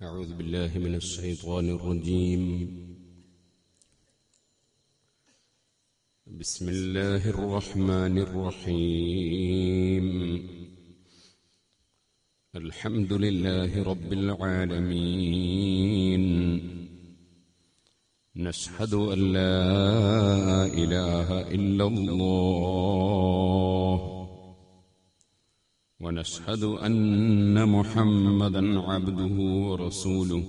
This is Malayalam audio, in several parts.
أعوذ بالله من الشيطان الرجيم. بسم الله الرحمن الرحيم. الحمد لله رب العالمين. نشهد أن لا إله إلا الله ونشهد أن محمدًا عبده ورسوله.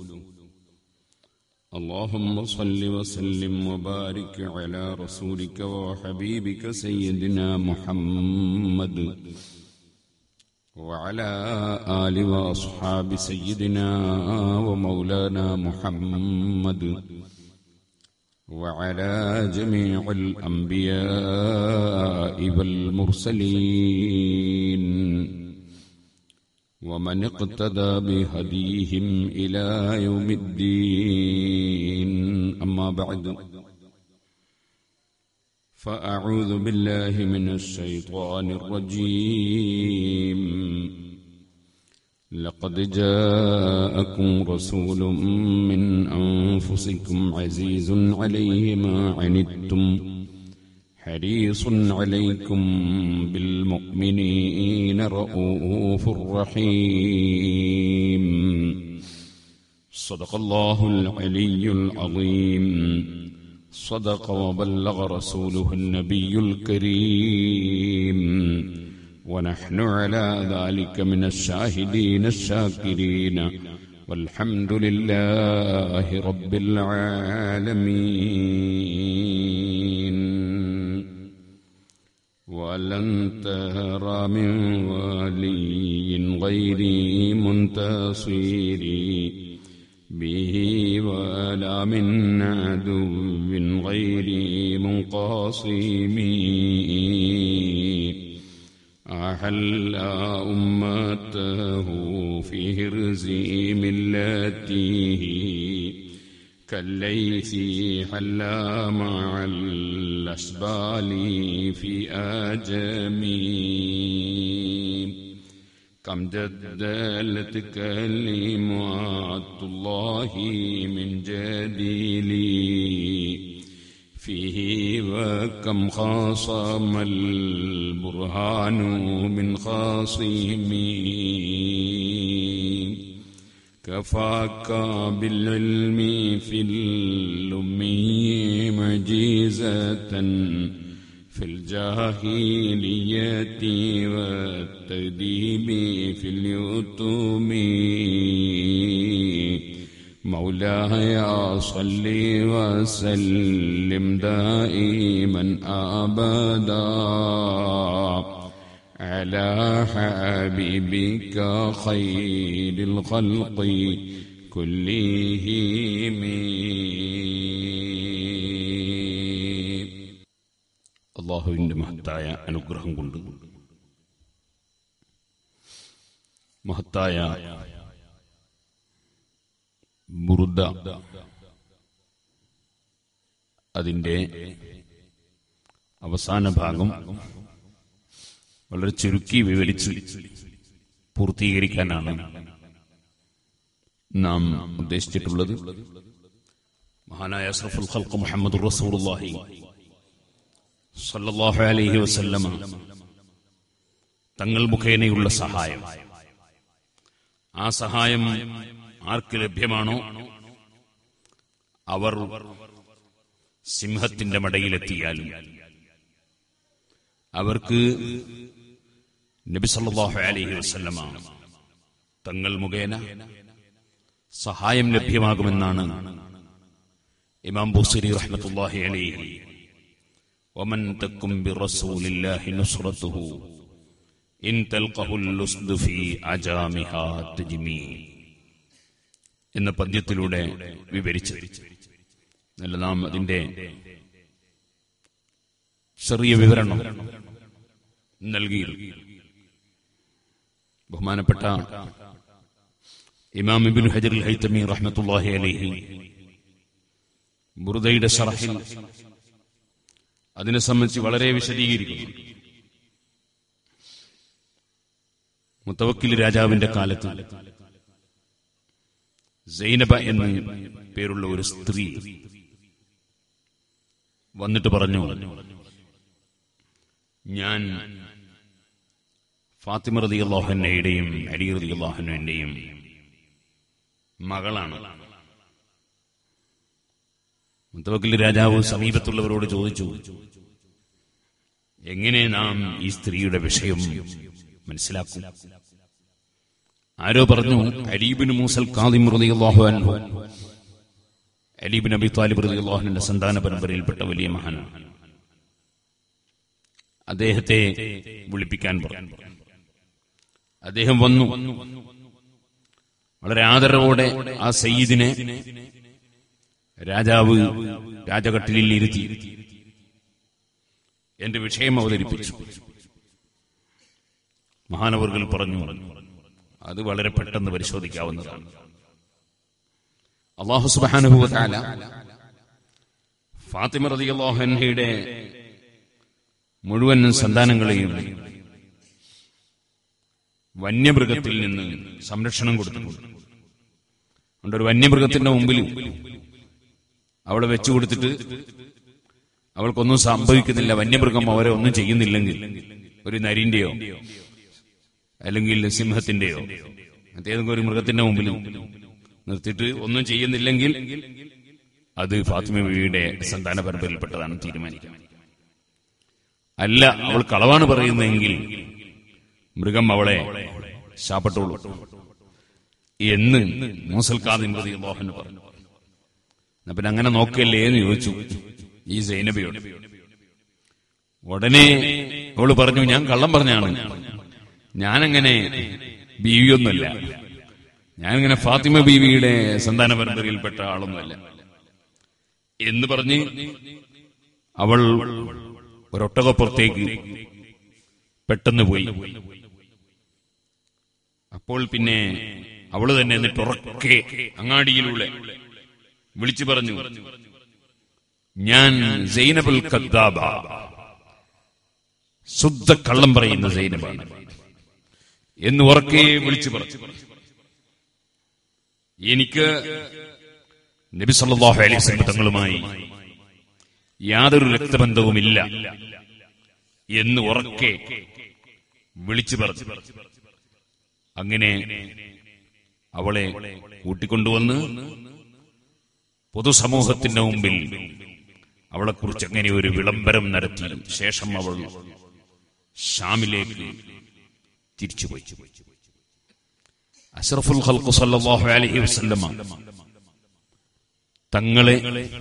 اللهم صل وسلم وبارك على رسولك وحبيبك سيدنا محمد وعلى آل وأصحاب سيدنا ومولانا محمد وعلى جميع الأنبياء والمرسلين ومن اقتدى بهديهم إلى يوم الدين. أما بعد، فأعوذ بالله من الشيطان الرجيم. لقد جاءكم رسول من أنفسكم عزيز عليه ما عنتم حريص عليكم بالمؤمنين رؤوف رحيم. صدق الله العلي العظيم. صدق وبلغ رسوله النبي الكريم. ونحن على ذلك من الشاهدين الشاكرين والحمد لله رب العالمين. ولن ترى من ولي غيري منتصري به ولا من عدو غيري منقاصمي. أحل أمته في هرز ملته كالليث حلا مع الأسبال في آجمي. كم جدلت كلمات الله من جديلي فيه وكم خاصم البرهان من خاصمي. كفاك بالعلم في الأمي معجزة في الجاهلية والتأديب في اليتم. مولاي صل وسلم دائما أبدا على حبيبك خير الخلق كلهم. അല്ലാഹുവിന്റെ മഹത്തായ അനുഗ്രഹം കൊണ്ട് മഹത്തായ ബുർദ അതിന്റെ അവസാന ഭാഗം വളരെ ചുരുക്കി വിവരിച്ച് പൂർത്തീകരിക്കാനാണ് നാം ഉദ്ദേശിച്ചിട്ടുള്ളത്. മഹാനായ അഷ്റഫുൽ ഖൽഖ് മുഹമ്മദുർ റസൂലുള്ളാഹി സ്വല്ലല്ലാഹു അലൈഹി വസല്ലമ തങ്ങൾ മുഖേനയുള്ള സഹായം, ആ സഹായം ആർക്ക് ലഭ്യമാണോ അവർ സിംഹത്തിന്റെ മടയിലെത്തിയാലും അവർക്ക് നബി സല്ലല്ലാഹു അലൈഹി വസല്ലമ തങ്ങൾ മുഖേന സഹായം ലഭ്യമാകുമെന്നാണ് ഇമാം ബുഖാരി റഹ്മത്തുള്ളാഹി അലൈഹി വമൻ തക്കും ബിറസൂലില്ലാഹി നുസ്റതുഹു ഇൻ തൽഖഹുൽ ലുസ്ദു ഫീ അജാമിഹാ തജ്മീ എന്ന പദ്യത്തിലൂടെ വിവരിച്ചു. നല്ല നാം അതിന്റെ ചെറിയ വിവരണം നൽകി. ബഹുമാനപ്പെട്ട ഇമാം ഇബ്നു ഹജർ അൽ ഹൈതമി റഹ്മത്തുള്ളാഹി അലൈഹി ബുർദയുടെ ശറഹിൽ അതിനെ സംബന്ധിച്ച് വളരെ വിശദീകരിക്കുന്നു. മുത്തവക്കിൽ രാജാവിന്റെ കാലത്ത് സൈനബ എന്ന് പേരുള്ള ഒരു സ്ത്രീ വന്നിട്ട് പറഞ്ഞു, ഞാൻ ഫാത്തിമ റളിയല്ലാഹു അൻഹയുടെയും അലി റളിയല്ലാഹു അൻഹുവിന്റെയും മകളാണ്. മുത്തവക്കിൽ രാജാവ് സമീപത്തുള്ളവരോട് ചോദിച്ചു, എങ്ങനെ നാം ഈ സ്ത്രീയുടെ വിഷയം മനസ്സിലാക്കും? ആരോ പറഞ്ഞു, അലി ഇബ്നു മൂസൽ കാദിം റളിയല്ലാഹു അൻഹു, അലി ഇബ്നു അബി ത്വാലിബ് റളിയല്ലാഹു അൻഹുവിന്റെ സന്താന പരമ്പരയിൽപ്പെട്ട വലിയ മഹാനാണ്, അദ്ദേഹത്തെ വിളിപ്പിക്കാൻ പറഞ്ഞു. അദ്ദേഹം വന്നു. വളരെ ആദരവോടെ ആ സയ്യിദിനെ രാജാവ് രാജകട്ടിലിൽ ഇരുത്തി എന്റെ വിഷയം അവതരിപ്പിച്ചു. മഹാനവർകൾ പറഞ്ഞു, അത് വളരെ പെട്ടെന്ന് പരിശോധിക്കാവുന്നതാണ്. അല്ലാഹു സുബ്ഹാനഹു വ തആല ഫാത്തിമ റളിയല്ലാഹു അൻഹയുടെ മുഴുവൻ സന്താനങ്ങളെയും വന്യമൃഗത്തിൽ നിന്ന് സംരക്ഷണം കൊടുത്തിട്ടുണ്ട്. അതുകൊണ്ട് ഒരു വന്യമൃഗത്തിന്റെ മുമ്പിൽ അവളെ വെച്ചു കൊടുത്തിട്ട് അവൾക്കൊന്നും സംഭവിക്കുന്നില്ല, വന്യമൃഗം അവരെ ഒന്നും ചെയ്യുന്നില്ലെങ്കിൽ, ഒരു നരിന്റെയോ അല്ലെങ്കിൽ സിംഹത്തിന്റെയോ മറ്റേതെങ്കിലും ഒരു മൃഗത്തിന്റെ മുമ്പിൽ നിർത്തിയിട്ട് ഒന്നും ചെയ്യുന്നില്ലെങ്കിൽ അത് ഫാത്തിമ ബീവിയുടെ സന്താന പരമ്പരയിൽപ്പെട്ടതാണ് തീരുമാനിക്കാം. അല്ല, അവൾ കളവാണ് പറയുന്നതെങ്കിൽ മൃഗം അവളെ ശാപത്തോളൂ എന്ന് മൂസൽ കാദിം റളിയല്ലാഹു അൻഹു പറഞ്ഞു. പിന്നെ അങ്ങനെ നോക്കല്ലേ എന്ന് ചോദിച്ചു ഈ സൈനബയോട്. ഉടനെ അവള് പറഞ്ഞു, ഞാൻ കള്ളം പറഞ്ഞാണ്, ഞാനങ്ങനെ ബീവിയൊന്നുമല്ല, ഞാനിങ്ങനെ ഫാത്തിമ ബീവിയുടെ സന്താന പരമ്പരയിൽപ്പെട്ട ആളൊന്നുമല്ല എന്ന് പറഞ്ഞ് അവൾ ഒരൊട്ടകപ്പുറത്തേക്ക് പെട്ടെന്ന് പോയി. അപ്പോൾ പിന്നെ അവള് തന്നെ എന്നിട്ട് ഉറക്കെ അങ്ങാടിയിലൂടെ വിളിച്ചു പറഞ്ഞു, ഞാൻ സൈനബുൽ കദ്ദാബ, ശുദ്ധ കള്ളം പറയുന്ന സൈനബാണ് എന്ന് ഉറക്കെ വിളിച്ചു പറഞ്ഞു. എനിക്ക് നബി സല്ലല്ലാഹു അലൈഹി വസല്ലം തങ്ങളുമായി യാതൊരു രക്തബന്ധവുമില്ല എന്ന് ഉറക്കെ വിളിച്ചു പറഞ്ഞു. അങ്ങനെ അവളെ കൂട്ടിക്കൊണ്ടുവന്ന് പൊതുസമൂഹത്തിന്റെ മുമ്പിൽ അവളെക്കുറിച്ച് അങ്ങനെ ഒരു വിളംബരം നടത്തി. ശേഷം അവൾ ഷാമിലേക്ക് തിരിച്ചുപോയി. അഷ്റഫുൽ ഖൽഖ് സല്ലല്ലാഹു അലൈഹി വസല്ലം തങ്ങളെ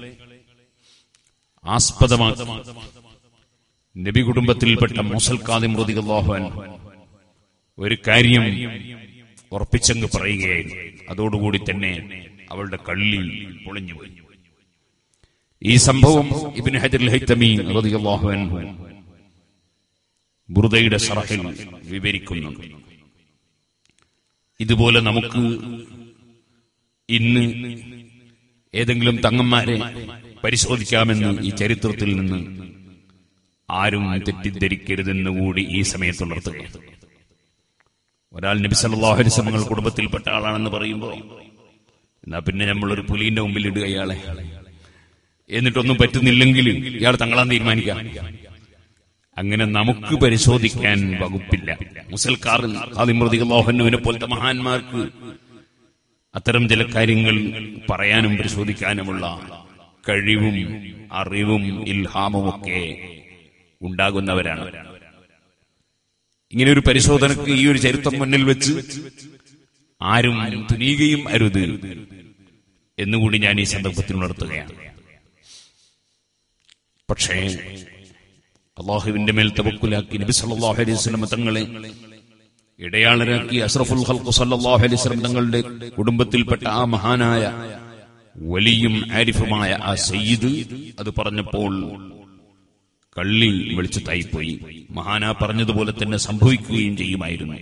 ആസ്പദമാക്കി നബി കുടുംബത്തിൽപ്പെട്ട മൂസൽ കാദിം റളിയല്ലാഹു അൻഹു ഒരു കാര്യം ഉറപ്പിച്ചങ്ങ് പറയുകയായിരുന്നു. അതോടുകൂടി തന്നെ അവളുടെ കള്ളി പൊളിഞ്ഞുപോയി. ഈ സംഭവം ഇബ്നു ഹജർ ഹൈതമി റളിയല്ലാഹു അൻഹു ബുർദയുടെ ശറഹിൽ വിവരിക്കുന്നുണ്ട്. ഇതുപോലെ നമുക്ക് ഇന്ന് ഏതെങ്കിലും തങ്ങന്മാരെ പരിശോധിക്കാമെന്ന് ഈ ചരിത്രത്തിൽ നിന്ന് ആരും തെറ്റിദ്ധരിക്കരുതെന്ന് കൂടി ഈ സമയത്ത് ഉണർത്തുക. ഒരാൾ നബി സല്ലല്ലാഹു അലൈഹി വസല്ലം കുടുംബത്തിൽപ്പെട്ട ആളാണെന്ന് പറയുമ്പോൾ എന്നാ പിന്നെ നമ്മളൊരു പുലിന്റെ മുമ്പിൽ ഇടുക ഇയാളെ, എന്നിട്ടൊന്നും പറ്റുന്നില്ലെങ്കിൽ ഇയാൾ തങ്ങളാൻ തീരുമാനിക്കാം. അങ്ങനെ നമുക്ക് പരിശോധിക്കാൻ വകുപ്പില്ല. മൂസൽ കാദിം റളിയല്ലാഹു അൻഹുവിനെ പോലത്തെ മഹാന്മാർക്ക് അത്തരം ചില കാര്യങ്ങൾ പറയാനും പരിശോധിക്കാനുമുള്ള കഴിവും അറിവും ഇൽഹാമും ഒക്കെ ഉണ്ടാകുന്നവരാണ്. ഇങ്ങനെ ഒരു പരിശോധനക്ക് ഈ ഒരു ചരിത്രം മുന്നിൽ വെച്ച് ആരും തുനിയുകയും അരുത് എന്നുകൂടി ഞാൻ ഈ സന്ദർഭത്തിൽ ഉണർത്തുകയാണ്. പക്ഷേ അല്ലാഹുവിന്റെ മേൽ തവക്കുലാക്കി നബി സല്ലല്ലാഹു അലൈഹി വസല്ലം തങ്ങളെ ഇടയാളരാക്കി അഷ്റഫുൽ ഖൽഖ് സല്ലല്ലാഹു അലൈഹി വസല്ലം തങ്ങളുടെ കുടുംബത്തിൽപ്പെട്ട ആ മഹാനായ വലിയും ആരിഫുമായ ആ സയ്യിദ് അത് പറഞ്ഞപ്പോൾ കള്ളി വെളിച്ചത്തായിപ്പോയി. മഹാനാ പറഞ്ഞതുപോലെ തന്നെ സംഭവിക്കുകയും ചെയ്യുമായിരുന്നു.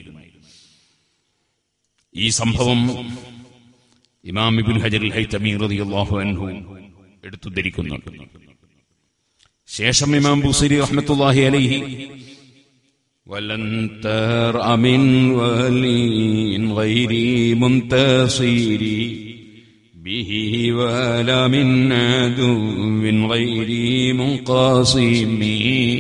ഈ സംഭവം ഇമാം ഇബ്നു ഹജർ ഹൈതമി റളിയല്ലാഹു അൻഹു എടുത്തുദ്ധരിക്കുന്നുണ്ട്. ശേഷം ഇമാം ബുസൈരി റഹ്മത്തുള്ളാഹി അലൈഹി വലൻ തറ മിൻ വലിൻ ഗൈരി മുൻതസിരി ബിഹി വലാ മിൻ അദുവിൻ ഗൈരി മുഖാസിമി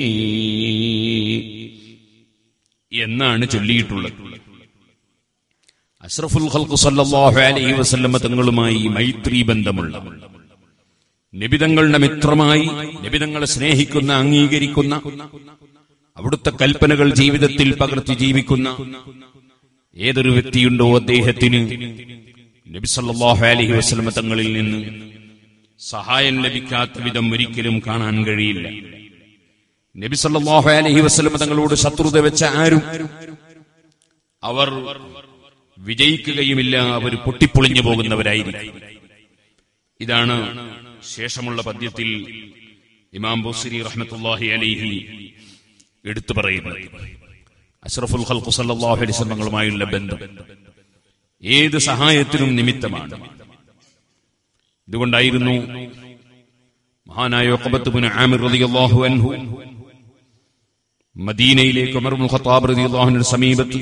എന്നാണ് ചൊല്ലിയിട്ടുള്ളത്. അഷ്റഫുൽ ഖൽഖ് സല്ലല്ലാഹു അലൈഹി വസല്ലമ തങ്ങളുമായി മൈത്രി ബന്ധമുള്ള, നബിതങ്ങളുടെ മിത്രമായി, നബിതങ്ങളെ സ്നേഹിക്കുന്ന, അംഗീകരിക്കുന്ന, അവിടുത്തെ കൽപ്പനകൾ ജീവിതത്തിൽ പകർത്തി ജീവിക്കുന്ന ഏതൊരു വ്യക്തിയുണ്ടോ അദ്ദേഹത്തിന് നബി സല്ലല്ലാഹു അലൈഹി വസല്ലമ തങ്ങളിൽ നിന്ന് സഹായം ലഭിക്കാത്ത വിധം ഒരിക്കലും കാണാൻ കഴിയില്ല. നബി സല്ലല്ലാഹു അലൈഹി വസല്ലമ തങ്ങളോട് ശത്രുത വെച്ച ആരും അവർ വിജയിക്കുകയുമില്ല, അവർ പൊട്ടിപ്പൊളിഞ്ഞു പോകുന്നവരായിരിക്കും. ഇതാണ് ശേഷമുള്ള പദ്യത്തിൽ ഇമാം ബുസ്രി റഹ്മത്തുള്ളാഹി അലൈഹി എടുത്തു പറയുന്നത്. അഷ്റഫുൽ ഖൽഖ് സല്ലല്ലാഹു അലൈഹി വസല്ലം തങ്ങളുമായുള്ള ബന്ധം ഏത് സഹായത്തിനും നിമിത്തമാണ്. ഇതുകൊണ്ടായിരുന്നു മഹാനായ ഉഖബത്ത് ഇബ്നു ആമിർ റളിയല്ലാഹു അൻഹു മദീനയിലേക്ക് ഉമർ ഇബ്നുൽ ഖത്താബ് റളിയല്ലാഹു അൻഹു സമീപത്ത്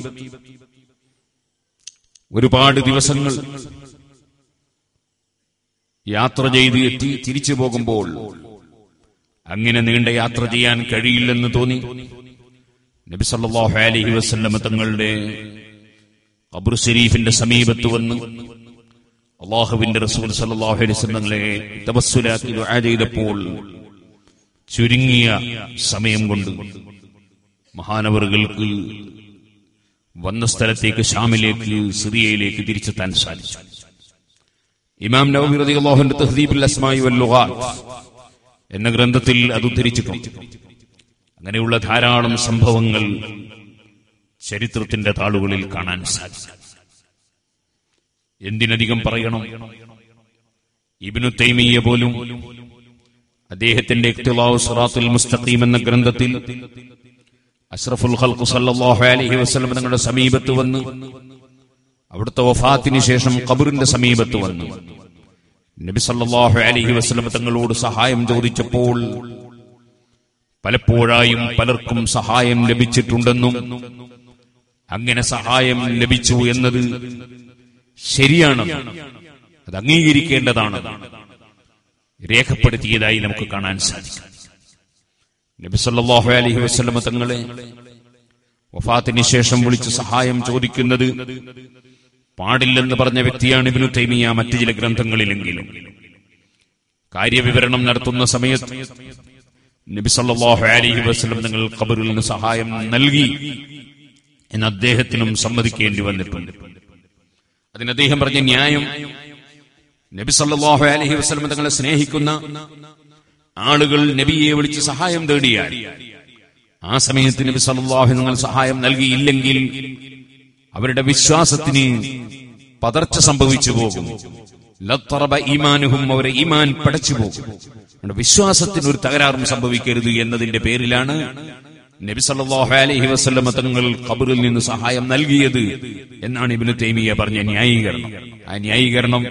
ഒരുപാട് ദിവസങ്ങൾ യാത്ര ചെയ്ത് എത്തി തിരിച്ചു പോകുമ്പോൾ അങ്ങനെ നീണ്ട യാത്ര ചെയ്യാൻ കഴിയില്ലെന്ന് തോന്നി നബി സല്ലല്ലാഹു അലൈഹി വസല്ലം തങ്ങളുടെ ഖബർ ശരീഫിന്റെ സമീപത്ത് വന്ന് അല്ലാഹുവിന്റെ റസൂൽ സല്ലല്ലാഹു അലൈഹി വസല്ലം തങ്ങളെ തവസ്സുലാക്കി ദുആ ചെയ്തപ്പോൾ ചുരുങ്ങിയ സമയം കൊണ്ട് മഹാനവറുകൾക്ക് വന്ന സ്ഥലത്തേക്ക്, ഷാമിലേക്ക്, സിറിയയിലേക്ക് തിരിച്ചെത്താൻ സാധിച്ചു. ഇമാം നവവി റളിയല്ലാഹു അൻഹു തഹ്ദീബുൽ അസ്മാഇ വൽ ലുഗാത്ത് എന്ന ഗ്രന്ഥത്തിൽ അത് ഉദ്ധരിച്ചിട്ടുണ്ട്. അങ്ങനെയുള്ള ധാരാളം സംഭവങ്ങൾ ചരിത്രത്തിന്റെ താളുകളിൽ കാണാൻ സാധിക്കും. എന്തിനധികം പറയണം, ഇബ്നു തൈമിയ്യ പോലും അദ്ദേഹത്തിന്റെ ഇഖ്തിലാഉ സിറാത്തുൽ മുസ്തഖീം എന്ന ഗ്രന്ഥത്തിൽ അഷ്റഫുൽ ഖൽഖ് സല്ലല്ലാഹു അലൈഹി വസല്ലം തങ്ങളുടെ സമീപത്ത് വന്ന് അവിടുത്തെ വഫാത്തിന് ശേഷം ഖബറിന്റെ സമീപത്ത് വന്നു നബി സല്ലല്ലാഹു അലൈഹി വസല്ലം തങ്ങളോട് സഹായം ചോദിച്ചപ്പോൾ പലപ്പോഴായും പലർക്കും സഹായം ലഭിച്ചിട്ടുണ്ടെന്നും അങ്ങനെ സഹായം ലഭിച്ചു എന്നത് ശരിയാണെന്നും അത് അംഗീകരിക്കേണ്ടതാണ് രേഖപ്പെടുത്തിയതായി നമുക്ക് കാണാൻ സാധിക്കും. നബി സല്ലല്ലാഹു അലൈഹി വസല്ലം തങ്ങളെ വഫാത്തിന് ശേഷം വിളിച്ച് സഹായം ചോദിക്കുന്നത് പാടില്ലെന്ന് പറഞ്ഞ വ്യക്തിയാണ് ഇബ്നു തൈമിയ്യ മറ്റു ചില ഗ്രന്ഥങ്ങളിലെങ്കിലും. കാര്യവിവരണം നടത്തുന്ന സമയത്ത് നബി സല്ലല്ലാഹു അലൈഹി വസല്ലം തങ്ങൾ ഖബറിൽ നിന്ന് സഹായം നൽകി എന്ന് അദ്ദേഹത്തിനും സമ്മതിക്കേണ്ടി വന്നിട്ടുണ്ട്. അതിന് അദ്ദേഹം പറഞ്ഞ ന്യായം, നബി സല്ലല്ലാഹു അലൈഹി വസല്ലം തങ്ങളെ സ്നേഹിക്കുന്ന ആളുകൾ നബിയെ വിളിച്ച് സഹായം തേടിയാൽ ആ സമയത്ത് നബി സല്ലല്ലാഹു അലൈഹി വസല്ലം സഹായം നൽകിയില്ലെങ്കിൽ അവരുടെ വിശ്വാസത്തിന് പതർച്ച സംഭവിച്ചു പോകും. ലത്തറബ ഈമാനുഹും, അവരെ ഈമാൻ പടച്ചു പോകും. വിശ്വാസത്തിന് ഒരു തകരാറും സംഭവിക്കരുത് എന്നതിന്റെ പേരിലാണ് നബി സല്ലല്ലാഹു അലൈഹി വസല്ലം തങ്ങൾ ഖബറിൽ നിന്ന് സഹായം നൽകിയത് എന്നാണ് ഇബ്നു തൈമിയ്യ പറഞ്ഞ ന്യായീകരണം. ആ ന്യായീകരണം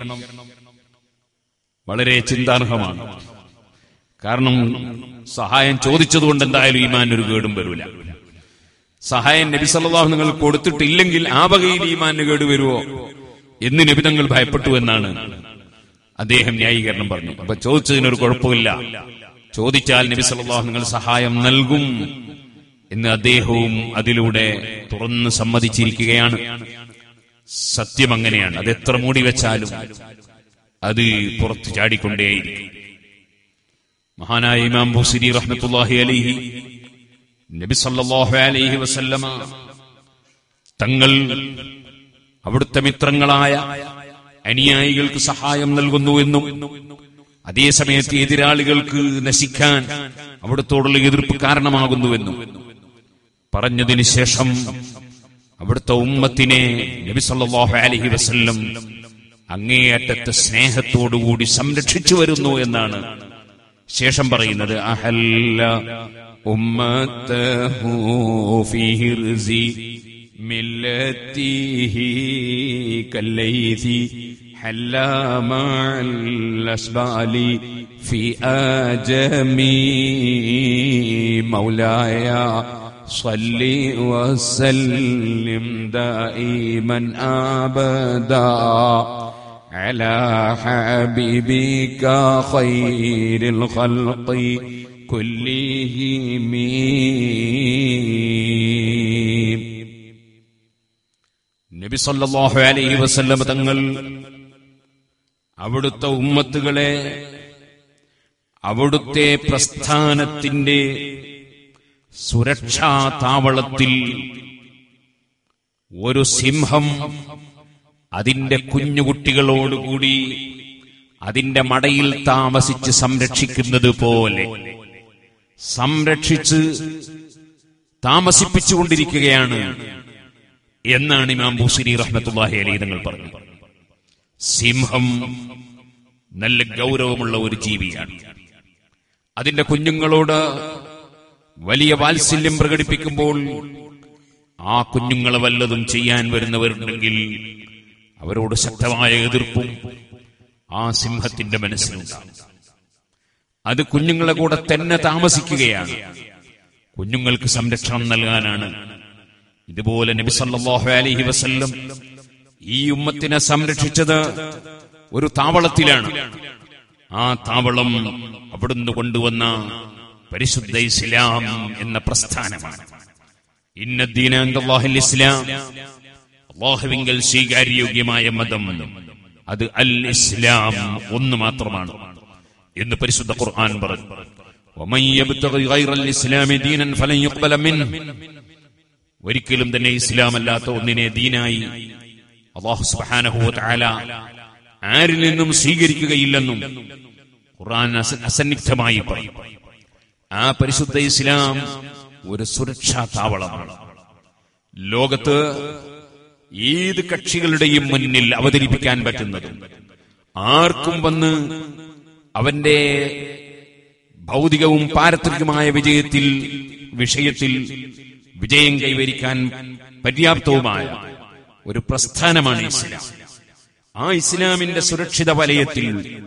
വളരെ ചിന്താർഹമാണ്. കാരണം സഹായം ചോദിച്ചതുകൊണ്ട് എന്തായാലും ഈമാൻ ഒരു കേടും വരൂല. സഹായം നബി സല്ലല്ലാഹു അലൈഹി വസല്ലം കൊടുത്തിട്ടില്ലെങ്കിൽ ആ വകയിൽ ഈമാന് കേടുവരുമോ എന്ന് നബി തങ്ങൾ ഭയപ്പെട്ടു എന്നാണ് അദ്ദേഹം ന്യായീകരണം പറഞ്ഞു. അപ്പൊ ചോദിച്ചതിനൊരു കുഴപ്പമില്ല, ചോദിച്ചാൽ നബി സല്ലല്ലാഹു അലൈഹി വസല്ലം സഹായം നൽകും എന്ന് അദ്ദേഹവും അതിലൂടെ തുറന്ന് സമ്മതിച്ചിരിക്കുകയാണ്. സത്യം അങ്ങനെയാണ്. അതെത്ര മൂടി വെച്ചാലും അത് പുറത്ത് ചാടിക്കൊണ്ടേയിരിക്കും. മഹാനായ ഇമാം ബുസ്രി റഹ്മത്തുള്ളാഹി അലൈഹി നബി സല്ലല്ലാഹു അലൈഹി വസല്ലമ തങ്ങൾ അവിടുത്തെ മിത്രങ്ങളായ അനുയായികൾക്ക് സഹായം നൽകുന്നുവെന്നും അതേസമയത്ത് എതിരാളികൾക്ക് നശിക്കാൻ അവിടുത്തോടുള്ള എതിർപ്പ് കാരണമാകുന്നുവെന്നും പറഞ്ഞതിന് ശേഷം അവിടുത്തെ ഉമ്മത്തിനെ നബി സല്ലല്ലാഹു അലൈഹി വസല്ലം അങ്ങേയറ്റത്തെ സ്നേഹത്തോടുകൂടി സംരക്ഷിച്ചു വരുന്നു എന്നാണ് ശേഷം പറയുന്നത്. അഹല്ല ഉമ്മതഹു ഫീ ഹിർസി മില്ലത്തിഹി കല്ലൈസി ഹല്ലാ മഅൽ അസ്ബാലി ഫീ ആജമി മൗലായ സ്വല്ലി വസല്ലിം ദായിമൻ അബദാ അലാ ഹബീബിക ഖൈറിൽ ഖൽഖി കുല്ലിഹിം. നബി സല്ലല്ലാഹു അലൈഹി വസല്ലം തങ്ങൾ അവിടുത്തെ ഉമ്മത്തുകളെ അവിടുത്തെ പ്രസ്ഥാനത്തിന്റെ സുരക്ഷാ താവളത്തിൽ ഒരു സിംഹം അതിന്റെ കുഞ്ഞുകുട്ടികളോടുകൂടി അതിന്റെ മടയിൽ താമസിച്ച് സംരക്ഷിക്കുന്നത് പോലെ സംരക്ഷിച്ച് താമസിപ്പിച്ചുകൊണ്ടിരിക്കുകയാണ് എന്നാണ് ഇമാം ബൂസിരി റഹ്മത്തുള്ളാഹി അലൈഹി തങ്ങൾ പറഞ്ഞത്. സിംഹം നല്ല ഗൗരവമുള്ള ഒരു ജീവിയാണ്. അതിന്റെ കുഞ്ഞുങ്ങളോട് വലിയ വാത്സല്യം പ്രകടിപ്പിക്കുമ്പോൾ ആ കുഞ്ഞുങ്ങളെ വല്ലതും ചെയ്യാൻ വരുന്നവരുണ്ടെങ്കിൽ അവരോട് ശക്തമായ എതിർപ്പും ആ സിംഹത്തിന്റെ മനസ്സിലുണ്ടാകും. അത് കുഞ്ഞുങ്ങളെ കൂടെ തന്നെ താമസിക്കുകയാണ്. കുഞ്ഞുങ്ങൾക്ക് സംരക്ഷണം നൽകാനാണ്. ഇതുപോലെ നബി സല്ലല്ലാഹു അലൈഹി വസല്ലം ഈ ഉമ്മത്തിനെ സംരക്ഷിച്ചത് ഒരു താവളത്തിലാണ്. ആ താവളം അവിടുന്ന് കൊണ്ടുവന്ന പരിശുദ്ധ ഇസ്ലാം എന്ന പ്രസ്ഥാനമാണ്. ഇന്നദ്ദീന ഇൻദല്ലാഹിൽ ഇസ്ലാം, അല്ലാഹുവിങ്കൽ സ്വീകാര്യോഗ്യമായ മതം അത് അൽ ഇസ്ലാം ഒന്ന് മാത്രമാണ് എന്ന് പരിശുദ്ധ ഖുർആൻ പറഞ്ഞു. വമൻ യബ്തഗി ഗൈറൽ ഇസ്ലാമി ദീനൻ ഫലൻ യുഖ്ബല മിൻഹു, ഒരിക്കലും തന്നെ ഇസ്ലാം അല്ലാത്ത ഒന്നിനെ ദീനായി അല്ലാഹു സുബ്ഹാനഹു വ തആല ആരിൽ നിന്നും സ്വീകരിക്കുകയില്ലെന്നും ഖുർആൻ അസന്നിഗ്ധമായി പറയും. ആ പരിശുദ്ധ ഇസ്ലാം ഒരു സുരക്ഷാ താവളമാണ്. ലോകത്ത് ഏത് കക്ഷികളുടെയും മുന്നിൽ അവതരിപ്പിക്കാൻ പറ്റുന്നതും ആർക്കും വന്ന് അവന്റെ ഭൗതികവും പാരത്രികമായ വിഷയത്തിൽ വിജയം കൈവരിക്കാൻ പര്യാപ്തവുമായ ഒരു പ്രസ്ഥാനമാണ് ഇസ്ലാം. ആ ഇസ്ലാമിന്റെ സുരക്ഷിത വലയത്തിൽ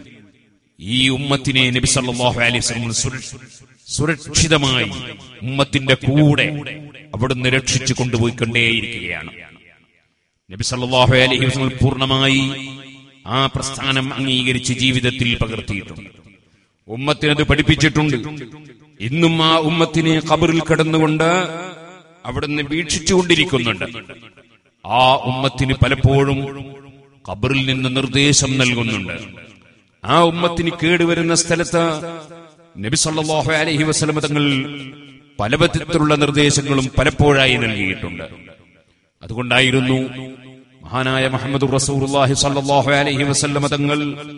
ഈ ഉമ്മത്തിനെ നബി സല്ലല്ലാഹു അലൈഹി വസല്ലം സുരക്ഷിതമായി ഉമ്മത്തിന്റെ കൂടെ അവിടുന്ന് രക്ഷിച്ചു കൊണ്ടുപോയിക്കൊണ്ടേയിരിക്കുകയാണ്. നബി സല്ലല്ലാഹു അലൈഹി വസല്ലം പൂർണ്ണമായി ആ പ്രസ്ഥാനം അംഗീകരിച്ച് ജീവിതത്തിൽ പകർത്തിയിട്ടുണ്ട്. ഉമ്മത്തിനത് പഠിപ്പിച്ചിട്ടുണ്ട്. ഇന്നും ആ ഉമ്മത്തിനെ ഖബറിൽ കിടന്നുകൊണ്ട് അവിടുന്ന് വീക്ഷിച്ചുകൊണ്ടിരിക്കുന്നുണ്ട്. ആ ഉമ്മത്തിന് പലപ്പോഴും ഖബറിൽ നിന്ന് നിർദ്ദേശം നൽകുന്നുണ്ട്. ആ ഉമ്മത്തിന് കേടുവരുന്ന സ്ഥലത്ത് നബി സല്ലല്ലാഹു അലൈഹി വസല്ലം തങ്ങൾ പല വിധത്തിലുള്ള നിർദ്ദേശങ്ങളും പലപ്പോഴായി നൽകിയിട്ടുണ്ട്. അതുകൊണ്ടായിരുന്നു മഹാനായ മുഹമ്മദ് റസൂലുള്ളാഹി സ്വല്ലല്ലാഹു അലൈഹി വസല്ലം തങ്ങൾ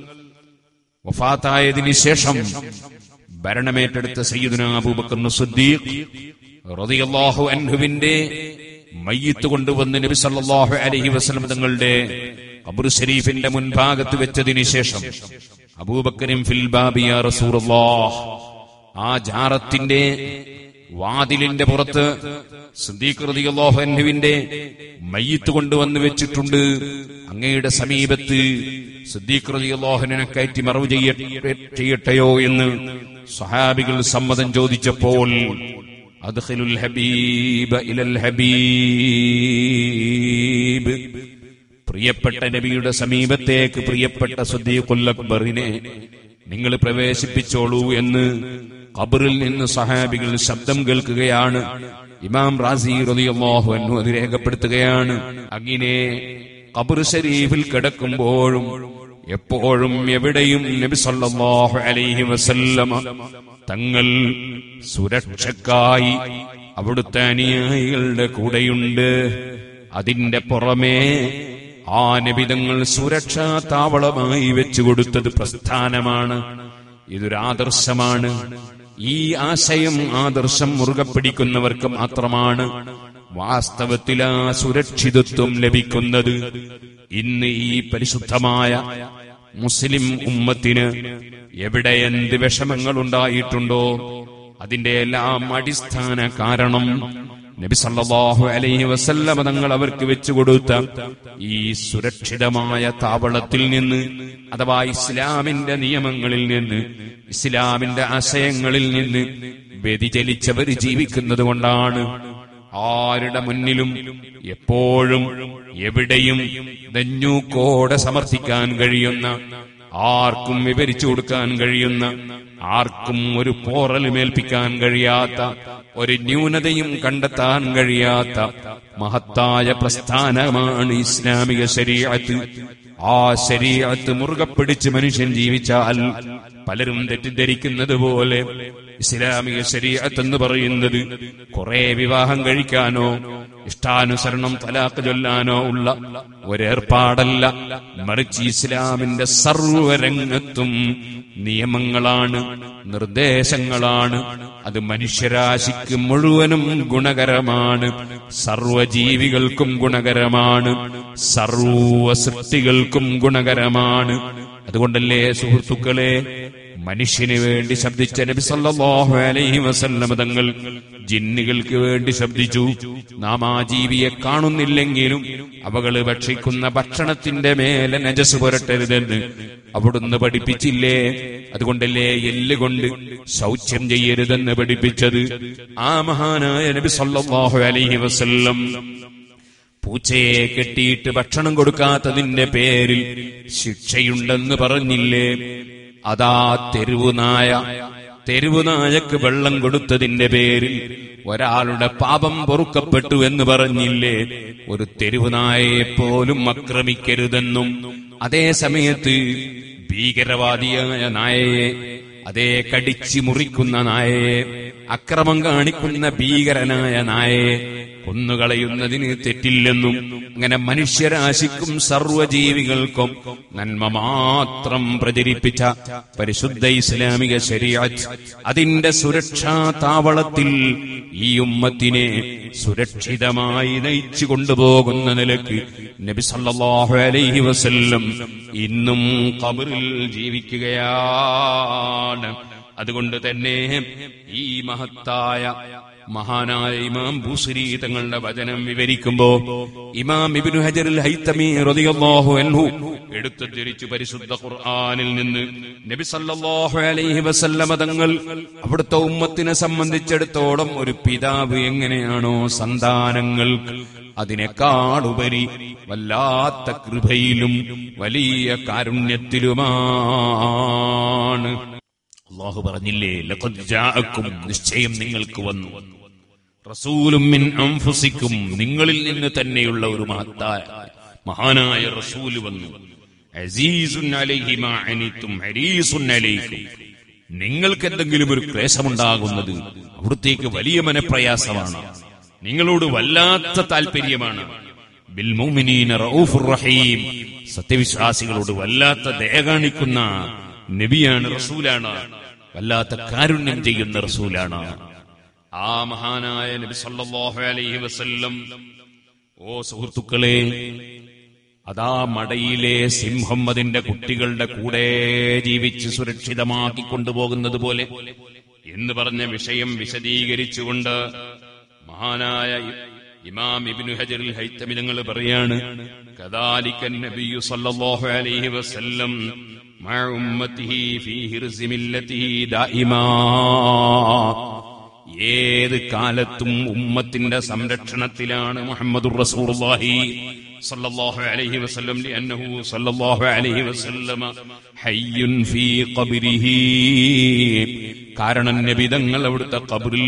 വഫാത്തായതിനു ശേഷം ഭരണമേറ്റെടുത്ത സയ്യിദുനാ അബൂബക്കർ സിദ്ദീഖ് റളിയല്ലാഹു അൻഹുവിന്റെ മയ്യിത്ത് കൊണ്ടുവന്ന് നബി സല്ലല്ലാഹു അലൈഹി വസല്ലം തങ്ങളുടെ ഖബർ ശരീഫിന്റെ മുൻഭാഗത്ത് വെച്ചതിനു ശേഷം അബൂബക്കറിൻ ഫിൽ ബാബി യാ റസൂലുള്ളാഹ്, ആ ജാറത്തിന്റെ വാതിലിന്റെ പുറത്ത് സിദ്ദീഖ് റളിയല്ലാഹു അൻഹുവിന്റെ മയ്യിത്ത് കൊണ്ടുവന്ന് വെച്ചിട്ടുണ്ട്. അങ്ങയുടെ സമീപത്ത് സിദ്ദീഖ് റളിയല്ലാഹു അൻഹുവിനെ കയറ്റി മറവ് ചെയ്യട്ടെയോ എന്ന് സ്വഹാബികൾ സമ്മതം ചോദിച്ചപ്പോൾ അദ്ഖിലുൽ ഹബീബ ഇലൽ ഹബീബ്, പ്രിയപ്പെട്ട നബിയുടെ സമീപത്തേക്ക് പ്രിയപ്പെട്ട സിദ്ദീഖുൽ അക്ബറിനെ നിങ്ങൾ പ്രവേശിപ്പിച്ചോളൂ എന്ന് ഖബറിൽ നിന്ന് സഹാബികൾ ശബ്ദം കേൾക്കുകയാണ്. ഇമാം റാസി റളിയല്ലാഹു അൻഹു അത് രേഖപ്പെടുത്തുകയാണ്. അങ്ങനെ ഖബർ ശരീഫിൽ കിടക്കുമ്പോഴും എപ്പോഴും എവിടെയും നബി സല്ലല്ലാഹു അലൈഹി വസല്ലമ തങ്ങൾ സുരക്ഷക്കായി അവിടുത്തെ അനുയായികളുടെ കൂടെയുണ്ട്. അതിന്റെ പുറമേ ആ നബി തങ്ങൾ സുരക്ഷാ താവളമായി വെച്ചുകൊടുത്തത് പ്രസ്ഥാനമാണ്. ഇതൊരു ആദർശമാണ്. ഈ ആദർശം മുറുകെ പിടിക്കുന്നവർക്ക് മാത്രമാണ് വാസ്തവത്തിൽ ആ സുരക്ഷിതത്വം ലഭിക്കുന്നത്. ഇന്ന് ഈ പരിശുദ്ധമായ മുസ്ലിം ഉമ്മത്തിന് എവിടെ എന്ത് വിഷമങ്ങൾ ഉണ്ടായിട്ടുണ്ടോ അതിന്റെ എല്ലാം അടിസ്ഥാന കാരണം നബി സല്ലല്ലാഹു അലൈഹി വസല്ലം തങ്ങൾ അവർക്ക് വെച്ചുകൊടുത്ത ഈ സുരക്ഷിതമായ താവളത്തിൽ നിന്ന്, അഥവാ ഇസ്ലാമിന്റെ നിയമങ്ങളിൽ നിന്ന്, ഇസ്ലാമിന്റെ ആശയങ്ങളിൽ നിന്ന് വ്യതിചലിച്ചവർ ജീവിക്കുന്നത് കൊണ്ടാണ്. ആരുടെ മുന്നിലും എപ്പോഴും എവിടെയും നെഞ്ഞൂക്കോടെ സമർത്ഥിക്കാൻ കഴിയുന്ന, ആർക്കും വിവരിച്ചു കൊടുക്കാൻ കഴിയുന്ന, ആർക്കും ഒരു പോറലുമേൽപ്പിക്കാൻ കഴിയാത്ത, ഒരു ന്യൂനതയും കണ്ടെത്താൻ കഴിയാത്ത മഹത്തായ പ്രസ്ഥാനമാണ് ഇസ്ലാമിക ശരീഅത്ത്. ആ ശരീഅത്ത് മുറുകെ പിടിച്ച് മനുഷ്യൻ ജീവിച്ചാൽ പലരും തെറ്റിദ്ധരിക്കുന്നത് പോലെ ഇസ്ലാമിക ശരീഅത്ത് എന്ന് പറയുന്നത് കുറെ വിവാഹം കഴിക്കാനോ ഇഷ്ടാനുസരണം തലാഖ് ചൊല്ലാനോ ഉള്ള ഒരേർപ്പാടല്ല. മറിച്ച് ഇസ്ലാമിന്റെ സർവ്വരംഗത്തും നിയമങ്ങളാണ്, നിർദ്ദേശങ്ങളാണ്. അത് മനുഷ്യരാശിക്ക് മുഴുവനും ഗുണകരമാണ്, സർവജീവികൾക്കും ഗുണകരമാണ്, സർവ സൃഷ്ടികൾക്കും ഗുണകരമാണ്. അതുകൊണ്ടല്ലേ സുഹൃത്തുക്കളെ, മനുഷ്യന് വേണ്ടി ശബ്ദിച്ച നബി സല്ലല്ലാഹു അലൈഹി വസല്ലം തങ്ങൾ ജിന്നുകൾക്ക് വേണ്ടി ശബ്ദിച്ചു. നാം ആ ജീവിയെ കാണുന്നില്ലെങ്കിലും അവകള് ഭക്ഷിക്കുന്ന ഭക്ഷണത്തിന്റെ മേലെ നജസ് പുരട്ടരുതെന്ന് അവിടുന്ന് പഠിപ്പിച്ചില്ലേ? അതുകൊണ്ടല്ലേ എല്ലുകൊണ്ട് ശൗച്യം ചെയ്യരുതെന്ന് പഠിപ്പിച്ചത് ആ മഹാനായ നബി സല്ലല്ലാഹു അലൈഹി വസല്ലം. പൂച്ചയെ കെട്ടിയിട്ട് ഭക്ഷണം കൊടുക്കാത്തതിന്റെ പേരിൽ ശിക്ഷയുണ്ടെന്ന് പറഞ്ഞില്ലേ? അതാ തെരുവുനായക്ക് വെള്ളം കൊടുത്തതിന്റെ പേരിൽ ഒരാളുടെ പാപം പൊറുക്കപ്പെട്ടു എന്ന് പറഞ്ഞില്ലേ? ഒരു തെരുവുനായയെ പോലും ആക്രമിക്കരുതെന്നും, അതേ സമയത്ത് ഭീകരവാദിയായ നായയെ, അതേ കടിച്ചു മുറിക്കുന്ന നായയെ, അക്രമം കാണിക്കുന്ന ഭീകരനായ നായയെ കൊന്നുകളയുന്നതിന് തെറ്റില്ലെന്നും, അങ്ങനെ മനുഷ്യരാശിക്കും സർവജീവികൾക്കും നന്മ മാത്രം പ്രചരിപ്പിച്ച പരിശുദ്ധ ഇസ്ലാമിക ശരീഅത്ത് അതിന്റെ സുരക്ഷാ താവളത്തിൽ ഈ ഉമ്മത്തിനെ സുരക്ഷിതമായി നയിച്ചു കൊണ്ടുപോകുന്ന നിലക്ക് നബി സല്ലല്ലാഹു അലൈഹി വസല്ലം ഇന്നും ഖബറിൽ ജീവിക്കുകയാണ്. അതുകൊണ്ട് തന്നെ ഈ മഹാനായ ഇമാം ബൂസരി തങ്ങളുടെ വചനം വിവരിക്കുമ്പോ ഇമാം ഇബ്നു ഹജറുൽ ഹൈതമി റളിയല്ലാഹു അൻഹു എടുത്തുദ്ധരിച്ചു പരിശുദ്ധ ഖുർആനിൽ നിന്ന് നബി സല്ലല്ലാഹു അലൈഹി വസല്ലമ തങ്ങൾ അവിടുത്തെ ഉമ്മത്തിനെ സംബന്ധിച്ചിടത്തോളം ഒരു പിതാവ് എങ്ങനെയാണോ സന്താനങ്ങൾക്ക് അതിനേക്കാളുപരി വല്ലാത്ത കൃപയിലും വലിയ കാരുണ്യത്തിലുമാണ്. അല്ലാഹു പറഞ്ഞില്ലേ, ലഖദ് ജാഅക്കും, നിശ്ചയം നിങ്ങൾക്ക് വന്നു, റസൂലും മിൻ അൻഫുസിക്കും, നിങ്ങളിൽ നിന്ന് തന്നെയുള്ള ഒരു മഹാനായ റസൂൽ വന്നു. അസീസുൻ അലൈഹി മാ അനിതും ഹരീസുൻ അലൈക്കും, നിങ്ങൾക്ക് എന്തെങ്കിലും ഒരു ക്ലേശമുണ്ടാകുന്നത് അവിടുത്തേക്ക് വലിയ മനപ്രയാസമാണ്, നിങ്ങളോട് വല്ലാത്ത താല്പര്യമാണ്. ബിൽ മുഅ്മിനീന റഊഫുർ റഹീം, സത്യവിശ്വാസികളോട് വല്ലാത്ത ദയ കാണിക്കുന്ന നബിയാണ്, റസൂലാണ്, വല്ലാത്ത കാരുണ്യം ചെയ്യുന്ന റസൂലാണ് ആ മഹാനായ നബി സല്ലല്ലാഹു അലൈഹി വസല്ലം. ഓ സുഹൃത്തുക്കളെ, അതാ മടയിലെ സിംഹം അതിന്റെ കുട്ടികളുടെ കൂടെ ജീവിച്ച് സുരക്ഷിതമാക്കി കൊണ്ടുപോകുന്നത് പോലെ എന്ന് പറഞ്ഞ വിഷയം വിശദീകരിച്ചുകൊണ്ട് മഹാനായ ഇമാം ഇബ്നു ഹജറുൽ ഹൈതമി തങ്ങൾ പറയാണ്, കദാലികൻ നബിയു സല്ലല്ലാഹു അലൈഹി വസല്ലം മഅ ഉമ്മത്തിഹി ഫീ ഹിർസി മില്ലത്തിഹി ദായിമാ, ഏത് കാലത്തും ഉമ്മത്തിന്റെ സംരക്ഷണത്തിലാണ് മുഹമ്മദുർ റസൂലുള്ളാഹി സല്ലല്ലാഹു അലൈഹി വസല്ലം, ലിഅന്നഹു സല്ലല്ലാഹു അലൈഹി വസല്ലം ഹയ്യുൻ ഫീ ഖബ്രിഹി, കാരണം നബി തങ്ങൾ അവിടുത്തെ ഖബറിൽ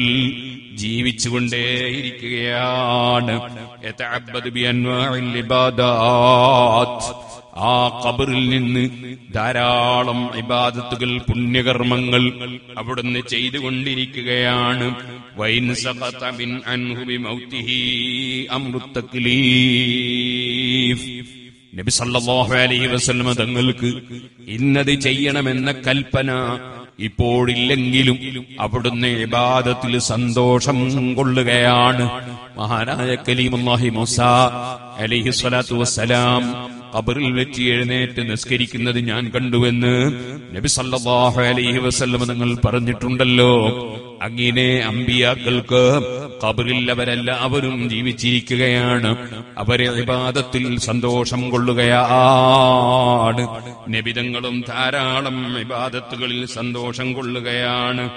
ജീവിച്ചുകൊണ്ടേയിരിക്കുകയാണ്. യതഅബ്ബദു ബി അൻവാഇൽ ഇബാദാത്ത്, ആ ഖബറിൽ നിന്ന് ധാരാളം ഇബാദത്തുകൾ, പുണ്യകർമ്മങ്ങൾ അവിടുന്ന് ചെയ്തുകൊണ്ടിരിക്കുകയാണ്. വൈൻ സഖത മിൻ അൻഹു ബിമൗതിഹി അംറു തക്ലീഫ്, നബി സല്ലല്ലാഹു അലൈഹി വസല്ലം തങ്ങൾക്ക് ഇന്നത് ചെയ്യണമെന്ന കൽപ്പന ഇപ്പോഴില്ലെങ്കിലും അവിടുന്ന് ഇബാദത്തിൽ സന്തോഷം കൊള്ളുകയാണ്. മഹാനായ കലീമുല്ലാഹി മൂസാ അലൈഹി സ്വലാത്തു വസ്സലാം ഖബറിൽ വെച്ച് എഴുന്നേറ്റ് നിസ്കരിക്കുന്നത് ഞാൻ കണ്ടുവെന്ന് നബി സല്ലല്ലാഹു അലൈഹി വസല്ലം തങ്ങൾ പറഞ്ഞിട്ടുണ്ടല്ലോ. അങ്ങനെ അമ്പിയാക്കൾക്ക് ഖബറിൽ അവരെല്ലാവരും ജീവിച്ചിരിക്കുകയാണ്, അവരെ ഇബാദത്തിൽ സന്തോഷം കൊള്ളുകയാണ്. നബിതങ്ങളും ധാരാളം ഇബാദത്തുകളിൽ സന്തോഷം കൊള്ളുകയാണ്.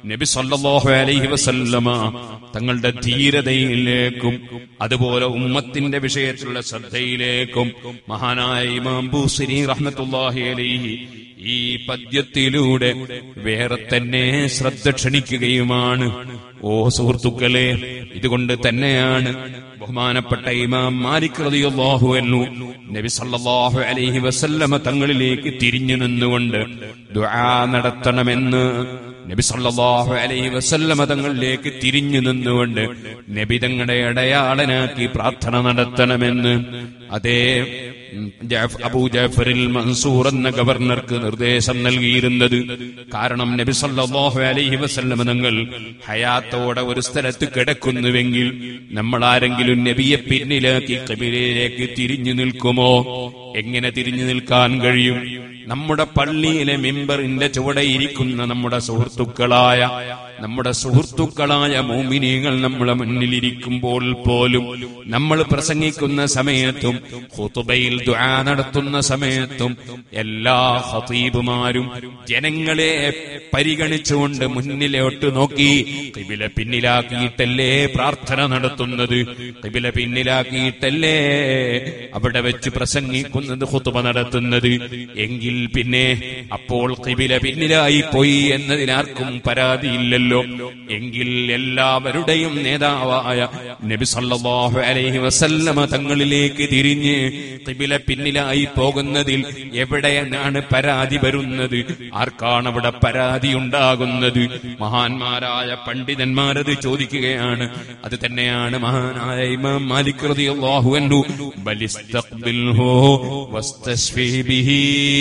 നബി സല്ലല്ലാഹു അലൈഹി വസല്ലമ തങ്ങളുടെ ധീരതയിലേക്കും അതുപോലെ ഉമ്മത്തിന്റെ വിഷയത്തിലുള്ള ശ്രദ്ധയിലേക്കും മഹാനായ ഇമാം ബൂസിരി റഹ്മത്തുള്ളാഹി അലൈഹി ഈ പദ്യത്തിലൂടെ വേറെ തന്നെ ശ്രദ്ധ ക്ഷണിക്കുകയുമാണ്. ഓ സുഹൃത്തുക്കളെ, ഇതുകൊണ്ട് തന്നെയാണ് ബഹുമാനപ്പെട്ട ഇമാം മാലിക് റളിയല്ലാഹു അൻഹു നബി സല്ലല്ലാഹു അലൈഹി വസല്ലമ തങ്ങളിലേക്ക് തിരിഞ്ഞു നിന്നുകൊണ്ട് ദുആ നടത്തണമെന്ന് നബി സല്ലല്ലാഹു അലൈഹി വസല്ലമ തങ്ങളിലേക്ക് തിരിഞ്ഞു നിന്നുകൊണ്ട് നബി തങ്ങളുടെ അടയാളനാക്കി പ്രാർത്ഥന നടത്തണമെന്ന് അതേ അബൂ ജഅഫറിൽ മൻസൂർ എന്ന ഗവർണർക്ക് നിർദ്ദേശം നൽകിയിരുന്നത്. കാരണം നബി സല്ലല്ലാഹു അലൈഹി വസല്ലമ തങ്ങൾ ഹയാത്തോടെ ഒരു സ്ഥലത്ത് കിടക്കുന്നുവെങ്കിൽ നമ്മൾ ആരെങ്കിലും നബിയെ പിന്നിലാക്കി ഖിബലയിലേക്ക് തിരിഞ്ഞു നിൽക്കുമോ? എങ്ങനെ തിരിഞ്ഞു നിൽക്കാൻ കഴിയും? നമ്മുടെ പള്ളിയിലെ മിമ്പറിന്റെ ചുവടെ ഇരിക്കുന്ന നമ്മുടെ സുഹൃത്തുക്കളായ മുഅ്മിനീങ്ങൾ നമ്മുടെ മുന്നിലിരിക്കുമ്പോൾ പോലും, നമ്മൾ പ്രസംഗിക്കുന്ന സമയത്തും ഖുതുബയിൽ ദുആ നടത്തുന്ന സമയത്തും എല്ലാ ഖതീബുമാരും ജനങ്ങളെ പരിഗണിച്ചുകൊണ്ട് മുന്നിലോട്ട് നോക്കി ഖിബല പിന്നിലാക്കിയിട്ടല്ലേ പ്രാർത്ഥന നടത്തുന്നത്, ഖിബല പിന്നിലാക്കിയിട്ടല്ലേ അവിടെ വെച്ച് പ്രസംഗിക്കുന്നത്, ഖുതുബ നടത്തുന്നത്. എങ്കിൽ പിന്നെ അപ്പോൾ ഖിബല പിന്നിലായി പോയി എന്നതിനാർക്കും പരാതിയില്ലല്ലോ. എങ്കിൽ എല്ലാവരുടെയും നേതാവായ നബി സല്ലല്ലാഹു അലൈഹി വസല്ലമ തങ്ങളിലേക്ക് തിരിഞ്ഞ് ഖിബല പിന്നിലായി പോകുന്നതിൽ എവിടെയാണ് പരാതി വരുന്നത്? ആർക്കാണ് അവിടെ പരാതി ഉണ്ടാകുന്നത്? മഹാന്മാരായ പണ്ഡിതന്മാരത് ചോദിക്കുകയാണ്. അത് തന്നെയാണ് മഹാനായ ഇമാം മാലിക് റളിയല്ലാഹു അൻഹു ബലിസ്തഖ്ബിൽഹു വസ്തശ്ഫി ബിഹി.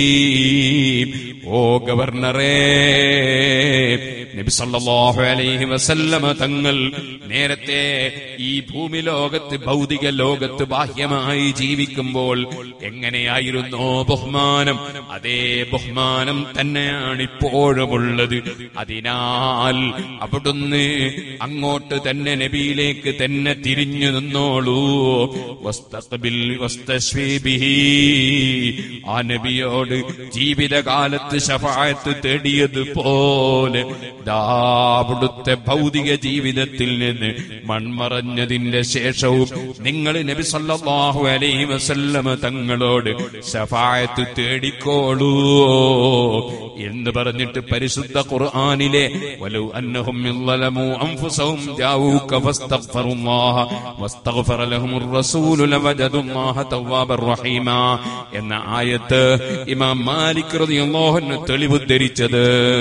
ഓ ഗവർണറേ, നബി സല്ലല്ലാഹു അലൈഹി വസല്ലമ തങ്ങൾ നേരത്തെ ഈ ഭൂമി ലോകത്ത്, ഭൗതിക ലോകത്ത് ബാഹ്യമായി ജീവിക്കുമ്പോൾ എങ്ങനെയായിരുന്നോ ബഹുമാനം, അതേ ബഹുമാനം തന്നെയാണ് ഇപ്പോഴുമുള്ളത്. അതിനാൽ അവിടുന്ന് അങ്ങോട്ട് തന്നെ നബിയിലേക്ക് തന്നെ തിരിഞ്ഞു നിന്നോളൂ. വസ്തഖ്ബിൽ വസ്തശ്ഫി ബിഹി. ആ നബിയോട് ജീവിതകാലത്ത് ശഫാഅത്ത് തേടിയതുപോലെ അവിടുത്തെ ഭൗതിക ജീവിതത്തിൽ നിന്ന് മൺമറഞ്ഞതിന്റെ ശേഷവും നിങ്ങൾ നബി സല്ലല്ലാഹു അലൈഹി വസല്ലമ തങ്ങളോട് ശഫാഅത്ത് തേടിക്കോളൂ എന്ന് പറഞ്ഞിട്ട് പരിശുദ്ധ ഖുർആനിലെ വലൗ അന്നഹും യളമു അൻഫുസഹും ജാഊക ഫസ്തഗ്ഫിറുല്ലാഹ വസ്തഗ്ഫറ ലഹുമുർ റസൂലു ലവജദുല്ലാഹ തവ്വാബർ റഹീമ എന്ന ആയത്ത് ഇമാം മാലിക് റളിയല്ലാഹു അൻഹു തെളിവുദ്ധരിച്ചത്.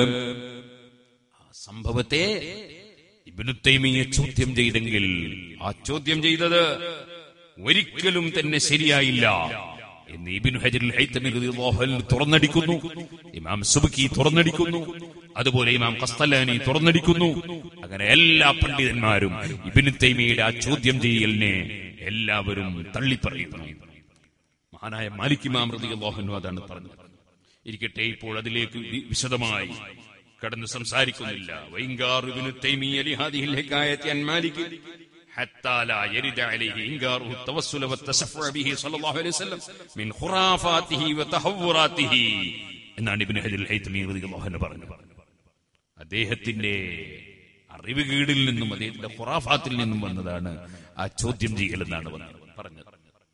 സംഭവത്തെ ഇബ്നു തൈമിയ്യ ചോദ്യം ചെയ്തെങ്കിൽ ആ ചോദ്യം ചെയ്തത് ഒരിക്കലും തന്നെ ശരിയായില്ല എന്ന് ഇബ്നു ഹജർ അൽ-ഹൈതമി റളിയല്ലാഹു അൻഹു തുറന്നടിക്കുന്നു, ഇമാം സുബ്കി തുറന്നടിക്കുന്നു, അതുപോലെ ഇമാം ഖസ്തലാനി തുറന്നടിക്കുന്നു. അങ്ങനെ എല്ലാ പണ്ഡിതന്മാരും ഇബ്നു തൈമിയ്യയുടെ ആ ചോദ്യം ചെയ്യലിനെ എല്ലാവരും തള്ളിപ്പറയുന്നു. മഹാനായ മാലിക് ഇമാം റളിയല്ലാഹു അൻഹു അതാണ് പറഞ്ഞത്. ഇരിക്കട്ടെ, ഇപ്പോൾ അതിലേക്ക് വിശദമായി കടന്ന് സംസാരിക്കുന്നില്ല. വൈൻകാർ ഇബ്നു തൈമിയ്യ ലിഹാദിഹിൽ ഹികായത്തി അൻ മാലിക് ഹത്താ ലാ യരിദ അലൈഹി ഇൻകാറു തവസ്സുല വതശഫഉ ബിഹി സ്വല്ലല്ലാഹു അലൈഹി വസല്ലം മിൻ ഖുറാഫാതിഹി വതഹവ്വുറാതിഹി എന്നാണ് ഇബ്നു ഹജർ അൽ-ഹൈതമി റളിയല്ലാഹു അൻഹു പറഞ്ഞത്. അദ്ദേഹത്തിന്റെ അറിവുകേടിൽ നിന്നും അദ്ദേഹത്തിന്റെ ഖുറാഫാത്തിൽ നിന്നും വന്നതാണ് ആ ചോദ്യം ചെയ്യൽ എന്നാണ് പറഞ്ഞത്.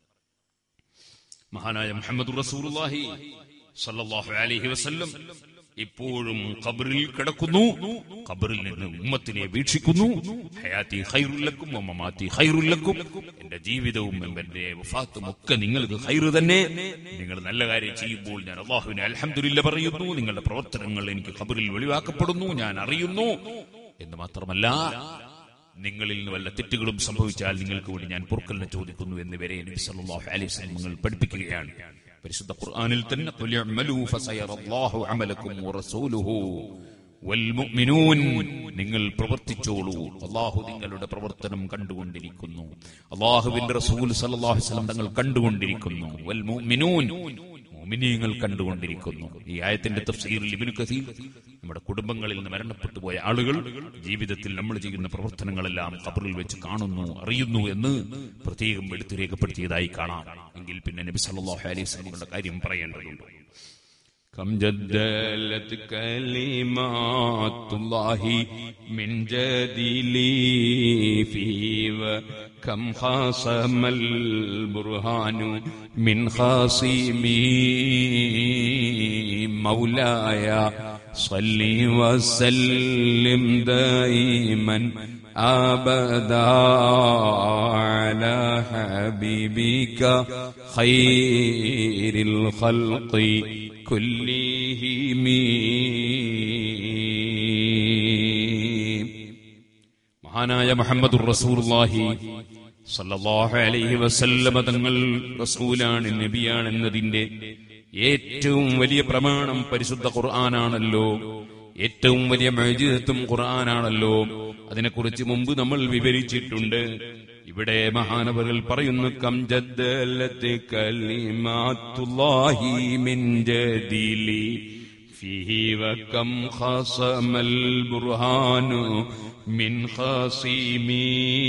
മഹാനായ മുഹമ്മദുർ റസൂലുള്ളാഹി സ്വല്ലല്ലാഹു അലൈഹി വസല്ലം ഇപ്പോഴും ഖബറിൽ കിടക്കുന്നു. ഖബറിൽ നിന്ന് ഉമ്മത്തിനെ വീക്ഷിക്കുന്നു. ഹയാത്തി ഖൈറുൽ ലക്കും വമമാതി ഖൈറുൽ ലക്കും. എന്റെ ജീവിതവും എന്റെ വഫാത്തും ഒക്കെ നിങ്ങൾക്ക് ഖൈർ തന്നെ. നിങ്ങൾ നല്ല കാര്യം ചെയ്യുമ്പോൾ ഞാൻ അല്ലാഹുവിനെ അൽഹംദുലില്ലാഹ് പറയുന്നു. നിങ്ങളുടെ പ്രവർത്തനങ്ങൾ എനിക്ക് ഖബറിൽ വെളിവാക്കപ്പെടുന്നു, ഞാൻ അറിയുന്നു എന്ന് മാത്രമല്ല, നിങ്ങളിൽ നിന്ന് വല്ല തെറ്റുകളും സംഭവിച്ചാൽ നിങ്ങൾക്ക് വേണ്ടി ഞാൻ പൊറുക്കലിനെ ചോദിക്കുന്നു എന്ന് വരെ നബി സല്ലല്ലാഹു അലൈഹി വസല്ലം പഠിപ്പിക്കുകയാണ്. പരിശുദ്ധ ഖുർആനിൽ തന്നെ ഖുൽ യഅമലൂ ഫസയറല്ലാഹു അമലക്കും വറസൂലുഹു വൽ മുഅ്മിനൂൻ, നിങ്ങൾ പ്രവർത്തിച്ചോളൂ, അല്ലാഹു നിങ്ങളുടെ പ്രവർത്തനം കണ്ടുകൊണ്ടിരിക്കുന്നു, അല്ലാഹുവിന്റെ റസൂൽ സല്ലല്ലാഹു അലൈഹി വസല്ലം തങ്ങൾ കണ്ടുകൊണ്ടിരിക്കുന്നു, വൽ മുഅ്മിനൂൻ, മുഅ്മിനീങ്ങൾ കണ്ടുകൊണ്ടിരിക്കുന്നു. ഈ ആയത്തിന്റെ തഫ്സീറിൽ ഇബ്നു കസീർ നമ്മുടെ കുടുംബങ്ങളിൽ നിന്ന് മരണപ്പെട്ടു പോയ ആളുകൾ ജീവിതത്തിൽ നമ്മൾ ചെയ്യുന്ന പ്രവർത്തനങ്ങളെല്ലാം ഖബറിൽ വെച്ച് കാണുന്നു, അറിയുന്നു എന്ന് പ്രത്യേകം എടുത്തു രേഖപ്പെടുത്തിയതായി കാണാം. എങ്കിൽ പിന്നെ നബി സല്ലല്ലാഹു അലൈഹി വസല്ലമയുടെ കാര്യം പറയേണ്ടതുണ്ട്. كم جدلت كلمات الله من جدلي فيه وكم خاصم البرهان من خاصمي مولاي صل وسلم دائما أبدا على حبيبك خير الخلق كلهم. മഹാനായ മുഹമ്മദുർ റസൂലുള്ളാഹി സല്ലല്ലാഹു അലൈഹി വസല്ലമ തങ്ങൾ റസൂലാണ്, നബിയാണ് എന്നതിന്റെ ഏറ്റവും വലിയ പ്രമാണം പരിശുദ്ധ ഖുർആനാണല്ലോ. ഏറ്റവും വലിയ മുഅ്ജിസത്തും ഖുർആനാണല്ലോ. അതിനെക്കുറിച്ച് മുമ്പ് നമ്മൾ വിവരിച്ചിട്ടുണ്ട്. ഇവിടെ മഹാനവറുകൾ പറയുന്നു, കം ജദ്ദലത്ത് കലിമാത്തുല്ലാഹി മിൻ ജദീലി ഫീഹി വകം ഖസമൽ ബുർഹാനു മിൻ ഖാസിമി.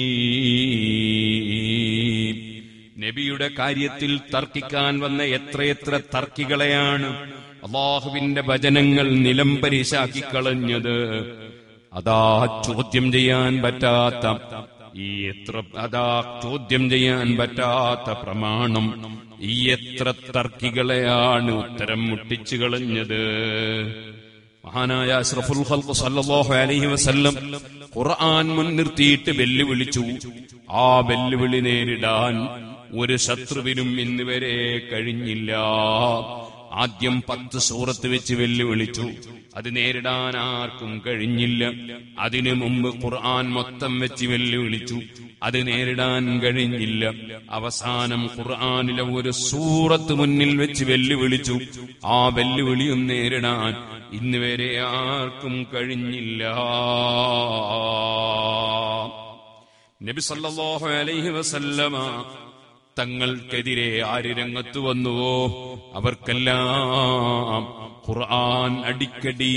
നബിയുടെ കാര്യത്തിൽ തർക്കിക്കാൻ വന്ന എത്രയെത്ര തർക്കികളെയാണ് അല്ലാഹുവിന്റെ വചനങ്ങൾ നിലംപരിശാക്കിക്കളഞ്ഞത്. അതാ ചോദ്യം ചെയ്യാൻ പറ്റാത്ത ചോദ്യം ചെയ്യാൻ പറ്റാത്ത പ്രമാണം ഈ എത്ര തർക്കികളെയാണ് ഉത്തരം മുട്ടിച്ചു കളഞ്ഞത്. മഹാനായ അഷ്റഫുൽ ഖൽഖ് സല്ലല്ലാഹു അലൈഹി വസല്ലം ഖുർആൻ മുൻനിർത്തിയിട്ട് വെല്ലുവിളിച്ചു. ആ വെല്ലുവിളി നേരിടാൻ ഒരു ശത്രുവിനും ഇന്നുവരെ കഴിഞ്ഞില്ല. ആദ്യം 10 സൂറത്ത് വെച്ച് വെല്ലുവിളിച്ചു, അത് നേരിടാൻ ആർക്കും കഴിഞ്ഞില്ല. അതിനു മുമ്പ് ഖുർആൻ മൊത്തം വെച്ച് വെല്ലുവിളിച്ചു, അത് നേരിടാൻ കഴിഞ്ഞില്ല. അവസാനം ഖുർആനിലെ ഒരു സൂറത്ത് മുന്നിൽ വെച്ച് വെല്ലുവിളിച്ചു. ആ വെല്ലുവിളിയും നേരിടാൻ ഇന്ന് വരെ ആർക്കും കഴിഞ്ഞില്ല. നബി സല്ലല്ലാഹു അലൈഹി വസല്ലമ തങ്ങൾക്കെതിരെ ആര് രംഗത്ത് വന്നുവോ അവർക്കെല്ലാം ഖുർആൻ അടിക്കടി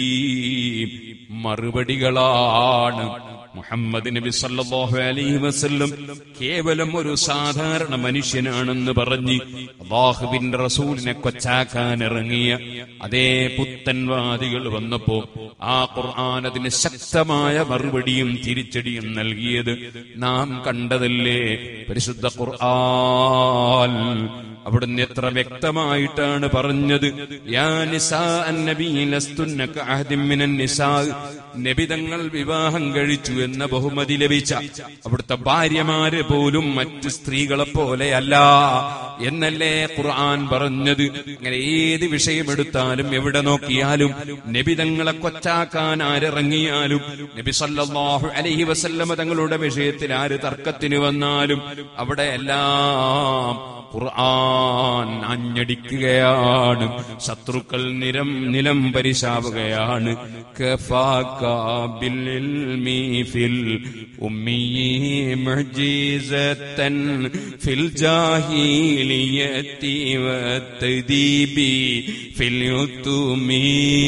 മറുപടികളാണ്. മുഹമ്മദ് നബി സല്ലല്ലാഹു അലൈഹി വസല്ലം കേവലം ഒരു സാധാരണ മനുഷ്യനാണെന്ന് പറഞ്ഞ് അല്ലാഹുവിന്റെ റസൂലിനെ കൊച്ചാക്കാൻ ഇറങ്ങിയ അതേ പുത്തൻവാദികൾ വന്നപ്പോ ആ ഖുർആൻ അതിന് ശക്തമായ മറുപടിയും തിരിച്ചടിയും നൽകിയത് നാം കണ്ടതല്ലേ. പരിശുദ്ധ ഖുർആൻ അവിടുന്ന് എത്ര വ്യക്തമായിട്ടാണ് പറഞ്ഞത്, യാ നിസാ അന്നബി ലസ്തുന്ന കഅഹദിൻ മിനൻ നിസാ. നബി തങ്ങൾ വിവാഹം കഴിച്ചു എന്ന ബഹുമതി ലഭിച്ച അവിടുത്തെ ഭാര്യമാര് പോലും മറ്റു സ്ത്രീകളെ പോലെയല്ല എന്നല്ലേ ഖുർആൻ പറഞ്ഞത്. അങ്ങനെ ഏത് വിഷയമെടുത്താലും എവിടെ നോക്കിയാലും നബി തങ്ങളെ കൊച്ചാക്കാൻ ആരിറങ്ങിയാലും നബി സല്ലല്ലാഹു അലൈഹി വസല്ലമ തങ്ങളുടെ വിഷയത്തിൽ ആര് തർക്കത്തിന് വന്നാലും അവിടെ എല്ലാം ഖുർആൻ അഞ്ഞടിക്കുകയാണ്. ശത്രുക്കൾ നിലം പരിശാവുകയാണ്. കഫാക ബിൽ ഇൽമി ഫിൽ ഉമ്മി മുഅ്ജിസതൻ ഫിൽ ജാഹിലിയത്തി വതദീബി ഫിൽ യുതുമി.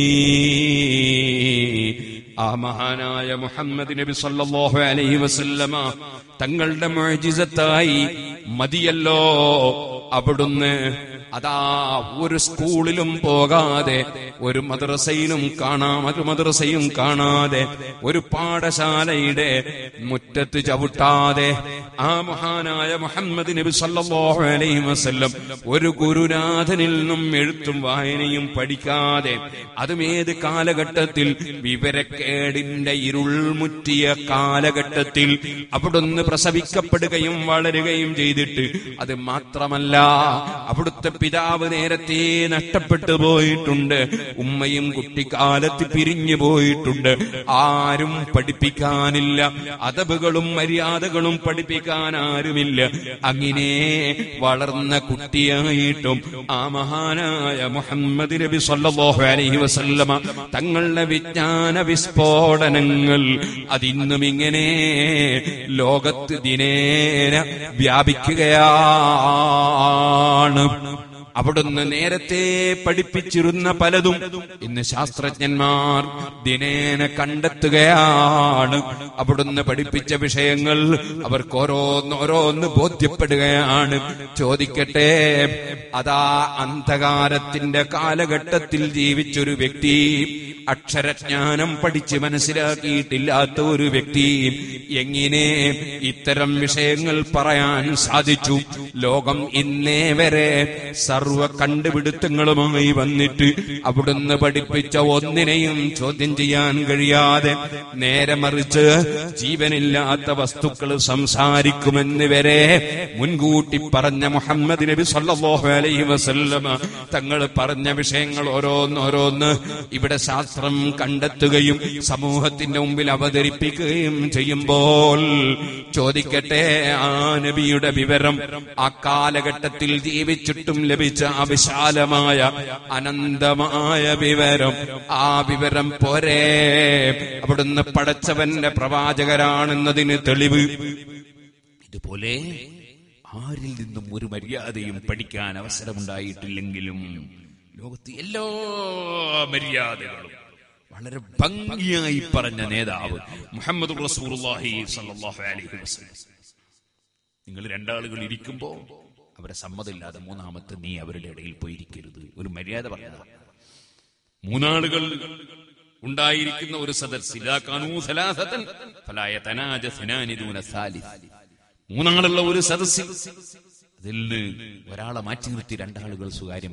ആ മഹാനായ മുഹമ്മദ് നബി സല്ലല്ലാഹു അലൈഹി വസല്ലമ തങ്ങളുടെ മുഅ്ജിസത്തായി മതിയല്ലോ അവിടുന്ന് അതാ ഒരു സ്കൂളിലും പോകാതെ, ഒരു മദ്രസയിലും മദ്രസയും കാണാതെ, ഒരു പാഠശാലയുടെ മുറ്റത്ത് ചവിട്ടാതെ ആ മഹാനായ മുഹമ്മദ് നബി സല്ലല്ലാഹു അലൈഹി വസല്ലം ഒരു ഗുരുനാഥനിൽ നിന്നും എഴുത്തും വായനയും പഠിക്കാതെ, അതും ഏത് കാലഘട്ടത്തിൽ വിവരക്കേടിന്റെ ഇരുൾ മുറ്റിയ കാലഘട്ടത്തിൽ അവിടുന്ന് പ്രസവിക്കപ്പെടുകയും വളരുകയും ചെയ്തിട്ട്, അത് മാത്രമല്ല അവിടുത്തെ പിതാവ് നേരത്തെ നഷ്ടപ്പെട്ടു പോയിട്ടുണ്ട്, ഉമ്മയും കുട്ടിക്കാലത്ത് പിരിഞ്ഞു പോയിട്ടുണ്ട്, ആരും പഠിപ്പിക്കാനില്ല, അദബുകളും മര്യാദകളും പഠിപ്പിക്കാൻ ആരുമില്ല. അങ്ങനെ വളർന്ന കുട്ടിയായിട്ടും ആ മഹാനായ മുഹമ്മദ് നബി സല്ലല്ലാഹു അലൈഹി വസല്ലമ തങ്ങളുടെ വിജ്ഞാന വിസ്ഫോടനങ്ങൾ അതിന്നും ഇങ്ങനെ ലോകത്ത് ദിനേന വ്യാപിക്കുകയാണ്. അവിടുന്ന് നേരത്തെ പഠിപ്പിച്ചിരുന്ന പലതും ഇന്ന് ശാസ്ത്രജ്ഞന്മാർ ദിനേന കണ്ടെത്തുകയാണ്. അവിടുന്ന് പഠിപ്പിച്ച വിഷയങ്ങൾ അവർക്ക് ഓരോന്ന് ബോധ്യപ്പെടുകയാണ്. ചോദിക്കട്ടെ, അതാ അന്ധകാരത്തിന്റെ കാലഘട്ടത്തിൽ ജീവിച്ചൊരു വ്യക്തി, അക്ഷരജ്ഞാനം പഠിച്ച് മനസ്സിലാക്കിയിട്ടില്ലാത്ത ഒരു വ്യക്തി എങ്ങനെ ഇത്തരം വിഷയങ്ങൾ പറയാൻ സാധിച്ചു? ലോകം ഇന്നേ വരെ സർവ കണ്ടുപിടുത്തങ്ങളുമായി വന്നിട്ട് അവിടുന്ന് പഠിപ്പിച്ച ഒന്നിനെയും ചോദ്യം ചെയ്യാൻ കഴിയാതെ നേരെ മറിച്ച് ജീവനില്ലാത്ത വസ്തുക്കൾ സംസാരിക്കുമെന്ന് വരെ മുൻകൂട്ടി പറഞ്ഞ മുഹമ്മദ് നബി സല്ലല്ലാഹു അലൈഹി വസല്ലമ തങ്ങൾ പറഞ്ഞ വിഷയങ്ങൾ ഓരോന്ന് ഇവിടെ ശാസ്ത്രം കണ്ടെത്തുകയും സമൂഹത്തിന്റെ മുമ്പിൽ അവതരിപ്പിക്കുകയും ചെയ്യുമ്പോൾ ചോദിക്കട്ടെ, ആ നബിയുടെ വിവരം, ആ കാലഘട്ടത്തിൽ ജീവിച്ചിട്ടും ലഭിച്ച ആ വിശാലമായ അനന്തമായ വിവരം, ആ വിവരം പോരെ? അവിടുന്ന് പടച്ചവന്റെ പ്രവാചകരാണെന്നതിന് തെളിവ്. ഇതുപോലെ ആരിൽ നിന്നും ഒരു മര്യാദയും പഠിക്കാൻ അവസരമുണ്ടായിട്ടില്ലെങ്കിലും ലോകത്ത് എല്ലാ മര്യാദകളും വളരെ ഭംഗിയായി പറഞ്ഞ നേതാവ് മുഹമ്മദ് റസൂലുള്ളാഹി സ്വല്ലല്ലാഹു അലൈഹി വസല്ലം. നിങ്ങൾ രണ്ടാളുകൾ ഇരിക്കുമ്പോ അവരെ സമ്മതമില്ലാതെ മൂന്നാമത്തെ നീ അവരുടെ ഇടയിൽ പോയിരിക്കരുത്. ഒരു മര്യാദ പറഞ്ഞതാണ്. മൂന്നാളുകൾ ഉണ്ടായിരിക്കുന്ന ഒരു സദസ്സിൽ മൂന്നാളുള്ള ഒരു സദസ്സിൽ അതിൽ ഒരാളെ മാറ്റി നിർത്തി രണ്ടാളുകൾ സ്വകാര്യം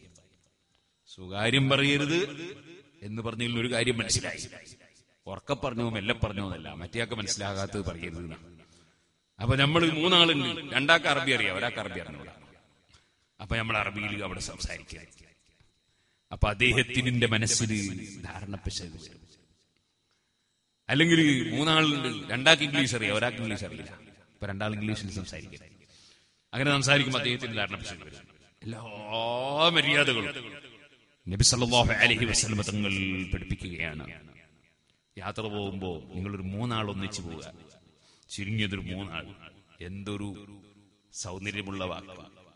പറയരുത് എന്ന് പറഞ്ഞതിൽ ഒരു കാര്യം മനസ്സിലായി. ഉറക്ക പറഞ്ഞോ മെല്ലെ പറഞ്ഞോ എന്നല്ല, മറ്റേയാൾക്ക് മനസ്സിലാകാത്തത് പറയരുത്. അപ്പൊ നമ്മൾ മൂന്നാളുണ്ട്, രണ്ടാൾക്ക് അറബി അറിയാം, ഒരാൾക്ക് അറബി അറിഞ്ഞൂടാ. അപ്പൊ നമ്മൾ അറബിയിൽ അവിടെ സംസാരിക്കുക. അപ്പൊ അദ്ദേഹത്തിന്റെ മനസ്സിൽ ധാരണപ്പിശക് വരും. അല്ലെങ്കിൽ മൂന്നാളുണ്ട്, രണ്ടാൾക്ക് ഇംഗ്ലീഷ് അറിയാം, ഒരാൾക്ക് ഇംഗ്ലീഷ് അറിയില്ല. ഇപ്പൊ രണ്ടാൾ ഇംഗ്ലീഷിൽ സംസാരിക്കുക. അങ്ങനെ സംസാരിക്കുമ്പോൾ അദ്ദേഹത്തിന് ധാരണപ്പിശക് വരും. എല്ലാ മര്യാദകളും നബി സല്ലല്ലാഹു അലൈഹി വസല്ലം തങ്ങൾ പഠിപ്പിക്കുകയാണ്. യാത്ര പോകുമ്പോ നിങ്ങളൊരു മൂന്നാൾ ഒന്നിച്ചു പോവുക, ചുരുങ്ങിയതൊരു മൂന്നാൾ. എന്തൊരു സൗന്ദര്യമുള്ള വാക്ക്!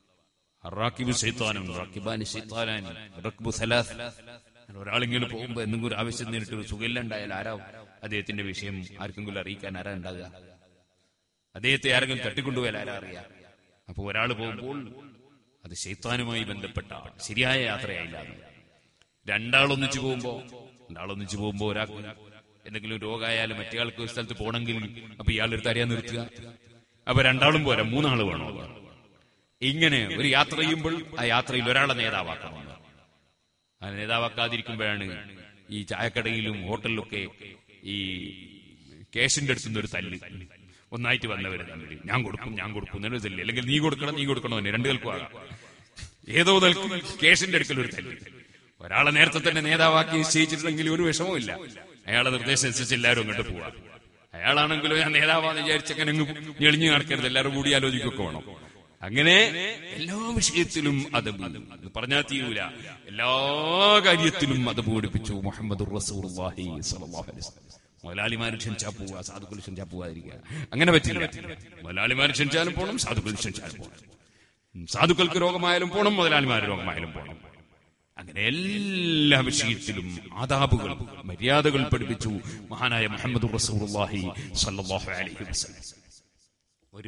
ഒരാളിങ്ങനെ പോകുമ്പോ എന്തെങ്കിലും ഒരു ആവശ്യം നേരിട്ട് ഒരു സുഖമില്ലാണ്ടായാൽ ആരാ അദ്ദേഹത്തിന്റെ വിഷയം ആർക്കെങ്കിലും അറിയിക്കാൻ ആരാ ഉണ്ടാകുക? അദ്ദേഹത്തെ ആരെങ്കിലും തട്ടിക്കൊണ്ടുപോയാൽ ആരാ അറിയാം? അപ്പൊ ഒരാൾ പോകുമ്പോൾ അത് ശൈത്താനുമായി ബന്ധപ്പെട്ട ശരിയായ യാത്രയായില്ല. രണ്ടാളൊന്നിച്ചു പോകുമ്പോ ഒരാൾക്ക് എന്തെങ്കിലും രോഗമായാലും മറ്റേയാൾക്ക് ഒരു സ്ഥലത്ത് പോകണമെങ്കിൽ അപ്പൊ ഇയാളെടുത്ത് അറിയാൻ നിർത്തുക. അപ്പൊ രണ്ടാളും പോരാ, മൂന്നാള് വേണോ? ഇങ്ങനെ ഒരു യാത്ര ചെയ്യുമ്പോൾ ആ യാത്രയിൽ ഒരാളെ നേതാവാക്കണം. ആ നേതാവാക്കാതിരിക്കുമ്പോഴാണ് ഈ ചായക്കടയിലും ഹോട്ടലിലൊക്കെ ഈ കേസിന്റെ അടുത്തുനിന്ന് ഒരു തല്ല്. ഒന്നായിട്ട് വന്നവര് തമ്മിൽ ഞാൻ കൊടുക്കും എന്നൊരു തല്ല്, അല്ലെങ്കിൽ നീ കൊടുക്കണോ തന്നെ രണ്ടു കൽക്കും ആകാം. ഏതോ നിൽക്കും കേസിന്റെ അടുക്കൽ ഒരു തല്ല്. ഒരാളെ നേരത്തെ തന്നെ നേതാവാക്കി നിശ്ചയിച്ചിട്ടുണ്ടെങ്കിൽ ഒരു വിഷമവും ഇല്ല. അയാളെ നിർദ്ദേശം അനുസരിച്ച് എല്ലാവരും അങ്ങോട്ട് പോവാ. അയാളാണെങ്കിലോ ഞാൻ നേതാവാന്ന് വിചാരിച്ചങ്ങനെ ഞെളിഞ്ഞു നടക്കരുത്, എല്ലാവരും കൂടി ആലോചിക്കൊക്കെ വേണം. അങ്ങനെ എല്ലാ വിഷയത്തിലും അതബ് പറഞ്ഞാൽ തീരൂല. എല്ലാ കാര്യത്തിലും അതബ് പഠിപ്പിച്ചു മുഹമ്മദ് റസൂലുള്ളാഹി സ്വല്ലല്ലാഹു അലൈഹി വസല്ലം. മുതലാളിമാര് ക്ഷണിച്ചാൽ പോവുക, സാധുക്കൾ ക്ഷണിച്ചാൽ പോവാതിരിക്കുക, അങ്ങനെ പറ്റില്ല. മുതലാളിമാര് ക്ഷണിച്ചാലും പോകണം, സാധുക്കൾ ക്ഷണിച്ചാലും പോകണം. സാധുക്കൾക്ക് രോഗമായാലും പോകണം, മുതലാളിമാര് രോഗമായാലും പോകണം. അങ്ങനെ എല്ലാ വിഷയത്തിലും ആദാബുകൾ, മര്യാദകൾ പഠിപ്പിച്ചു മഹാനായ മുഹമ്മദ് റസൂലുള്ളാഹി സ്വല്ലല്ലാഹു അലൈഹി വസല്ലം. ഒരു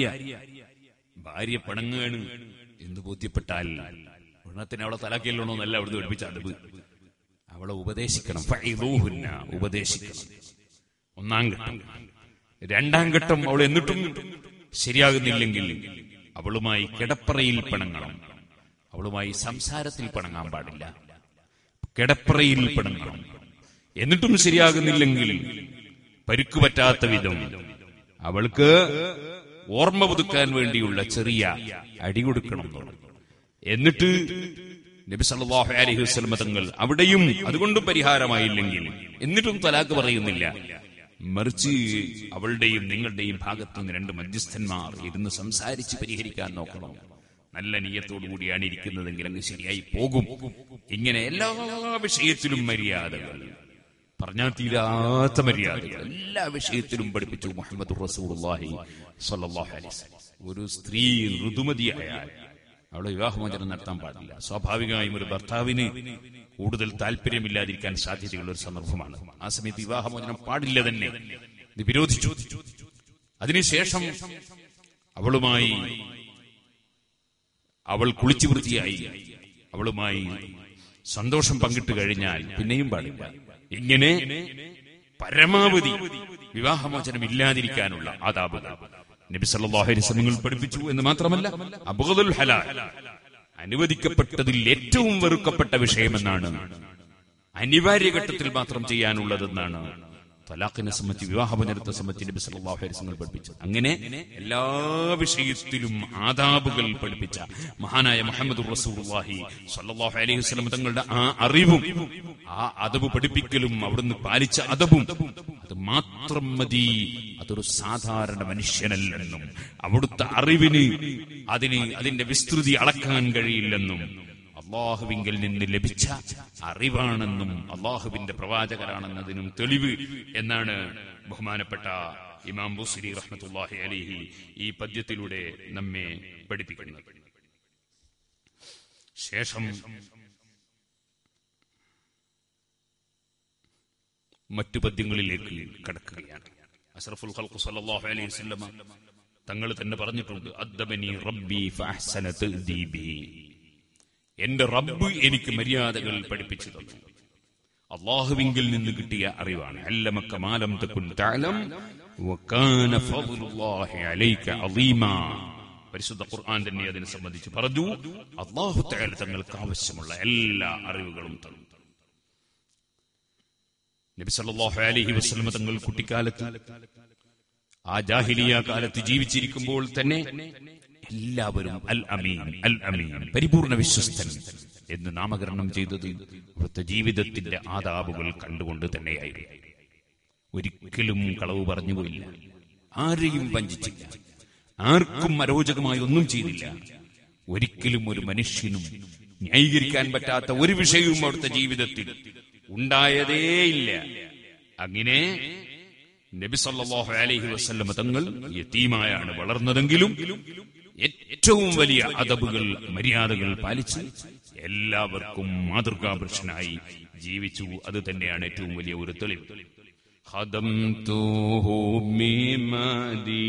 ഭാര്യ പിണങ്ങുകയാണ് എന്ന് ബോധ്യപ്പെട്ടാൽ ഉടനെ അവളെ തലാക്കിയല്ലോണോ എന്നല്ല അവിടുന്ന് പഠിപ്പിച്ച അതബ്. അവളെ ഉപദേശിക്കണം, ഉപദേശിക്കണം. ഒന്നാം ഘട്ടം. രണ്ടാം ഘട്ടം, അവൾ എന്നിട്ടും ശരിയാകുന്നില്ലെങ്കിൽ അവളുമായി കിടപ്പറയിൽ പിണങ്ങണം. അവളുമായി സംസാരത്തിൽ പിണങ്ങാൻ പാടില്ല, കിടപ്പറയിൽ പിണങ്ങണം. എന്നിട്ടും ശരിയാകുന്നില്ലെങ്കിൽ പരുക്കു പറ്റാത്ത വിധം അവൾക്ക് ഓർമ്മ പുതുക്കാൻ വേണ്ടിയുള്ള ചെറിയ അടി കൊടുക്കണം. എന്നിട്ട് നബി സല്ലല്ലാഹു അലൈഹി വസല്ലം തങ്ങൾ അവിടെയും അതുകൊണ്ടും പരിഹാരമായില്ലെങ്കിൽ എന്നിട്ടും തലാക്ക് പറയുന്നില്ല, മറിച്ച് അവളുടെയും നിങ്ങളുടെയും ഭാഗത്തു നിന്ന് രണ്ട് മധ്യസ്ഥന്മാർ ഇരുന്ന് സംസാരിച്ച് പരിഹരിക്കാൻ നോക്കണം. നല്ല നിയ്യത്തോടു കൂടിയാണ് ഇരിക്കുന്നതെങ്കിൽ അങ്ങ് ശരിയായി പോകും. ഇങ്ങനെ എല്ലാ വിഷയത്തിലും മര്യാദകൾ, പറഞ്ഞാൽ തീരാത്ത മര്യാദകൾ എല്ലാ വിഷയത്തിലും പഠിപ്പിച്ചു മുഹമ്മദ് റസൂലുള്ളാഹി സ്വല്ലല്ലാഹു അലൈഹി വസല്ലം. ഒരു സ്ത്രീ ഋതുമതിയായാൽ അവളെ വിവാഹമോചനം നടത്താൻ പാടില്ല. സ്വാഭാവികമായും ഒരു ഭർത്താവിന് കൂടുതൽ താല്പര്യമില്ലാതിരിക്കാൻ സാധ്യതയുള്ള ഒരു സന്ദർഭമാണ്. ആ സമയത്ത് വിവാഹമോചനം പാടില്ല തന്നെ, ഇത് വിരോധിച്ചു. അതിനുശേഷം അവൾ കുളിച്ചു വൃത്തിയായി അവളുമായി സന്തോഷം പങ്കിട്ട് കഴിഞ്ഞാൽ പിന്നെയും പാടില്ല. ഇങ്ങനെ പരമാവധി വിവാഹമോചനം ഇല്ലാതിരിക്കാനുള്ള ആദാബുകൾ നബി സല്ലല്ലാഹു അലൈഹി വസല്ലം പഠിപ്പിച്ചു എന്ന് മാത്രമല്ല, അബ്ഗദുൽ ഹലാൽ, അനുവദിക്കപ്പെട്ടതിൽ ഏറ്റവും വെറുക്കപ്പെട്ട വിഷയമെന്നാണ്, അനിവാര്യഘട്ടത്തിൽ മാത്രം ചെയ്യാനുള്ളതെന്നാണ് തലാഖിനെ സംബന്ധിച്ച്, വിവാഹമോചനത്തെ സംബന്ധിച്ച് നബി സല്ലല്ലാഹു അലൈഹി വസല്ലം പഠിപ്പിച്ചു. അങ്ങനെ എല്ലാ വിഷയത്തിലും ആദാബുകൾ പഠിപ്പിച്ച മഹാനായ മുഹമ്മദുർ റസൂലുള്ളാഹി സ്വല്ലല്ലാഹു അലൈഹി വസല്ലം തങ്ങളുടെ ആ അറിവും ആ അദബ് പഠിപ്പിക്കലും അവിടുന്ന് പാലിച്ച അദബും അത് മാത്രം മതി. അതൊരു സാധാരണ മനുഷ്യനല്ലെന്നും അവിടുത്തെ അറിവിന് അതിന്റെ വിസ്തൃതി അളക്കാൻ കഴിയില്ലെന്നും അള്ളാഹുവിങ്കിൽ നിന്ന് ലഭിച്ച അറിവാണെന്നും അള്ളാഹുവിന്റെ പ്രവാചകരാണെന്നതിനും തെളിവ് എന്നാണ് ബഹുമാനപ്പെട്ട ഇമാം ബുസ്രി റഹ്മത്തുള്ളാഹി അലൈഹി ഈ പദ്യത്തിലൂടെ നമ്മെ പഠിപ്പിക്കുന്നത്. ശേഷം മറ്റു പദ്യങ്ങളിലേക്ക് കടക്കുകയാണ്. അഷ്റഫുൽ ഖൽഖ് സല്ലല്ലാഹു അലൈഹി വസല്ലം തങ്ങൾ തന്നെ പറഞ്ഞിട്ടുണ്ട്, അദ്ദബനി റബ്ബി ഫഅഹ്സന തഅദീബി, എന്റെ റബ്ബ് എനിക്ക് മര്യാദകൾ പഠിപ്പിച്ചു തന്നു. അല്ലാഹുവിങ്കിൽ നിന്ന് കിട്ടിയ അറിവാണ്. അല്ലമക മാ ലം തകുൻ തഅലം വകാന ഫദ്ലുല്ലാഹി അലൈക അളീമാ. പരിശുദ്ധ ഖുർആൻ തന്നെ അതിനെ സംബന്ധിച്ച് പറഞ്ഞു. അല്ലാഹു തആല തങ്ങൾക്ക് ആവശ്യമുള്ള എല്ലാ അറിവുകളും തന്നു. നബി സല്ലല്ലാഹു അലൈഹി വസല്ലം തങ്ങൾ കുട്ടിക്കാലത്ത്, ആ ജാഹിലിയ കാലത്ത് ജീവിച്ചിരിക്കുമ്പോൾ തന്നെ എല്ലാവരും അൽ അമീൻ, അൽ അമീൻ, പരിപൂർണ വിശ്വസ്തൻ എന്ന് നാമകരണം ചെയ്തത് അവിടുത്തെ ജീവിതത്തിന്റെ ആദാബുകൾ കണ്ടുകൊണ്ട് തന്നെയായിരുന്നു. ഒരിക്കലും കളവ് പറഞ്ഞുപോയില്ല, ആരെയും വഞ്ചിച്ചില്ല, ആർക്കും അരോചകമായി ഒന്നും ചെയ്തില്ല. ഒരിക്കലും ഒരു മനുഷ്യനും ന്യായീകരിക്കാൻ പറ്റാത്ത ഒരു വിഷയവും അവിടുത്തെ ജീവിതത്തിൽ ഉണ്ടായതേയില്ല. അങ്ങനെ നബി സല്ലല്ലാഹു അലൈഹി വസല്ലം തങ്ങൾ യതീമായാണ് വളർന്നതെങ്കിലും ഏറ്റവും വലിയ അദബുകൾ, മര്യാദകൾ പാലിച്ച് എല്ലാവർക്കും മാതൃകാപുരുഷനായി ജീവിച്ചു. അത് തന്നെയാണ് ഏറ്റവും വലിയ ഒരു തെളിവ്. ഖദംതുഹു മിമാദി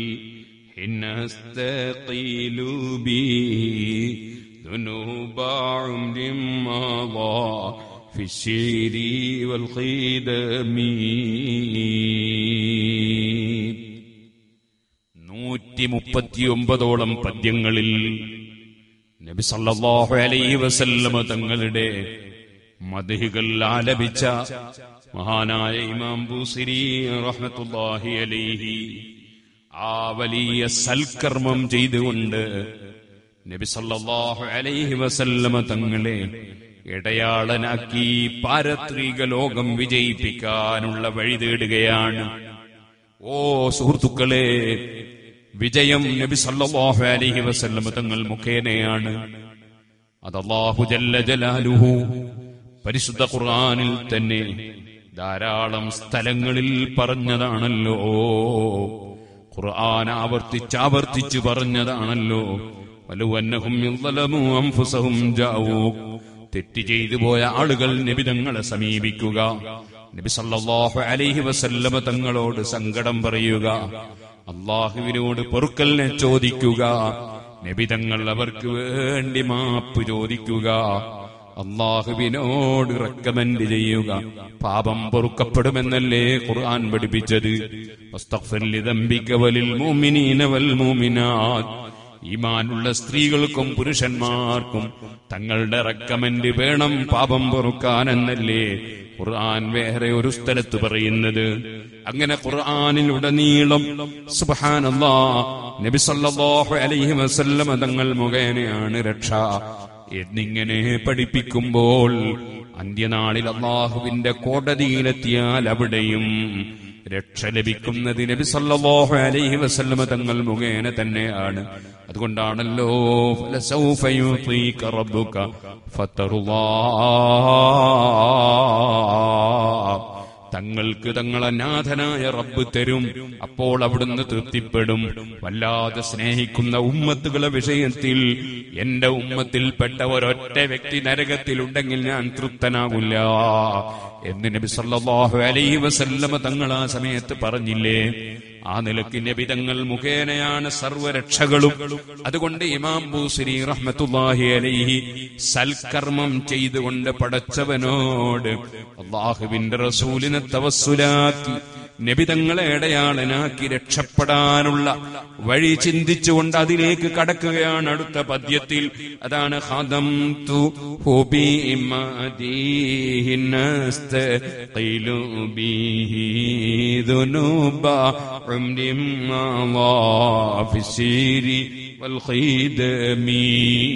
ഹിനസ്തഖീലു ബി ദുനൂബഉം ദിമാവാ ഫിശ്ശിരി വൽ ഖിദമി. 139ഓളം പദ്യങ്ങളിൽ നബി സല്ലല്ലാഹു അലൈഹി വസല്ലം തങ്ങളുടെ മദ്ഹുകൾ ആലപിച്ച മഹാനായ ഇമാം ബുസ്രി റഹ്മത്തുള്ളാഹി അലൈഹി ആ വലിയ സൽക്കർമ്മം ചെയ്തുകൊണ്ട് നബി സല്ലല്ലാഹു അലൈഹി വസല്ലം തങ്ങളെ ഇടയാളനാക്കി പാരത്രിക ലോകം വിജയിപ്പിക്കാനുള്ള വഴി തേടുകയാണ്. ഓ സുഹൃത്തുക്കളെ, വിജയം നബി സല്ലല്ലാഹു അലൈഹി വസല്ലം തങ്ങൾ മുഖേനയാണ്. അത് അല്ലാഹു ജല്ല ജലാലുഹു പരിശുദ്ധ ഖുർആനിൽ തന്നെ ധാരാളം സ്ഥലങ്ങളിൽ പറഞ്ഞതാണല്ലോ. ഖുർആൻ ആവർത്തിച്ചാവർത്തിച്ചു പറഞ്ഞതാണല്ലോ. വലൗ അന്നഹും യളമു അൻഫുസഹും ജാഊ, തെറ്റ് ചെയ്തു പോയ ആളുകൾ നബി തങ്ങളെ സമീപിക്കുക, നബി സല്ലല്ലാഹു അലൈഹി വസല്ലം തങ്ങളോട് സങ്കടം പറയുക, അല്ലാഹുവിനോട് പൊറുക്കലിനെ ചോദിക്കുക, നബി തങ്ങൾ അവർക്ക് വേണ്ടി മാപ്പ് ചോദിക്കുക, അല്ലാഹുവിനോട് റെക്കമെൻഡ് ചെയ്യുക. പാപം പൊറുക്കപ്പെടുമെന്നല്ലേ ഖുർആൻ പഠിപ്പിച്ചത്. വസ്തഗ്ഫിർ ലിദംബിക വലിൽ മുഅ്മിനീന വൽ മുഅ്മിനാത്ത്. ഈമാനുള്ള സ്ത്രീകൾക്കും പുരുഷന്മാർക്കും തങ്ങളുടെ റെക്കമെൻഡ് വേണം പാപം പൊറുക്കാൻ എന്നല്ലേ ഖുർആൻ വേറെ ഒരു സ്ഥലത്ത് പറയുന്നത്. അങ്ങനെ ഖുർആനിലുടനീളം സുബ്ഹാനല്ലാഹ് നബി സല്ലല്ലാഹു അലൈഹി വസല്ലം തങ്ങൾ മുഖേനയാണ് രക്ഷ എന്നിങ്ങനെ പഠിപ്പിക്കുമ്പോൾ അന്ത്യനാളിൽ അല്ലാഹുവിന്റെ കോടതിയിലെത്തിയാൽ അവിടെയും രക്ഷ ലഭിക്കുന്നത് നബി സല്ലല്ലാഹു അലൈഹി വസല്ലം തങ്ങൾ മുഖേന തന്നെയാണ്. അതുകൊണ്ടാണല്ലോ ഫലസൗഫ യുതീക റബ്ബുക ഫതർളാ, തങ്ങൾക്ക് തങ്ങളെ നാഥനായ റബ്ബ് തരും. അപ്പോൾ അവിടുന്ന് തൃപ്തിപ്പെടും. വല്ലാതെ സ്നേഹിക്കുന്ന ഉമ്മത്തുകളെ വിഷയത്തിൽ എന്റെ ഉമ്മത്തിൽപ്പെട്ട ഒരൊറ്റ വ്യക്തി നരകത്തിലുണ്ടെങ്കിൽ ഞാൻ തൃപ്തനാകില്ല എന്ന് നബി സല്ലല്ലാഹു അലൈഹി വസല്ലമ തങ്ങൾ ആ സമയത്ത് പറഞ്ഞില്ലേ? ആ നിലയ്ക്ക് നബി തങ്ങൾ മുഖേനയാണ് സർവരക്ഷകളും. അതുകൊണ്ട് ഇമാം ബൂസിരി റഹ്മത്തുള്ളാഹി അലൈഹി സൽക്കർമ്മം ചെയ്തുകൊണ്ട് പടച്ചവനോട് അല്ലാഹുവിന്റെ റസൂലിനെ തവസ്സുലാക്കി നബി തങ്ങളെ ഇടയാളനാക്കി രക്ഷപ്പെടാനുള്ള വഴി ചിന്തിച്ചുകൊണ്ട് അതിലേക്ക് കടക്കുകയാണ് അടുത്ത പദ്യത്തിൽ. അതാണ് ഖദംതു ഹുബി മദീഹിനസ്തഖിലു ബിഹി ദുനൂബ ഉംരിം ഫിസിരി വൽ ഖിദമി.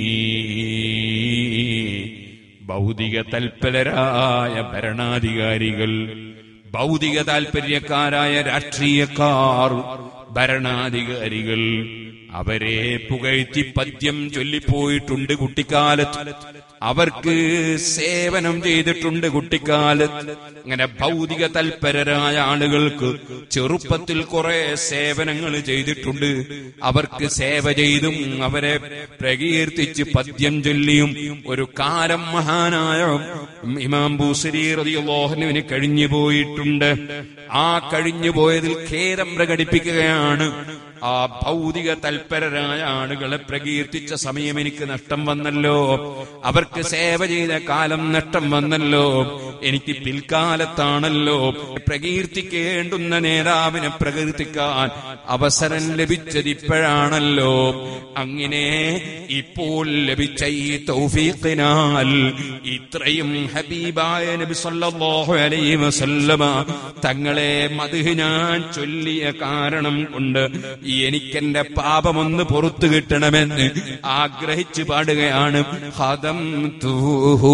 ഭൗതിക തൽപരരായ ഭരണാധികാരികൾ, ഭൗതിക താൽപര്യക്കാരായ രാഷ്ട്രീയക്കാർ, ഭരണാധികാരികൾ അവരെ പുകഴ്ത്തി പദ്യം ചൊല്ലിപ്പോയിട്ടുണ്ട് കുട്ടിക്കാലത്ത്. അവർക്ക് സേവനം ചെയ്തിട്ടുണ്ട് കുട്ടിക്കാലത്ത്. അങ്ങനെ ഭൗതിക തൽപരരായ ആളുകൾക്ക് ചെറുപ്പത്തിൽ കുറെ സേവനങ്ങൾ ചെയ്തിട്ടുണ്ട്. അവർക്ക് സേവ ചെയ്തും അവരെ പ്രകീർത്തിച്ച് പദ്യം ചൊല്ലിയും ഒരു കാലം മഹാനായ ഇമാം ബൂസരി റളിയല്ലാഹു അൻഹുവിന് കഴിഞ്ഞു പോയിട്ടുണ്ട്. ആ കഴിഞ്ഞു പോയതിൽ ഖേദം പ്രകടിപ്പിക്കുകയാണ്. ആ ഭൗതിക തൽപരരായ ആളുകളെ പ്രകീർത്തിച്ച സമയം എനിക്ക് നഷ്ടം വന്നല്ലോ. അവർക്ക് സേവ ചെയ്ത കാലം നഷ്ടം വന്നല്ലോ. എനിക്ക് പിൽക്കാലത്താണല്ലോ പ്രകീർത്തിക്കേണ്ടുന്ന നേതാവിനെ പ്രകീർത്തിക്കാൻ അവസരം ലഭിച്ചതിപ്പോഴാണല്ലോ. അങ്ങനെ ഇപ്പോൾ ലഭിച്ച ഈ തൗഫീഖിനാൽ ഇത്രയും ഹബീബായ നബി സല്ലല്ലാഹു അലൈഹി വസല്ലമ തങ്ങളെ മദ്ഹ് ഞാൻ ചൊല്ലിയ കാരണം കൊണ്ട് എനിക്കെന്റെ പാപമൊന്ന് പുറത്തു കിട്ടണമെന്ന് ആഗ്രഹിച്ചു പാടുകയാണ്. ഖദംതുഹു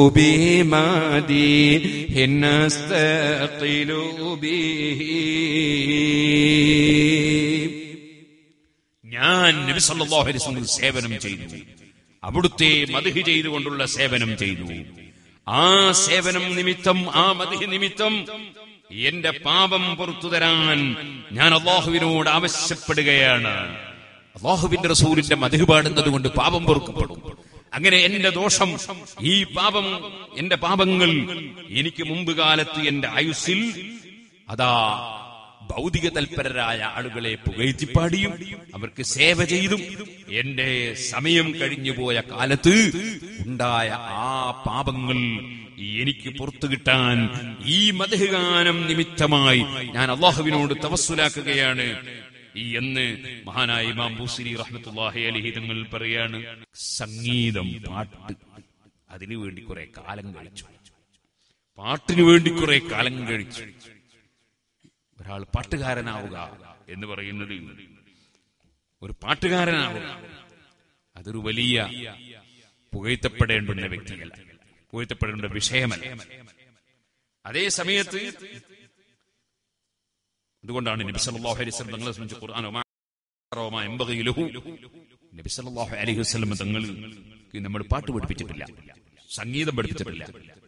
ബിമദീഹിനസ്തഖിലു ബിഹി. ഞാൻ നബി സല്ലല്ലാഹു അലൈഹി വസല്ലം സേവനം ചെയ്തു, അവിടുത്തെ മദ്ഹ് ചെയ്തുകൊണ്ടുള്ള സേവനം ചെയ്തു. ആ സേവനം നിമിത്തം, ആ മദ്ഹ് നിമിത്തം എന്റെ പാപം പുറത്തു തരാൻ ഞാൻ അല്ലാഹുവിനോട് ആവശ്യപ്പെടുകയാണ്. അല്ലാഹുവിന്റെ റസൂലിന്റെ മദ്ഹ് പാടുന്നത് കൊണ്ട് പാപം പൊറുക്കപ്പെടും. അങ്ങനെ എന്റെ ദോഷം, ഈ പാപം, എന്റെ പാപങ്ങൾ എനിക്ക് മുമ്പ് കാലത്ത് എന്റെ ആയുസ്സിൽ അതാ ഭൗതിക തൽപരരായ ആളുകളെ പുകഴ്ത്തിപ്പാടിയും അവർക്ക് സേവ ചെയ്തും എന്റെ സമയം കഴിഞ്ഞുപോയ കാലത്ത് ഉണ്ടായ ആ പാപങ്ങൾ എനിക്ക് പുറത്തു കിട്ടാൻ ഈ മദ്ഹ് ഗാനം നിമിത്തമായി ഞാൻ അല്ലാഹുവിനോട് തവസ്സുലാക്കുകയാണ് എന്ന് മഹാനായ ഇമാം ബൂസിരി റഹ്മത്തുള്ളാഹി അലൈഹി തങ്ങൾ പറയാണ്. സംഗീതം, പാട്ട്, അതിനു വേണ്ടി കുറെ കാലം കഴിച്ചു. പാട്ടിനു വേണ്ടി കുറെ കാലം കഴിച്ചു. ഒരാൾ പാട്ടുകാരനാവുക എന്ന് പറയുന്നത്, ഒരു പാട്ടുകാരനാവുക, അതൊരു വലിയ പുകഴ്ത്തപ്പെടേണ്ടുന്ന വ്യക്തിയല്ല, പുകഴ്ത്തപ്പെടേണ്ട വിഷയമല്ല. അതേ സമയത്ത് അതുകൊണ്ടാണ് നബി സല്ലല്ലാഹു അലൈഹി വസല്ലം തങ്ങളെ സംബന്ധിച്ച് ഖുർആൻ നബി സല്ലല്ലാഹു അലൈഹി വസല്ലം തങ്ങൾക്ക് നമ്മൾ പാട്ട് പഠിപ്പിച്ചിട്ടില്ല, സംഗീതം പഠിപ്പിച്ചിട്ടില്ല.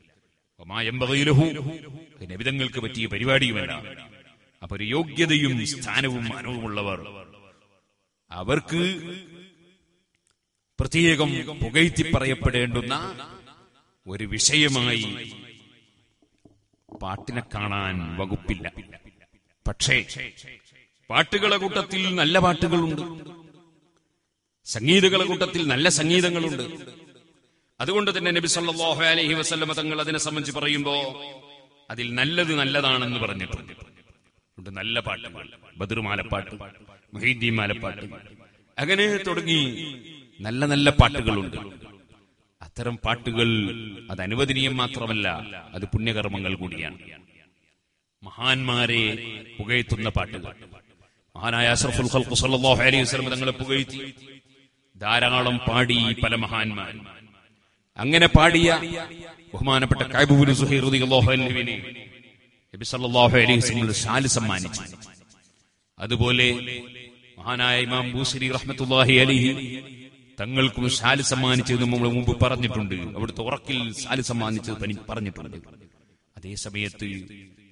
നബി തങ്ങൾക്ക് പറ്റിയ പരിപാടിയുമല്ല. അപ്പൊ ഒരു യോഗ്യതയും സ്ഥാനവും മാനവുമുള്ളവർ, അവർക്ക് പ്രത്യേകം പുകഴ്ത്തി പറയപ്പെടേണ്ടുന്ന ഒരു വിഷയമായി പാട്ടിനെ കാണാൻ വകുപ്പില്ല. പക്ഷേ പാട്ടുകളെ കൂട്ടത്തിൽ നല്ല പാട്ടുകളുണ്ട്, സംഗീതങ്ങളെ കൂട്ടത്തിൽ നല്ല സംഗീതങ്ങളുണ്ട്. അതുകൊണ്ട് തന്നെ നബി സല്ലല്ലാഹു അലൈഹി വസല്ലം തങ്ങൾ അതിനെ സംബന്ധിച്ച് പറയുമ്പോ അതിൽ നല്ലത് നല്ലതാണെന്ന് പറഞ്ഞിട്ടുണ്ട്. നല്ല പാട്ടുകൾ, ബദർ മാലപ്പാട്ട്, മുഹീദ്ദീൻ മാലപ്പാട്ട്, അങ്ങനെ തുടങ്ങി നല്ല നല്ല പാട്ടുകളുണ്ട്. അത്തരം പാട്ടുകൾ അത് അനുവദനീയം മാത്രമല്ല, അത് പുണ്യകർമ്മങ്ങൾ കൂടിയാണ്. മഹാന്മാരെ പുകഴ്ത്തുന്ന പാട്ടുകൾ, മഹാനായ അഷ്റഫുൽ ഖൽഖ് സല്ലല്ലാഹു അലൈഹി വസല്ലം തങ്ങളെ പുകഴ്ത്തി ധാരാളം പാടി പല മഹാന്മാർ. അങ്ങനെ പാടിയ ബഹുമാനപ്പെട്ട കഅബ് ഇബ്നു സുഹൈർ റളിയല്ലാഹു അൻഹുവിനെ നബി സല്ലല്ലാഹു അലൈഹി വസല്ലം ഷാല് സമ്മാനിച്ചു. അതുപോലെ മഹാനായ ഇമാം ബൂസിരി റഹ്മത്തുള്ളാഹി അലൈഹി തങ്ങൾക്കും ഷാല് സമ്മാനിച്ചത് നമ്മൾ മുമ്പ് പറഞ്ഞിട്ടുണ്ട്. അവിടുത്തെ ഉറക്കിൽ ഷാല് സമ്മാനിച്ചത് പറഞ്ഞിട്ടുണ്ട്. അതേ സമയത്ത്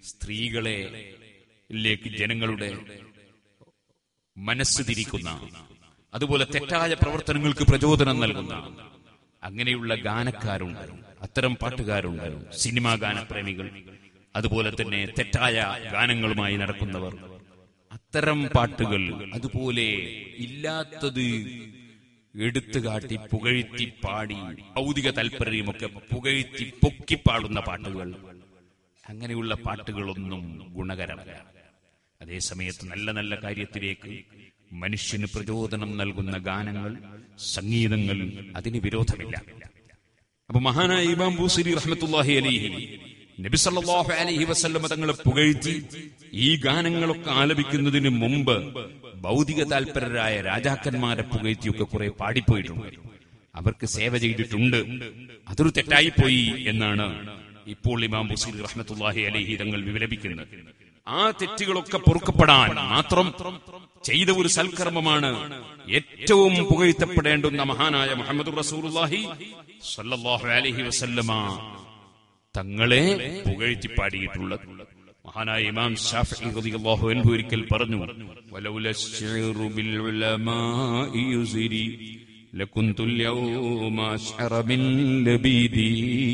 സ്ത്രീകളിലേക്ക് ജനങ്ങളുടെ മനസ്സ് തിരിക്കുന്ന, അതുപോലെ തെറ്റായ പ്രവർത്തനങ്ങൾക്ക് പ്രചോദനം നൽകുന്ന അങ്ങനെയുള്ള ഗാനക്കാരുണ്ടായിരുന്നു, അത്തരം പാട്ടുകാരുണ്ടായിരുന്നു. സിനിമാ ഗാനപ്രേമികൾ, അതുപോലെ തന്നെ തെറ്റായ ഗാനങ്ങളുമായി നടക്കുന്നവർ, അത്തരം പാട്ടുകൾ, അതുപോലെ ഇല്ലാത്തത് എടുത്തുകാട്ടി പുകഴ്ത്തി പാടി ഭൗതിക താല്പര്യമൊക്കെ പുകഴ്ത്തി പൊക്കിപ്പാടുന്ന പാട്ടുകൾ, അങ്ങനെയുള്ള പാട്ടുകളൊന്നും ഗുണകരമല്ല. അതേസമയത്ത് നല്ല നല്ല കാര്യത്തിലേക്ക് മനുഷ്യന് പ്രചോദനം നൽകുന്ന ഗാനങ്ങൾ, സംഗീതങ്ങൾ, അതിന് വിരോധമില്ല. അപ്പൊ മഹാനായ ഇമാം ബൂസിരി റഹ്മത്തുള്ളാഹി അലൈഹി നബി സല്ലല്ലാഹു അലൈഹി വസല്ലം തങ്ങളെ പുകഴ്ത്തി ഈ ഗാനങ്ങളൊക്കെ ആലപിക്കുന്നതിന് മുമ്പ് ഭൗതിക താല്പര്യരായ രാജാക്കന്മാരെ പുകഴ്ത്തിയൊക്കെ കുറെ പാടിപ്പോയിട്ടുണ്ട്, അവർക്ക് സേവ ചെയ്തിട്ടുണ്ട്. അതൊരു തെറ്റായിപ്പോയി എന്നാണ് ഇപ്പോൾ ഇമാം ബൂസിരി റഹ്മത്തുള്ളാഹി അലൈഹി തങ്ങൾ വിലപിക്കുന്നത്. ആ തെറ്റുകളൊക്കെ പൊറുക്കപ്പെടാൻ മാത്രം ചെയ്ത ഒരു സൽക്കർമ്മമാണ് ഏറ്റവും പുകഴ്ത്തപ്പെടേണ്ടുന്ന മഹാനായ മുഹമ്മദുർ റസൂലുള്ളാഹി സ്വല്ലല്ലാഹു അലൈഹി വസല്ലമ തങ്ങളെ പുകഴ്ത്തി പാടിയിട്ടുള്ളത്. മഹാനായ ഇമാം ശാഫിഈ റളിയല്ലാഹു അൻഹു ഒരിക്കൽ പറഞ്ഞു, വലൗല അശ്ശിറു ബിൽ ഉലമാഇ യുസിരി ലകുൻതുൽ യൗമ അശ്അറ മിൻ ലബീദി.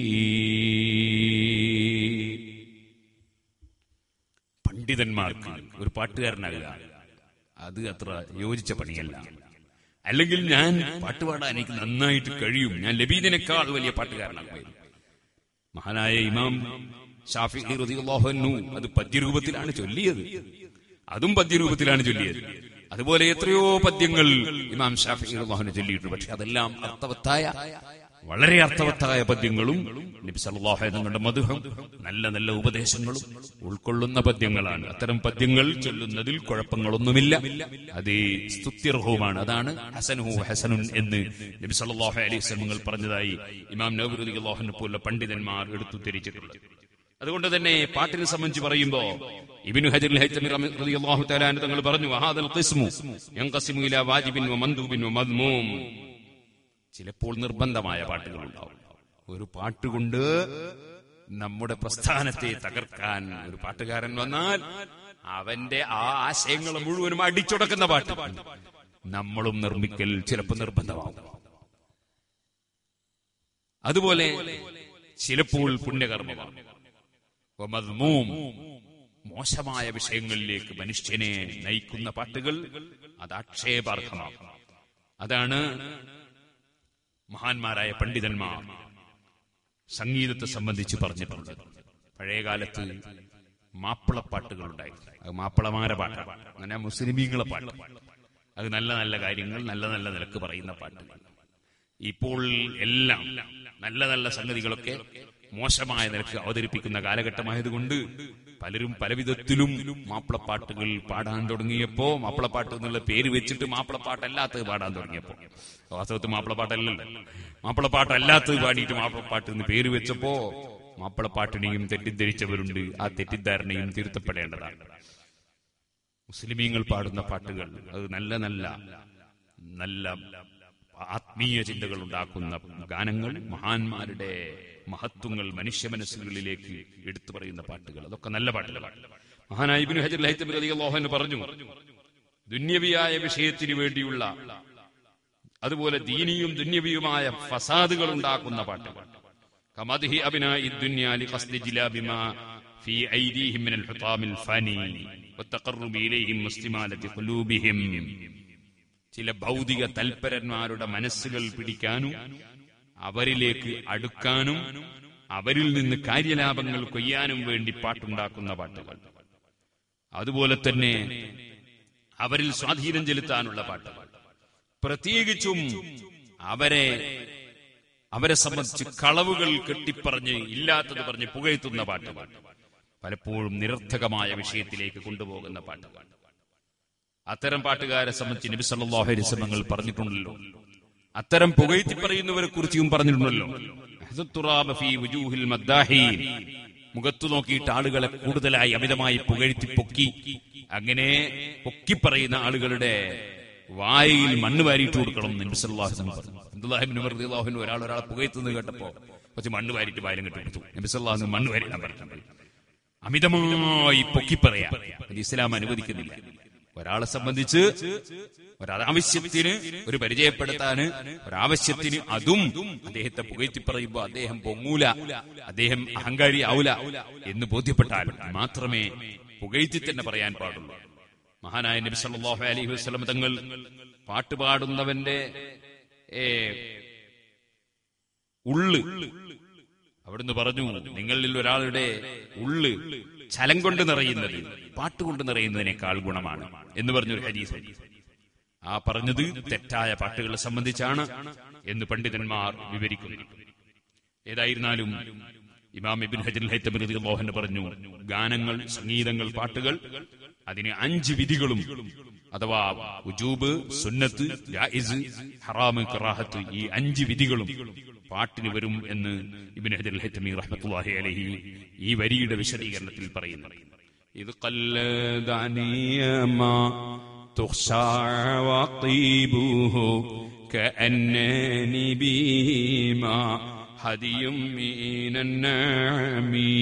പണ്ഡിതന്മാർക്ക് ഒരു പാട്ടുകാരനാകുക അത് അത്ര യോജിച്ച പണിയല്ല. അല്ലെങ്കിൽ ഞാൻ പാട്ടുപാടാൻ എനിക്ക് നന്നായിട്ട് കഴിയും, ഞാൻ ലബീദിനേക്കാൾ വലിയ പാട്ടുകാരനാകുമായിരുന്നു. മഹാനായ ഇമാം ശാഫിഈ റളിയല്ലാഹു അൻഹു അത് പദ്യരൂപത്തിലാണ് ചൊല്ലിയത്, അതും പദ്യരൂപത്തിലാണ് ചൊല്ലിയത്. അതുപോലെ എത്രയോ പദ്യങ്ങൾ ഇമാം ശാഫിഈ റളിയല്ലാഹു അൻഹു ചൊല്ലിയിട്ടുണ്ട്. പക്ഷെ അതെല്ലാം അർത്ഥവത്തായ, വളരെ അർത്ഥവത്തായ പദ്യങ്ങളും നബി സല്ലല്ലാഹു അലൈഹി വസല്ലമയുടെ മദ്ഹും നല്ല നല്ല ഉപദേശങ്ങളും ഉൾക്കൊള്ളുന്ന പദ്യങ്ങളാണ്. അത്തരം പദ്യങ്ങൾ ചൊല്ലുന്നതിൽ കുഴപ്പങ്ങളൊന്നുമില്ല, അത് സ്തുത്യർഹവുമാണ്. അതാണ് ഹസനുഹു ഹസനുൻ എന്ന് നബി സല്ലല്ലാഹു അലൈഹി വസല്ലം പറഞ്ഞതായി ഇമാം നവവി റളിയല്ലാഹു അൻഹു പോലുള്ള പണ്ഡിതന്മാർ എടുത്തുദ്ധരിച്ചിട്ടുണ്ട്. അതുകൊണ്ട് തന്നെ പാട്ടിനെ സംബന്ധിച്ച് പറയുമ്പോൾ ഇബ്നു ഹജർ അൽ-ഹൈതമി റളിയല്ലാഹു തആല അൻഹു തങ്ങൾ പറഞ്ഞു, വഹാദൽ ഖിസ്മു യൻഖസിമു ഇലാ വാജിബിൻ വമൻദൂബിൻ വമദ്മൂം. ചിലപ്പോൾ നിർബന്ധമായ പാട്ടുകൾ ഉണ്ടാവും. ഒരു പാട്ടുകൊണ്ട് നമ്മുടെ പ്രസ്ഥാനത്തെ തകർക്കാൻ ഒരു പാട്ടുകാരൻ വന്നാൽ അവന്റെ ആ ആശയങ്ങൾ മുഴുവനും അടിച്ചുടക്കുന്ന പാട്ട് നമ്മളും നിർമ്മിക്കൽ ചിലപ്പോൾ നിർബന്ധമാകും. അതുപോലെ ചിലപ്പോൾ പുണ്യകർമ്മമാണ്. മോശമായ വിഷയങ്ങളിലേക്ക് മനുഷ്യനെ നയിക്കുന്ന പാട്ടുകൾ അത് ആക്ഷേപാർഹമാകും. അതാണ് മഹാന്മാരായ പണ്ഡിതന്മാർ സംഗീതത്തെ സംബന്ധിച്ച് പറഞ്ഞിട്ടുണ്ട്. പഴയകാലത്ത് മാപ്പിളപ്പാട്ടുകൾ ഉണ്ടായിരുന്നു. അത് മാപ്പിളമാരെ പാട്ടാണ്, അങ്ങനെ മുസ്ലിമീങ്ങളെ പാട്ട്. അത് നല്ല നല്ല കാര്യങ്ങൾ നല്ല നല്ല നിലക്ക് പറയുന്ന പാട്ടുകൾ. ഇപ്പോൾ എല്ലാം നല്ല നല്ല സംഗതികളൊക്കെ മോശമായ നിലക്ക് അവതരിപ്പിക്കുന്ന കാലഘട്ടമായതുകൊണ്ട് പലരും പലവിധത്തിലും മാപ്പിളപ്പാട്ടുകൾ പാടാൻ തുടങ്ങിയപ്പോ, മാപ്പിളപ്പാട്ട് എന്നുള്ള പേര് വെച്ചിട്ട് മാപ്പിളപ്പാട്ടല്ലാത്തത് പാടാൻ തുടങ്ങിയപ്പോ, വാസ്തവത്തിൽ മാപ്പിളപ്പാട്ടല്ലല്ലോ, മാപ്പിളപ്പാട്ടല്ലാത്തത് പാടിയിട്ട് മാപ്പിളപ്പാട്ട് എന്ന് പേര് വെച്ചപ്പോ മാപ്പിളപ്പാട്ടിനെയും തെറ്റിദ്ധരിച്ചവരുണ്ട്. ആ തെറ്റിദ്ധാരണയും തിരുത്തപ്പെടേണ്ടതാണ്. മുസ്ലിമീങ്ങൾ പാടുന്ന പാട്ടുകൾ അത് നല്ല നല്ല നല്ല ആത്മീയ ചിന്തകൾ ഉണ്ടാക്കുന്ന ഗാനങ്ങൾ, മഹാന്മാരുടെ മഹത്വങ്ങൾ മനുഷ്യ മനസ്സുകളിലേക്ക് എടുത്തു പറയുന്ന പാട്ടുകൾ, അതൊക്കെ നല്ല പാട്ടുകളാണ്. മഹാനായ ഇബ്നു ഹജർ അൽ-ഹൈതമി റളിയല്ലാഹു അൻഹു പറഞ്ഞു, ദുന്യവിയായ വിഷയത്തിന് വേണ്ടിയുള്ള, അതുപോലെ ദീനിയും ദുന്യവിയുമായ ഫസാദുകൾ ഉണ്ടാക്കുന്ന പാട്ടുകൾ, കമദ്ഹി അബ്നാഇ ദുനിയ ലിഖസ്ദി ജിലാബിമാ ഫീ ഐദീഹിം മിനൽ ഹുതാമിൽ ഫാനി വതഖറബി ഇലൈഹിം മുസ്ലിമാലതി ഖുലൂബിഹിം. ചില ഭൗതിക തൽപരന്മാരുടെ മനസ്സുകൾ പിടിക്കാനും അവരിലേക്ക് അടുക്കാനും അവരിൽ നിന്ന് കാര്യലാഭങ്ങൾ കൊയ്യാനും വേണ്ടി പാട്ടുണ്ടാക്കുന്ന പാട്ടുകൾ, അതുപോലെ തന്നെ അവരിൽ സ്വാധീനം ചെലുത്താനുള്ള പാട്ടുകൾ, പ്രത്യേകിച്ചും അവരെ സംബന്ധിച്ച് കളവുകൾ കെട്ടിപ്പറഞ്ഞ് ഇല്ലാത്തത് പറഞ്ഞ് പുകഴ്ത്തുന്ന പാട്ടുകൾ, പലപ്പോഴും നിരർത്ഥകമായ വിഷയത്തിലേക്ക് കൊണ്ടുപോകുന്ന പാട്ടുകൾ. അത്തരം പാട്ടുകാരെ സംബന്ധിച്ച് നബി സല്ലല്ലാഹു അലൈഹി വസല്ലം പറഞ്ഞിട്ടുണ്ടല്ലോ. അത്തരം പുകഴ്ത്തി പറയുന്നവരെ കുറിച്ചും പറഞ്ഞിട്ടുണ്ടല്ലോ. മുഖത്തു നോക്കിയിട്ട് ആളുകളെ കൂടുതലായി അമിതമായി പുകഴ്ത്തി പൊക്കി, അങ്ങനെ പൊക്കിപ്പറയുന്ന ആളുകളുടെ വായിൽ മണ്ണ് വാരിയിട്ട് കൊടുക്കണം നബി സല്ലല്ലാഹു അലൈഹി വസല്ലം പറഞ്ഞു. അബ്ദുല്ലാഹി ഇബ്നു ഉമർ റളിയല്ലാഹു അൻഹു ഒരാളെ പുകഴ്ത്തുന്നത് കേട്ടപ്പോ കുറച്ച് മണ്ണ് വാരിയിട്ട് വായിലും കെട്ടി കൊടുത്തു. നബി സല്ലല്ലാഹു അലൈഹി വസല്ലം മണ്ണ് വാരിടാൻ പറഞ്ഞിട്ടുണ്ട്. അമിതമായി പൊക്കിപ്പറയാം. അത് ഇസ്ലാം അനുവദിക്കുന്നില്ല. ഒരാളെ സംബന്ധിച്ച് ഒരാവശ്യത്തിന്, ഒരു പരിചയപ്പെടുത്താന്, ഒരാവശ്യത്തിന് അതും അദ്ദേഹത്തെ പുകഴ്ത്തി പറയുമ്പോ അദ്ദേഹം പൊങ്ങൂല, അദ്ദേഹം അഹങ്കാരി ആവൂല എന്ന് ബോധ്യപ്പെട്ടാൽ മാത്രമേ പുകഴ്ത്തി തന്നെ പറയാൻ പാടുള്ളൂ. മഹാനായ നബി സല്ലല്ലാഹു അലൈഹി വസല്ലം തങ്ങൾ പാട്ടുപാടുന്നവന്റെ ഉള്ള് അവിടുന്ന് പറഞ്ഞു, നിങ്ങളിൽ ഒരാളുടെ ഉള്ള് ചലം കൊണ്ട് നിറയുന്നത് പാട്ടുകൊണ്ട് നിറയുന്നതിനേക്കാൾ ഗുണമാണ് എന്ന് പറഞ്ഞൊരു ഹദീസ്. ആ പറഞ്ഞത് തെറ്റായ പാട്ടുകളെ സംബന്ധിച്ചാണ് എന്ന് പണ്ഡിതന്മാർ വിവരിക്കുന്നു. ഏതായിരുന്നാലും ഇമാം ഇബ്നു ഹജർ അൽ-ഹൈതമി റളിയല്ലാഹു അൻഹു പറഞ്ഞു, ഗാനങ്ങൾ, സംഗീതങ്ങൾ, പാട്ടുകൾ അതിന് 5 വിധികളും, അഥവാ ഉജൂബ്, സുന്നത്ത്, ജായിസ്, ഹറാം, കറാഹത്ത്, ഈ 5 വിധികളും പാട്ടിന് വരും എന്ന് ഇബ്നു ഹജർ അൽ-ഹൈതമി റഹ്മത്തുള്ളാഹി അലൈഹി ഈ വരിയുടെ വിശദീകരണത്തിൽ പറയുന്നു. ഇത് ഖല്ലദനിയമാ തുഖ്ശാ വഖീബുഹു കഅന്നനി ബിമാ ഹദിയും മിനൻ നഅമീ.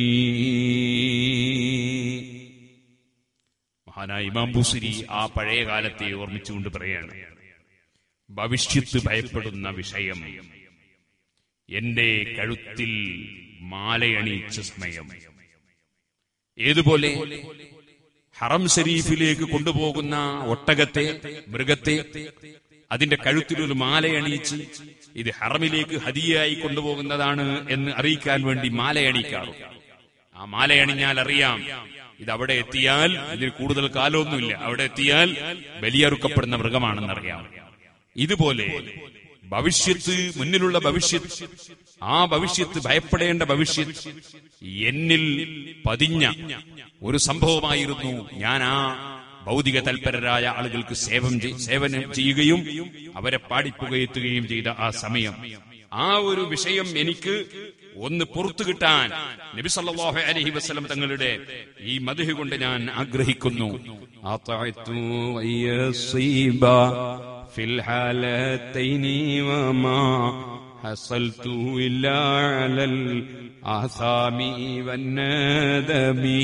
മഹാനായ ഇമാം ബുസ്രി ആ പഴയ കാലത്തെ ഓർമ്മിച്ചുകൊണ്ട് പറയാണ്, ഭവിഷ്യത്ത് ഭയപ്പെടുന്ന വിഷയം എന്റെ കഴുത്തിൽ മാലയണിയിച്ച സമയം. ഏതുപോലെ ഹറം ഷരീഫിലേക്ക് കൊണ്ടുപോകുന്ന ഒട്ടകത്തെ, മൃഗത്തെ അതിന്റെ കഴുത്തിലൊരു മാലയണിയിച്ച് ഇത് ഹറമിലേക്ക് ഹദിയായി കൊണ്ടുപോകുന്നതാണ് എന്ന് അറിയിക്കാൻ വേണ്ടി മാലയണിക്കാറുണ്ട്. ആ മാലയണിഞ്ഞാൽ അറിയാം ഇത് അവിടെ എത്തിയാൽ, ഇതിൽ കൂടുതൽ കാലമൊന്നുമില്ല, അവിടെ എത്തിയാൽ ബലിയറുക്കപ്പെടുന്ന മൃഗമാണെന്നറിയാം. ഇതുപോലെ ഭവിഷ്യത്ത്, മുന്നിലുള്ള ഭവിഷ്യത്ത്, ആ ഭവിഷ്യത്ത്, ഭയപ്പെടേണ്ട ഭവിഷ്യത്ത് എന്നിൽ പതിഞ്ഞ ഒരു സംഭവമായിരുന്നു. ഞാൻ ആ ഭൗതിക തൽപരരായ ആളുകൾക്ക് സേവനം ചെയ്യുകയും അവരെ പാടിപ്പുകയെത്തുകയും ചെയ്ത ആ സമയം, ആ ഒരു വിഷയം എനിക്ക് ഒന്ന് പുറത്തു കിട്ടാൻ നബി സല്ലല്ലാഹു അലൈഹി വസല്ലം തങ്ങളുടെ ഈ മദ്ഹ് കൊണ്ട് ഞാൻ ആഗ്രഹിക്കുന്നു. ഫിൽ ഹാലതൈനി വമാ ഹസൽതു ഇല്ലാ അലൽ ആസാമി വന്നദമി.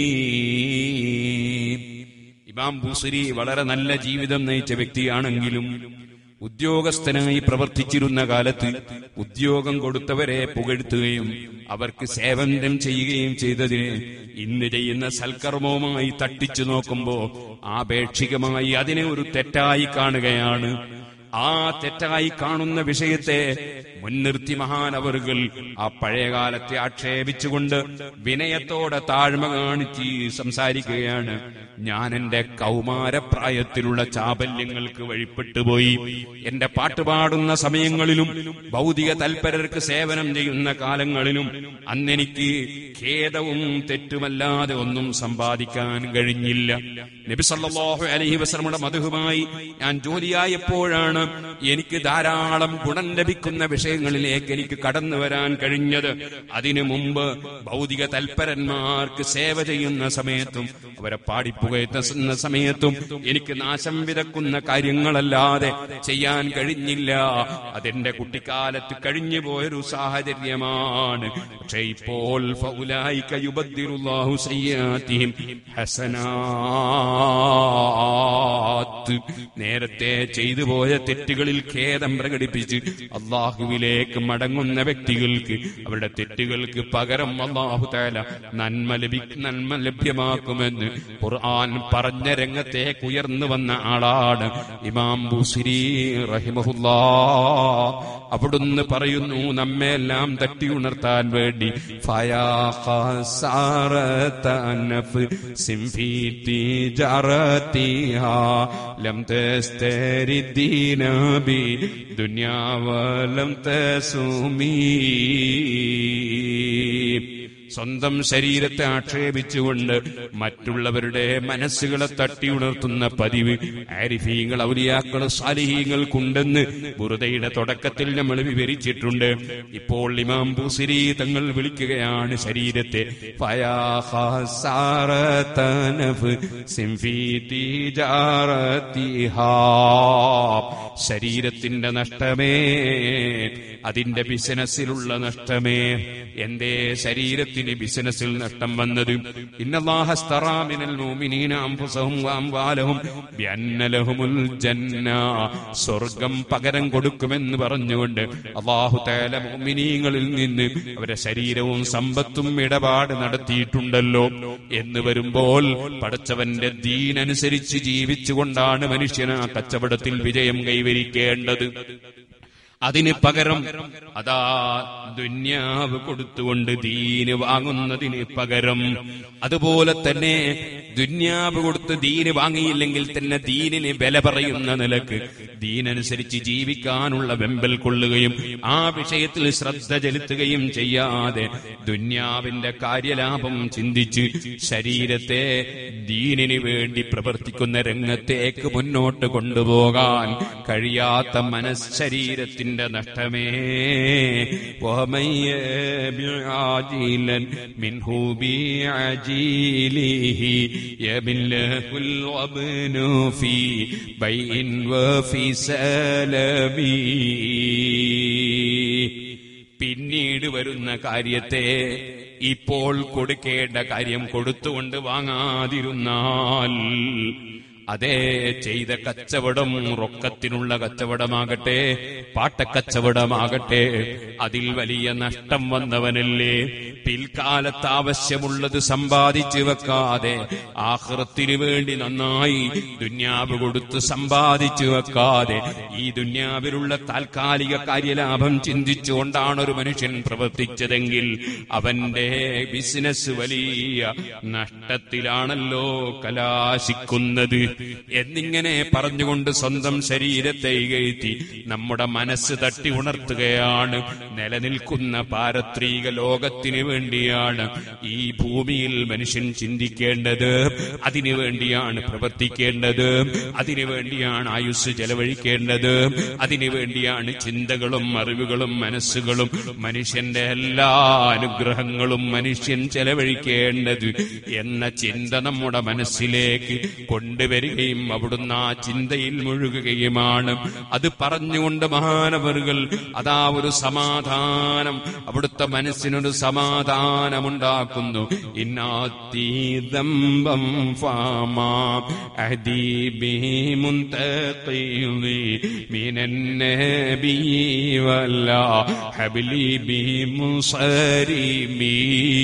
ഇമാം ബുസ്രി വളരെ നല്ല ജീവിതം നയിച്ച വ്യക്തിയാണെങ്കിലും ഉദ്യോഗസ്ഥനായി പ്രവർത്തിച്ചിരുന്ന കാലത്ത് ഉദ്യോഗം കൊടുത്തവരെ പുകഴ്ത്തുകയും അവർക്ക് സേവനം ചെയ്യുകയും ചെയ്തതിന് ഇന്ന് ചെയ്യുന്ന സൽക്കർമ്മവുമായി തട്ടിച്ചു നോക്കുമ്പോ ആപേക്ഷികമായി അതിനെ ഒരു തെറ്റായി കാണുകയാണ്. ആ തെറ്റായി കാണുന്ന വിഷയത്തെ മുൻനിർത്തി മഹാനവറുകൾ ആ പഴയകാലത്തെ ആക്ഷേപിച്ചുകൊണ്ട് വിനയത്തോടെ താഴ്മ കാണിച്ച് സംസാരിക്കുകയാണ്. ഞാൻ എന്റെ കൗമാരപ്രായത്തിലുള്ള ചാബല്യങ്ങൾക്ക് വഴിപ്പെട്ടുപോയി. എന്റെ പാട്ടുപാടുന്ന സമയങ്ങളിലും ഭൗതിക തൽപരർക്ക് സേവനം ചെയ്യുന്ന കാലങ്ങളിലും അന്നെനിക്ക് ഖേദവും തെറ്റുമല്ലാതെ ഒന്നും സമ്പാദിക്കാൻ കഴിഞ്ഞില്ല. നബി സല്ലല്ലാഹു അലൈഹി വസല്ലമയുടെ മദ്ഹുമായി ഞാൻ ജോലിയായപ്പോഴാണ് എനിക്ക് ധാരാളം ഗുണം ലഭിക്കുന്ന വിഷയങ്ങളിലേക്ക് എനിക്ക് കടന്നു വരാൻ കഴിഞ്ഞത്. അതിനു മുമ്പ് ഭൗതിക തൽപരന്മാർക്ക് സേവ ചെയ്യുന്ന സമയത്തും അവരെ പാടിപ്പുകയറ്റുന്ന സമയത്തും എനിക്ക് നാശം വിതക്കുന്ന കാര്യങ്ങളല്ലാതെ ചെയ്യാൻ കഴിഞ്ഞില്ല. അതെന്റെ കുട്ടിക്കാലത്ത് കഴിഞ്ഞു പോയൊരു സാഹചര്യമാണ്. പക്ഷേ ഇപ്പോൾ ഫൗലൈക യുബദ്ദിലുല്ലാഹു സയ്യാതിഹിം ഹസനാത്ത്, നേരത്തെ ചെയ്തു പോയ തെറ്റുകളിൽ ഖേദം പ്രകടിപ്പിച്ച് അള്ളാഹുവിലേക്ക് മടങ്ങുന്ന വ്യക്തികൾക്ക് അവരുടെ തെറ്റുകൾക്ക് പകരം അല്ലാഹു തആല നന്മ ലഭ്യമാക്കുമെന്ന് ഖുർആൻ പറഞ്ഞ രംഗത്തേക്ക് ഉയർന്നു വന്ന ആളാണ് ഇമാം ബുസ്രി റഹിമഹുല്ലാഹ്. അവിടുന്ന് പറയുന്നു, നമ്മെ എല്ലാം തട്ടി ഉണർത്താൻ വേണ്ടി ഫയാ ഖസാറത നഫ്സിൻ ഫീ തിജാറതിഹാ ലം തസ്തരിദ്ദീന ബി ദുനിയാ വലം തസുമീ. സ്വന്തം ശരീരത്തെ ആക്ഷേപിച്ചുകൊണ്ട് മറ്റുള്ളവരുടെ മനസ്സുകളെ തട്ടി ഉണർത്തുന്ന പതിവ് ആരിഫീങ്ങൾ, ഔലിയാക്കൾ, സാലിഹീങ്ങൾക്കുണ്ടെന്ന് ബുറുദയുടെ തുടക്കത്തിൽ നമ്മൾ വിവരിച്ചിട്ടുണ്ട്. ഇപ്പോൾ ഇമാം ബുസ്രി തങ്ങൾ വിളിക്കുകയാണ് ശരീരത്തെ ഫയാ ഖസാറത നഫ്സിൻ ഫീ തിജാറതിഹാ. ശരീരത്തിന്റെ നഷ്ടമേ, അതിന്റെ ബിസിനസ്സിലുള്ള നഷ്ടമേ. എന്റെ ശരീരത്തിന് എന്തിന് ബിസിനസ്സിൽ നഷ്ടം വന്നത്? ഇന്നല്ലാഹ അസ്തറാ മിനൽ മുഅ്മിനീന അൻഫുസഹും വഅംവാലഹും ബിഅന്ന ലഹുമുൽ ജന്ന, സ്വർഗം പകരം കൊടുക്കുമെന്ന് പറഞ്ഞുകൊണ്ട് അല്ലാഹു തആല മുഅ്മിനീങ്ങളിൽ നിന്ന് അവരുടെ ശരീരവും സമ്പത്തും ഇടപാട് നടത്തിയിട്ടുണ്ടല്ലോ. എന്ന് വരുമ്പോൾ പടച്ചവന്റെ ദീൻ അനുസരിച്ച് ജീവിച്ചുകൊണ്ടാണ് മനുഷ്യന് ആ കച്ചവടത്തിൽ വിജയം കൈവരിക്കേണ്ടത്. അതിന് പകരം അതാ ദുന്യാവ് കൊടുത്തുകൊണ്ട് ദീന് വാങ്ങുന്നതിന് പകരം, അതുപോലെ തന്നെ ദുന്യാവ് കൊടുത്ത് ദീന് വാങ്ങിയില്ലെങ്കിൽ തന്നെ ദീനിന് വില പറയുന്ന നിലക്ക് ദീനനുസരിച്ച് ജീവിക്കാനുള്ള വെമ്പൽ കൊള്ളുകയും ആ വിഷയത്തിൽ ശ്രദ്ധ ചെലുത്തുകയും ചെയ്യാതെ ദുന്യാവിന്റെ കാര്യലാഭം ചിന്തിച്ച് ശരീരത്തെ ദീനിന് വേണ്ടി പ്രവർത്തിക്കുന്ന രംഗത്തേക്ക് മുന്നോട്ട് കൊണ്ടുപോകാൻ കഴിയാത്ത മനഃശരീരത്തിന്റെ നഷ്ടമേ. പിന്നീട് വരുന്ന കാര്യത്തെ ഇപ്പോൾ കൊടുക്കേണ്ട കാര്യം കൊടുത്തുകൊണ്ട് വാങ്ങാതിരുന്നാൽ അതേ ചെയ്ത കച്ചവടം റൊക്കത്തിനുള്ള കച്ചവടമാകട്ടെ പാട്ടക്കച്ചവടമാകട്ടെ അതിൽ വലിയ നഷ്ടം വന്നവനല്ലേ. പിൽക്കാലത്ത് ആവശ്യമുള്ളത് സമ്പാദിച്ചു വെക്കാതെ ആഖിറത്തിന് വേണ്ടി നന്നായി ദുന്യാവ് കൊടുത്ത് സമ്പാദിച്ചു വെക്കാതെ ഈ ദുന്യാവിലുള്ള താൽക്കാലിക കാര്യലാഭം ചിന്തിച്ചുകൊണ്ടാണ് ഒരു മനുഷ്യൻ പ്രവർത്തിച്ചതെങ്കിൽ അവന്റെ ബിസിനസ് വലിയ നഷ്ടത്തിലാണല്ലോ കലാശിക്കുന്നത് എന്നിങ്ങനെ പറഞ്ഞുകൊണ്ട് സ്വന്തം ശരീരത്തെ ഇകഴ്ത്തി നമ്മുടെ മനസ്സ് തട്ടി ഉണർത്തുകയാണ്. നിലനിൽക്കുന്ന പാരത്രിക ലോകത്തിന് വേണ്ടിയാണ് ഈ ഭൂമിയിൽ മനുഷ്യൻ ചിന്തിക്കേണ്ടത്, അതിനുവേണ്ടിയാണ് പ്രവർത്തിക്കേണ്ടത്, അതിനുവേണ്ടിയാണ് ആയുസ് ചെലവഴിക്കേണ്ടത്, അതിനുവേണ്ടിയാണ് ചിന്തകളും അറിവുകളും മനസ്സുകളും മനുഷ്യന്റെ എല്ലാ അനുഗ്രഹങ്ങളും മനുഷ്യൻ ചെലവഴിക്കേണ്ടത് എന്ന ചിന്ത നമ്മുടെ മനസ്സിലേക്ക് കൊണ്ടുവരികയും അവിടുന്ന് ആ ചിന്തയിൽ മുഴുകുകയുമാണ്. അത് പറഞ്ഞുകൊണ്ട് മഹാനവറുകൾ അതാ ഒരു സമാധാനം, അവിടുത്തെ മനസ്സിനൊരു സമാധാനമുണ്ടാക്കുന്നു. ഇന്നാതീദംബം ഫാമാ അഹദീബി മുൻതഖീദി മിനന്നബി വല്ലാ ഹബ്ലി ബി മുസരിമി.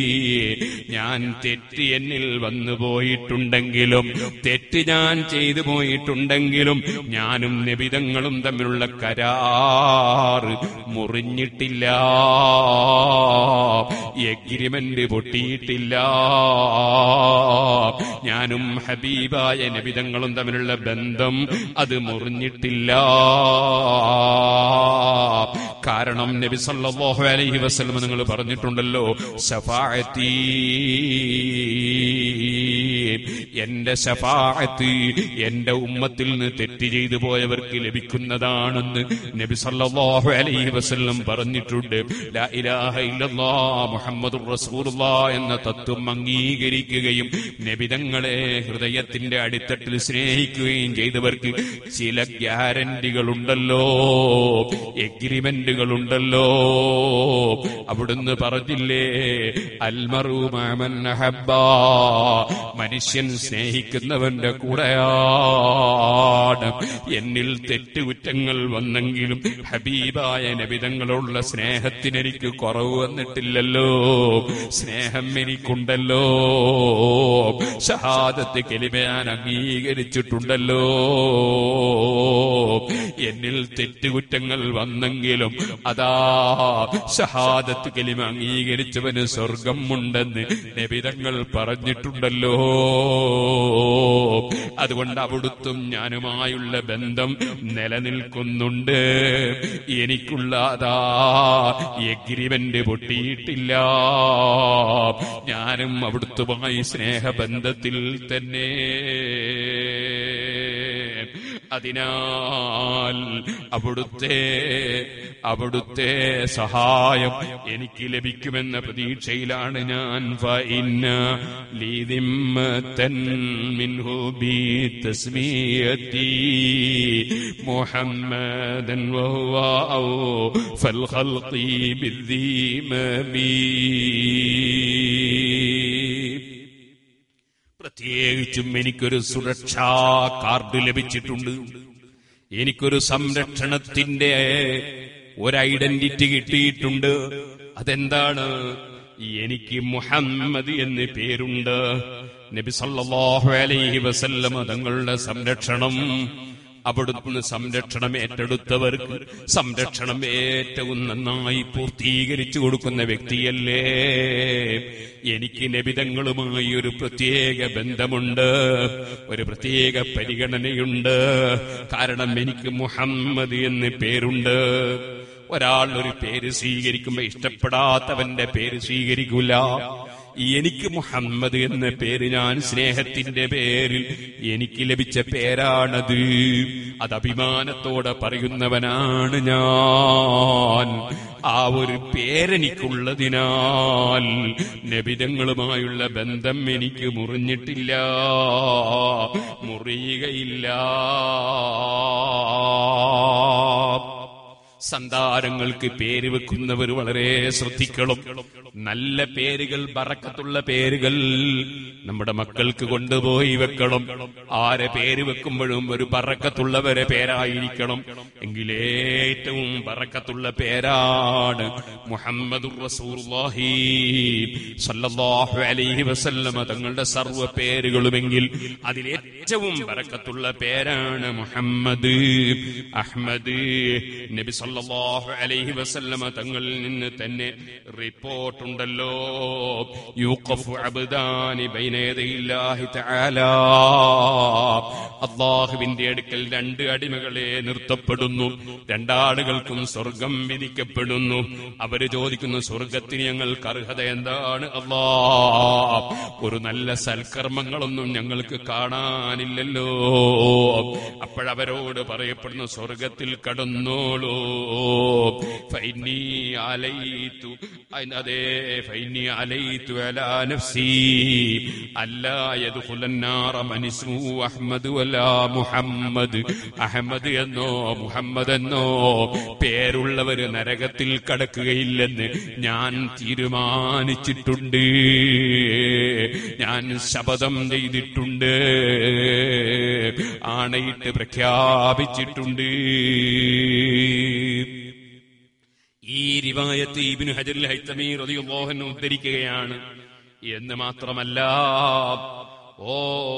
ഞാൻ തെറ്റ് എന്നിൽ വന്നു പോയിട്ടുണ്ടെങ്കിലും തെറ്റ് ഞാൻ ചെയ്തു പോയിട്ടുണ്ടെങ്കിലും ഞാനും നബിതങ്ങളും തമ്മിലുള്ള കരാറ് മുറിഞ്ഞിട്ടില്ല, എഗ്രിമെന്റ് പൊട്ടിയിട്ടില്ല. ഞാനും ഹബീബായ നബിതങ്ങളും തമ്മിലുള്ള ബന്ധം അത് മുറിഞ്ഞിട്ടില്ല. കാരണം നബി സല്ലല്ലാഹു അലൈഹി വസല്ലം നിങ്ങൾ പറഞ്ഞിട്ടുണ്ടല്ലോ, ശഫാഅത്തി, എന്റെ ശഫാഅത്ത് എന്റെ ഉമ്മത്തിൽ നിന്ന് തെറ്റ് ചെയ്തു പോയവർക്ക് ലഭിക്കുന്നതാണെന്ന് നബി സല്ലല്ലാഹു അലൈഹി വസല്ലം പറഞ്ഞിട്ടുണ്ട്. ലാ ഇലാഹ ഇല്ലല്ലാഹ് മുഹമ്മദുർ റസൂലുള്ളാഹ് എന്ന തത്വം അംഗീകരിക്കുകയും നബിതങ്ങളെ ഹൃദയത്തിന്റെ അടിത്തട്ടിൽ സ്നേഹിക്കുകയും ചെയ്തവർക്ക് ചില ഗ്യാരണ്ടികളുണ്ടല്ലോ, എഗ്രിമെന്റുകളുണ്ടല്ലോ. അവിടുന്ന് പറഞ്ഞില്ലേ, അൽമറു മഅ മൻ അഹബ്ബ, മനുഷ്യൻ സ്നേഹിക്കുന്നവന്റെ കൂടെയാണ്. എന്നിൽ തെറ്റുകുറ്റങ്ങൾ വന്നെങ്കിലും ഹബീബായ നബിതങ്ങളുള്ള സ്നേഹത്തിന് എനിക്ക് കുറവ് വന്നിട്ടില്ലല്ലോ, സ്നേഹം എനിക്കുണ്ടല്ലോ. ഷഹാദത്ത് കലിമ ഞാൻ അംഗീകരിച്ചിട്ടുണ്ടല്ലോ. എന്നിൽ തെറ്റുകുറ്റങ്ങൾ വന്നെങ്കിലും അതാ ഷഹാദത്ത് കലിമ അംഗീകരിച്ചവന് സ്വർഗം ഉണ്ടെന്ന് നബിതങ്ങൾ പറഞ്ഞിട്ടുണ്ടല്ലോ. അതുകൊണ്ട് അവിടുത്തും ഞാനുമായുള്ള ബന്ധം നിലനിൽക്കുന്നുണ്ട്. എനിക്കുള്ള അതാ എഗ്രിമെന്റ് പൊട്ടിയിട്ടില്ല. ഞാനും അവിടുത്തുമായി സ്നേഹബന്ധത്തിൽ തന്നെ. അതിനാൽ അവിടുത്തെ സഹായം എനിക്ക് ലഭിക്കുമെന്ന പ്രതീക്ഷയിലാണ് ഞാൻ. ഫഇന്ന ലിദിമ്മതൻ മിൻഹു ബി തസ്മിയതി മുഹമ്മദൻ വഹുവ ഫൽ ഖൽഖി ബിദ്ദീമബി. പ്രത്യേകിച്ചും എനിക്കൊരു സുരക്ഷാ കാർഡ് ലഭിച്ചിട്ടുണ്ട്. എനിക്കൊരു സംരക്ഷണത്തിന്റെ ഒരു ഐഡന്റിറ്റി കിട്ടിയിട്ടുണ്ട്. അതെന്താണ്? എനിക്ക് മുഹമ്മദ് എന്ന് പേരുണ്ട്. നബി സല്ലല്ലാഹു അലൈഹി വസല്ലം തങ്ങളുടെ സംരക്ഷണം, അവിടുന്ന് സംരക്ഷണം ഏറ്റെടുത്തവർക്ക് സംരക്ഷണം ഏറ്റവും നന്നായി പൂർത്തീകരിച്ചു കൊടുക്കുന്ന വ്യക്തിയല്ലേ. എനിക്ക് നബിതങ്ങളുമായി ഒരു പ്രത്യേക ബന്ധമുണ്ട്, ഒരു പ്രത്യേക പരിഗണനയുണ്ട്. കാരണം എനിക്ക് മുഹമ്മദ് എന്ന് പേരുണ്ട്. ഒരാൾ ഒരു പേര് സ്വീകരിക്കുമ്പോ ഇഷ്ടപ്പെടാത്തവന്റെ പേര് സ്വീകരിക്കൂല. എനിക്ക് മുഹമ്മദ് എന്ന പേര് ഞാൻ സ്നേഹത്തിന്റെ പേരിൽ എനിക്ക് ലഭിച്ച പേരാണത്. അത് അഭിമാനത്തോടെ പറയുന്നവനാണ് ഞാൻ. ആ ഒരു പേരെനിക്കുള്ളതിനാൽ നബിതങ്ങളുമായുള്ള ബന്ധം എനിക്ക് മുറിഞ്ഞിട്ടില്ല, മുറിയുകയില്ല. സന്താനങ്ങൾക്ക് പേര് വെക്കുന്നവർ വളരെ ശ്രദ്ധിക്കണം. നല്ല പേരുകൾ, ബറക്കത്തുള്ള പേരുകൾ നമ്മുടെ മക്കൾക്ക് കൊണ്ടുപോയി വെക്കണം. ആരെ പേര് വെക്കുമ്പോഴും ഒരു ബറക്കത്തുള്ളവരെ പേരായിരിക്കണം. എങ്കിലേറ്റവും ബറക്കത്തുള്ള പേരാണ് മുഹമ്മദുർ റസൂലുള്ളാഹി സ്വല്ലല്ലാഹു അലൈഹി വസല്ലം തങ്ങളുടെ സർവ്വ പേരുകളുമെങ്കിൽ അതിലേറ്റവും ബറക്കത്തുള്ള പേരാണ് മുഹമ്മദ്. അഹ്മദ്. നബി സല്ലല്ലാഹു അലൈഹി വസല്ലം തങ്ങളിൽ നിന്ന് തന്നെ റിപ്പോർട്ടുണ്ടല്ലോ, യൂഖഫു അബ്ദാനി ബൈന യദൈല്ലാഹി തആല. അല്ലാഹുവിന്റെ അടുക്കൽ രണ്ട് അടിമകളെ നിർത്തപ്പെടുന്നു. രണ്ടാളുകൾക്കും സ്വർഗം വിധിക്കപ്പെടുന്നു. അവര് ചോദിക്കുന്നു, സ്വർഗത്തിന് ഞങ്ങൾക്ക് അർഹത എന്താണ് അല്ലാഹ്? ഒരു നല്ല സൽക്കർമ്മങ്ങളൊന്നും ഞങ്ങൾക്ക് കാണാനില്ലല്ലോ. അപ്പോഴവരോട് പറയപ്പെടുന്നു, സ്വർഗത്തിൽ കടന്നോളൂ. ഫൈനി അലൈതു അലാ നഫ്സി അല്ലാ യദ്ഖുലന്നാറ മൻ ഇസ്മുഹു അഹ്മദ് വലാ മുഹമ്മദ്. അഹമ്മദ് എന്നോ മുഹമ്മദ് എന്നോ പേരുള്ളവര് നരകത്തിൽ കടക്കുകയില്ലെന്ന് ഞാൻ തീരുമാനിച്ചിട്ടുണ്ട്. ഞാൻ ശപഥം ചെയ്തിട്ടുണ്ട്, ആണയിട്ട് പ്രഖ്യാപിച്ചിട്ടുണ്ട്. ഈ റിവായത്ത് ഇബ്നു ഹജറുൽ ഹൈതമി റളിയല്ലാഹു അൻഹു ഉദ്ധരിക്കുകയാണ്. എന്ന് മാത്രമല്ല, ഓ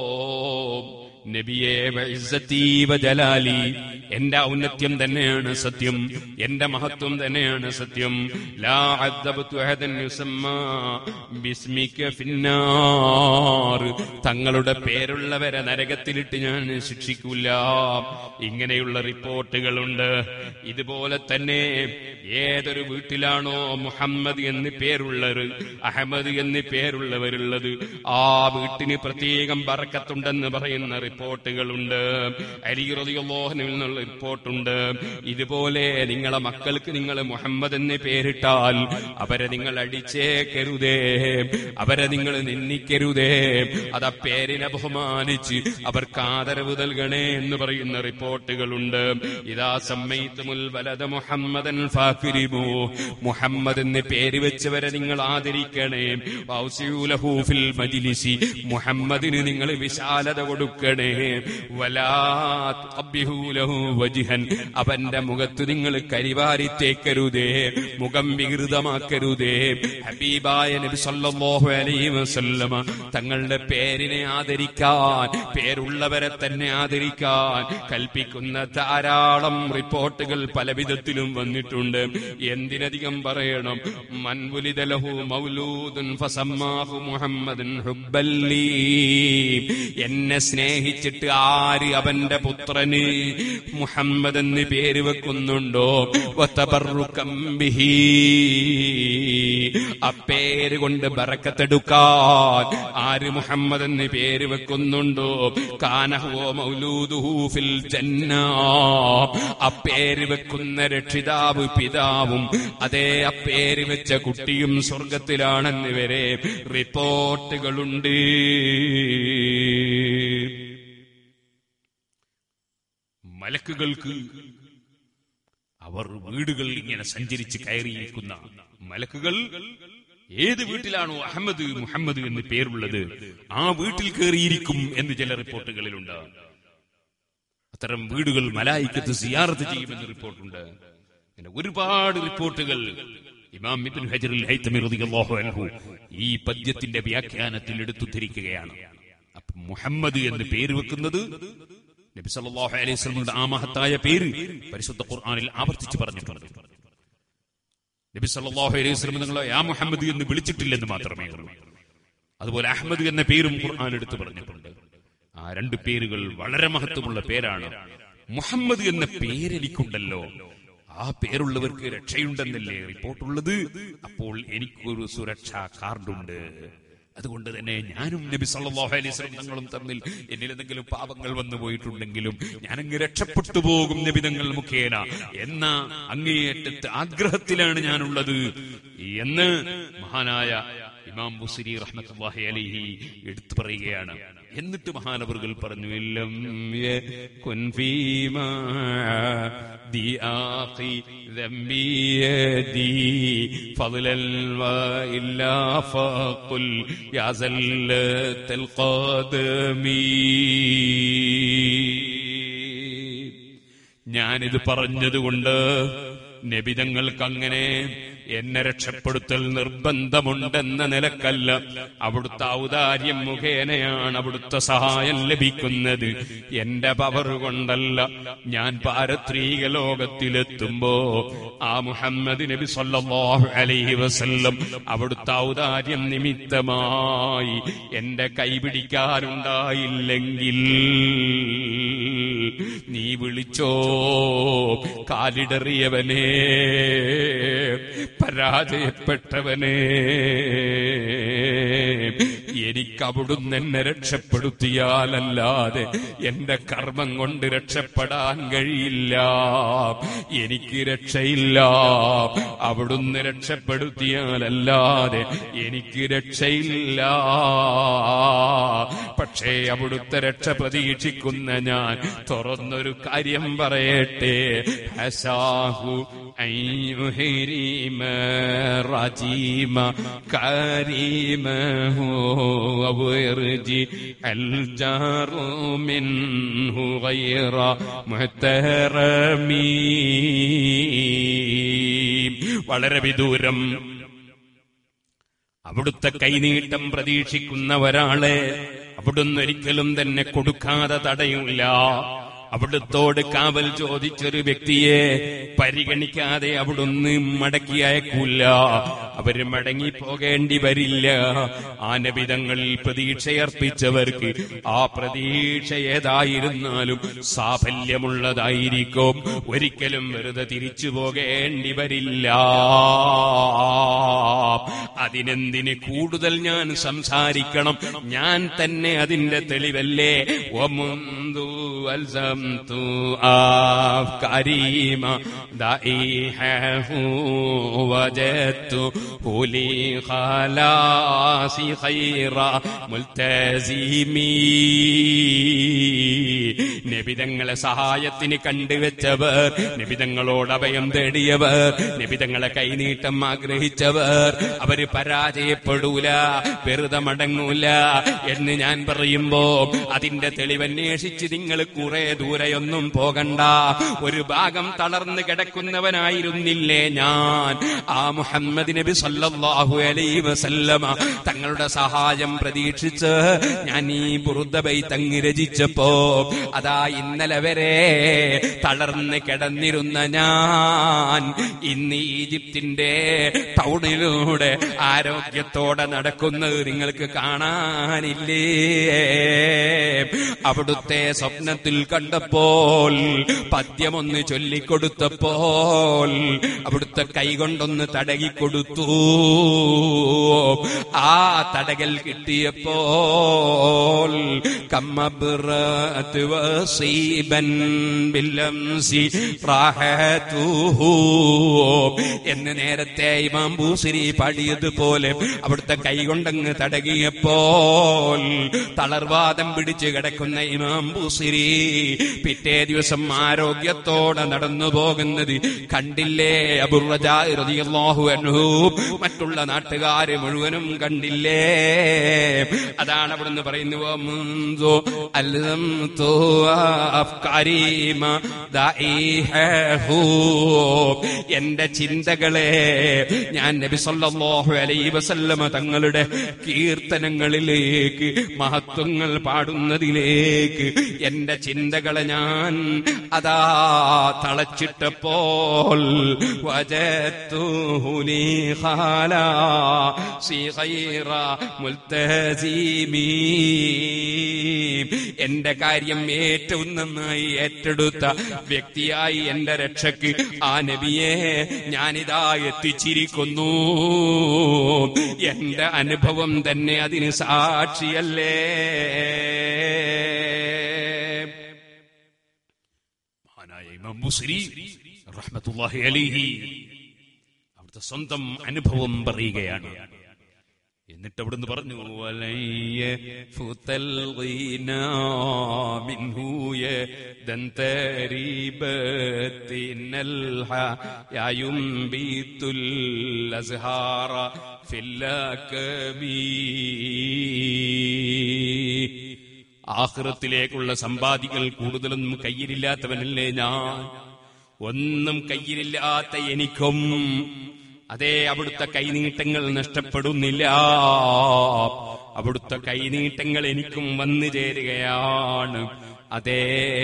നബിയേ വഇസ്സതി വജലാലി, എന്റെ ഔന്നത്യം തന്നെയാണ് സത്യം, എന്റെ മഹത്വം തന്നെയാണ് സത്യം. ലാ അദ്ദബതു അഹദൻ യുസമ്മാ ബിസ്മിക ഫിന്നാർ, തങ്ങളുടെ പേരുള്ളവരെ നരകത്തിലിട്ട് ഞാൻ ശിക്ഷിക്കൂല. ഇങ്ങനെയുള്ള റിപ്പോർട്ടുകളുണ്ട്. ഇതുപോലെ തന്നെ ഏതൊരു വീട്ടിലാണോ മുഹമ്മദ് എന്ന് പേരുള്ളത്, അഹമ്മദ് എന്ന് പേരുള്ളവരുള്ളത്, ആ വീട്ടിന് പ്രത്യേകം ബറക്കത്തുണ്ടെന്ന് പറയുന്ന റിപ്പോർട്ടുകളുണ്ട്. അലി റളിയല്ലാഹു അൻഹുവിൽ നിന്നുള്ള റിപ്പോർട്ടുണ്ട്. ഇതുപോലെ നിങ്ങളെ മക്കൾക്ക് നിങ്ങൾ മുഹമ്മദ് എന്ന് പേരിട്ടാൽ അവരെ നിങ്ങൾ അടിച്ചേക്കരുതേ, അവരെ നിങ്ങൾ നിന്ദിക്കരുതേ. അത് ആ പേരിനെ ബഹുമാനിച്ച് അവർക്ക് ആദരവ് നൽകണേ എന്ന് പറയുന്ന റിപ്പോർട്ടുകളുണ്ട്. ഇദാ സമ്മൈതുൽ വലദ മുഹമ്മദൻ ഫാക്രിമു, മുഹമ്മദ് എന്ന് പേര് വെച്ചവരെ നിങ്ങൾ ആദരിക്കണേ. വൗസിഉ ലഹു ഫിൽ മജ്ലിസി, മുഹമ്മദിന് നിങ്ങൾ വിശാലത കൊടുക്കണേ. വലാ തുഖബ്ബിഹു ലഹു വജ്ഹൻ, അവന്റെ മുഖത്ത് നിങ്ങൾ കരിവാരിത്തേക്കരുതേ, മുഖം വികൃതമാക്കരുതേ. ഹബീബായ നബി സല്ലല്ലാഹു അലൈഹി വസല്ലമ തങ്ങളുടെ പേരിനെ ആദരിക്കാൻ, പേരുള്ളവരെ തന്നെ ആദരിക്കാൻ കൽപ്പിക്കുന്ന ധാരാളം റിപ്പോർട്ടുകൾ പല വിധത്തിലും വന്നിട്ടുണ്ട്. എന്തിനധികം പറയണം, മൻ വുലിദ ലഹു മൗലൂദുൻ ഫസമ്മാഹു മുഹമ്മദൻ ഹുബ്ബല്ലി, എന്നെ സ്നേഹിച്ചിട്ട് ആര് അവന്റെ പുത്രന് മുഹമ്മദ് എന്ന് പേര് വെക്കുന്നുണ്ടോ, വതബറുകം ബിഹി, ആ പേര് കൊണ്ട് ബറക്കത്തെടുക്കാൻ ആര് മുഹമ്മദ് എന്ന് പേര് വെക്കുന്നുണ്ടോ കാനഹു മൗലൂദുഹു ഫിൽ ജന്ന, ആ പേര് വെക്കുന്ന രക്ഷിതാവ് പിതാവും അതേ ആ പേര് വെച്ച കുട്ടിയും സ്വർഗത്തിലാണെന്ന് വരെ റിപ്പോർട്ടുകളുണ്ട്. മലക്കുകൾക്ക് അവർ വീടുകൾ ഇങ്ങനെ സഞ്ചരിച്ച് കയറിയിരിക്കുന്ന മലക്കുകൾ ഏത് വീട്ടിലാണോ അഹമ്മദ് മുഹമ്മദ് എന്ന് പേരുള്ളത് ആ വീട്ടിൽ കയറിയിരിക്കും എന്ന് ചില റിപ്പോർട്ടുകളിലുണ്ട്. അത്തരം വീടുകൾ മലായിക്കത്ത് സിയാറത്ത് ചെയ്യുമെന്ന് റിപ്പോർട്ടുണ്ട്. അങ്ങനെ ഒരുപാട് റിപ്പോർട്ടുകൾ ഇമാം ഇബ്നു ഹജർ അൽ ഹൈതമി റളിയല്ലാഹു അൻഹു ഈ പദ്യത്തിന്റെ വ്യാഖ്യാനത്തിൽ എടുത്തുദ്ധരിക്കുകയാണ്. അപ്പൊ മുഹമ്മദ് എന്ന് പേര് വെക്കുന്നത് നബി സല്ലല്ലാഹു അലൈഹി വസല്ലമയുടെ ആ മഹത്തായ പേര് പരിശുദ്ധ ഖുർആനിൽ ആവർത്തിച്ച് പറഞ്ഞിട്ടുണ്ട്. നബി സല്ലല്ലാഹു അലൈഹി വസല്ലം നിങ്ങളെ യാ മുഹമ്മദ് എന്ന് വിളിച്ചിട്ടില്ലെന്ന് മാത്രമേ ഉള്ളൂ. അതുപോലെ അഹ്മദ് എന്ന പേരും ഖുർആൻ എടുത്തു പറഞ്ഞിട്ടുണ്ട്. ആ രണ്ട് പേരുകൾ വളരെ മഹത്വമുള്ള പേരാണ്. മുഹമ്മദ് എന്ന പേരെനിക്കുണ്ടല്ലോ, ആ പേരുള്ളവർക്ക് രക്ഷയുണ്ടെന്നല്ലേ റിപ്പോർട്ടുള്ളത്. അപ്പോൾ എനിക്കൊരു സുരക്ഷാ കാർഡുണ്ട്. അതുകൊണ്ട് തന്നെ ഞാനും നബി സല്ലല്ലാഹു അലൈഹി വസല്ലം തങ്ങളും തമ്മിൽ എന്നിൽ എന്തെങ്കിലും പാപങ്ങൾ വന്നു പോയിട്ടുണ്ടെങ്കിലും ഞാനങ്ങ് രക്ഷപ്പെട്ടു പോകും നബി തങ്ങൾ മുഖേന എന്ന അങ്ങേയറ്റത്തെ ആഗ്രഹത്തിലാണ് ഞാനുള്ളത് എന്ന് മഹാനായ ഇമാം ബുസ്രി റഹ്മത്തുള്ളാഹി അലൈഹി എടുത്തു പറയുകയാണ്. എന്നിട്ട് മഹാനവറുകൾ പറഞ്ഞു ഇല്ലം യകുൻ ഫീമാ ദിആഖി ദംബി യദി ഫളൽ വഇല്ലാ ഫഖുൽ യാ സല്ലത്തൽ ഖദമി. ഞാനിത് പറഞ്ഞതുകൊണ്ട് നബിതങ്ങൾക്ക് അങ്ങനെ എന്നെ രക്ഷപ്പെടുത്തൽ നിർബന്ധമുണ്ടെന്ന നിലക്കല്ല, അവിടുത്തെ ഔദാര്യം മുഖേനയാണ് അവിടുത്തെ സഹായം ലഭിക്കുന്നത്. എന്റെ പവർ കൊണ്ടല്ല. ഞാൻ പാരത്രീക ലോകത്തിലെത്തുമ്പോ ആ മുഹമ്മദ് നബി സല്ലല്ലാഹു അലൈഹി വസല്ലം അവിടുത്തെ ഔദാര്യം നിമിത്തമായി എന്റെ കൈപിടിക്കാനുണ്ടായില്ലെങ്കിൽ നീ വിളിച്ചോ കാലിടറിയവനെ, പരാജയപ്പെട്ടവനെ, എനിക്കവിടുന്ന് എന്നെ രക്ഷപ്പെടുത്തിയാലല്ലാതെ എന്റെ കർമ്മം കൊണ്ട് രക്ഷപ്പെടാൻ കഴിയില്ല. എനിക്ക് രക്ഷയില്ല. അവിടുന്ന് രക്ഷപ്പെടുത്തിയാലല്ലാതെ എനിക്ക് രക്ഷയില്ല. പക്ഷേ അവിടുത്തെ രക്ഷ പ്രതീക്ഷിക്കുന്ന ഞാൻ തുറന്നൊരു കാര്യം പറയട്ടെ. ഹസാഹു അയ്യുഹരിമ റജീമ കരീമഹു വയർജി അൽ ജാറു മിൻഹു ഗൈറ മുഹ്തറമീ. വളരെ വിദൂരം അവിടുത്തെ കൈനീട്ടം പ്രതീക്ഷിക്കുന്ന ഒരാളെ അവിടുന്ന് ഒരിക്കലും തന്നെ കൊടുക്കാതെ തടയില്ല. അവിടുത്തോട് കാവൽ ചോദിച്ചൊരു വ്യക്തിയെ പരിഗണിക്കാതെ അവിടുന്ന് മടക്കി അയക്കൂല. അവര് മടങ്ങിപ്പോകേണ്ടി വരില്ല. ആ നബിതങ്ങളിൽ പ്രതീക്ഷയർപ്പിച്ചവർക്ക് ആ പ്രതീക്ഷ ഏതായിരുന്നാലും സാഫല്യമുള്ളതായിരിക്കും. ഒരിക്കലും വെറുതെ തിരിച്ചു പോകേണ്ടി വരില്ല. അതിനെന്തിന് കൂടുതൽ ഞാൻ സംസാരിക്കണം? ഞാൻ തന്നെ അതിന്റെ തെളിവല്ലേ. ഒമുന്തു അൽസംതു കരീമ ദൈഹു വജത്തു ഹുലി ഖലാസി ഖൈറ മുൽതസിമി. നബിതങ്ങളെ സഹായത്തിന് കണ്ടുവെച്ചവർ, നബിതങ്ങളോട് അഭയം തേടിയവർ, നബിതങ്ങളെ കൈനീട്ടം ആഗ്രഹിച്ചവർ, അവര് പരാജയപ്പെടൂല, വെറുതെ മടങ്ങൂല എന്ന് ഞാൻ പറയുമ്പോ അതിന്റെ തെളിവന്വേഷിച്ച് നിങ്ങൾ കുറെ ദൂരെയൊന്നും പോകണ്ട. ഒരു ഭാഗം തളർന്ന് കിടക്കുന്നവനായിരുന്നില്ലേ ഞാൻ? ആ മുഹമ്മദ് നബി സല്ലല്ലാഹു അലൈഹി വസല്ലമ തങ്ങളുടെ സഹായം പ്രതീക്ഷിച്ച് ഞാൻ ഈ ബുറുദ ബൈത്ത് അങ്ങ് രചിച്ചപ്പോ അതാ ഇന്നലെ വരെ തളർന്ന് കിടന്നിരുന്ന ഞാൻ ഇന്ന് ഈജിപ്തിന്റെ ടൗണിലൂടെ ആരോഗ്യത്തോടെ നടക്കുന്നത് നിങ്ങൾക്ക് കാണാനില്ലേ? അവിടുത്തെ സ്വപ്നത്തിൽ ചരിത്രത്തിൽ കണ്ടപ്പോൾ, പദ്യമൊന്ന് ചൊല്ലിക്കൊടുത്തപ്പോൾ അവിടുത്തെ കൈകൊണ്ടൊന്ന് തടകിക്കൊടുത്തു. ആ തടകൽ കിട്ടിയപ്പോൾ കമ്മബ്റഅത് വസീബൻ ബില്ലംസി റാഹതുഹു എന്ന് നേരത്തെ ഇമാം ബൂസിരി പാടിയതുപോലെ അവിടുത്തെ കൈകൊണ്ടങ്ങ് തടകിയപ്പോൾ തളർവാദം പിടിച്ചു കിടക്കുന്ന ഇമാം ബൂസിരി പിറ്റേ ദിവസം ആരോഗ്യത്തോടെ നടന്നു പോകുന്നത് കണ്ടില്ലേ അബൂറജാ റളിയല്ലാഹു അൻഹു? മറ്റുള്ള നാട്ടുകാര് മുഴുവനും കണ്ടില്ലേ? അതാണ് അവിടുന്ന് പറയുന്നത്, എന്റെ ചിന്തകളെ ഞാൻ നബി സല്ലല്ലാഹു അലൈഹി വസല്ലമ തങ്ങളുടെ കീർത്തനങ്ങളിലേക്ക്, മഹത്വങ്ങൾ പാടുന്നതിലേക്ക് എന്റെ ചിന്തകളെ ഞാൻ അതാ തളച്ചിട്ടപ്പോൾ വജത്തുഹുനി ഖാലാ സിഗൈറ മുൽതസിമി, എന്റെ കാര്യം ഏറ്റവും നന്നായി ഏറ്റെടുത്ത വ്യക്തിയായി എന്റെ രക്ഷയ്ക്ക് ആ നബിയെ ഞാനിതാ എത്തിച്ചിരിക്കുന്നു. എന്റെ അനുഭവം തന്നെ അതിന് സാക്ഷിയല്ലേ. മഹാനായ ഇമാം ബുസ്രി റഹ്മത്തുള്ളാഹി അലൈഹി അവിടുത്തെ സ്വന്തം അനുഭവം പറയുകയാണ്. എന്നിട്ട് അവിടുന്ന് പറഞ്ഞു, ആഖിറത്തിലേക്കുള്ള സമ്പാദികൾ കൂടുതലൊന്നും കയ്യിലില്ലാത്തവനല്ലേ ഞാൻ? ഒന്നും കയ്യിലില്ലാത്ത എനിക്കും അതേ അവിടുത്തെ കൈനീട്ടങ്ങൾ നഷ്ടപ്പെടുന്നില്ല. അവിടുത്തെ കൈനീട്ടങ്ങൾ എനിക്കും വന്നു ചേരുകയാണ്. അതേ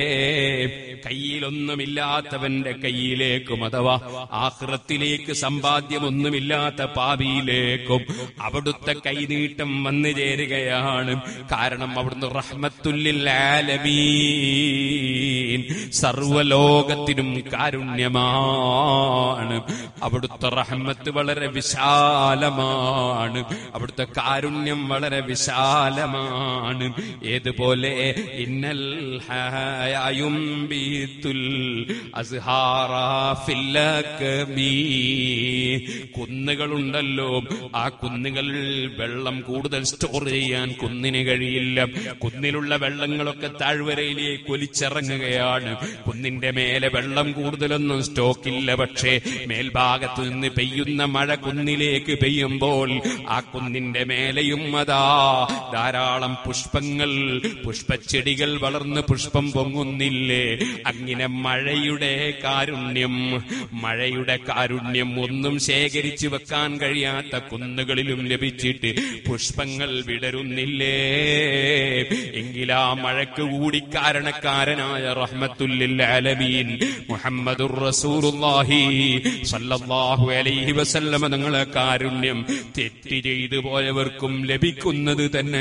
കയ്യിലൊന്നുമില്ലാത്തവന്റെ കയ്യിലേക്കും അഥവാ ആഖിറത്തിലേക്ക് സമ്പാദ്യമൊന്നുമില്ലാത്ത പാപിയിലേക്കും അവിടുത്തെ കൈനീട്ടം വന്നു ചേരുകയാണ്. കാരണം അവിടുന്ന് റഹ്മത്തുല്ലിൽ ആലമീൻ, സർവലോകത്തിനും കാരുണ്യമാണ്. അവിടുത്തെ റഹ്മത്ത് വളരെ വിശാലമാണ്, അവിടുത്തെ കാരുണ്യം വളരെ വിശാലമാണ്. ഏതുപോലെ ഇന്നൽ കുന്നുകളുണ്ടല്ലോ, ആ കുന്നുകളിൽ വെള്ളം കൂടുതൽ സ്റ്റോർ ചെയ്യാൻ കുന്നിന് കഴിയില്ല. കുന്നിലുള്ള വെള്ളങ്ങളൊക്കെ താഴ്വരയിലേക്ക് ഒലിച്ചിറങ്ങുകയാണ്. കുന്നിന്റെ മേലെ വെള്ളം കൂടുതലൊന്നും സ്റ്റോക്കില്ല. പക്ഷേ മേൽഭാഗത്ത് നിന്ന് പെയ്യുന്ന മഴ കുന്നിലേക്ക് പെയ്യുമ്പോൾ ആ കുന്നിന്റെ മേലെയും അതാ ധാരാളം പുഷ്പങ്ങൾ, പുഷ്പച്ചെടികൾ വളർന്ന് പുഷ്പം പൊങ്ങുന്നില്ലേ? അങ്ങനെ മഴയുടെ കാരുണ്യം ഒന്നും ശേഖരിച്ചു വെക്കാൻ കഴിയാത്ത കുന്നുകളിലും ലഭിച്ചിട്ട് പുഷ്പങ്ങൾ വിടരുന്നില്ലേ? എങ്കിലാ മഴയ്ക്ക് കൂടി കാരണക്കാരനായ റഹ്മത്തുല്ലിൽ ആലമീൻ മുഹമ്മദുർ റസൂലുള്ളാഹി സ്വല്ലല്ലാഹു അലൈഹി വസല്ലമ തങ്ങളെ കാരുണ്യം തെറ്റ് ചെയ്തു പോയവർക്കും ലഭിക്കുന്നത്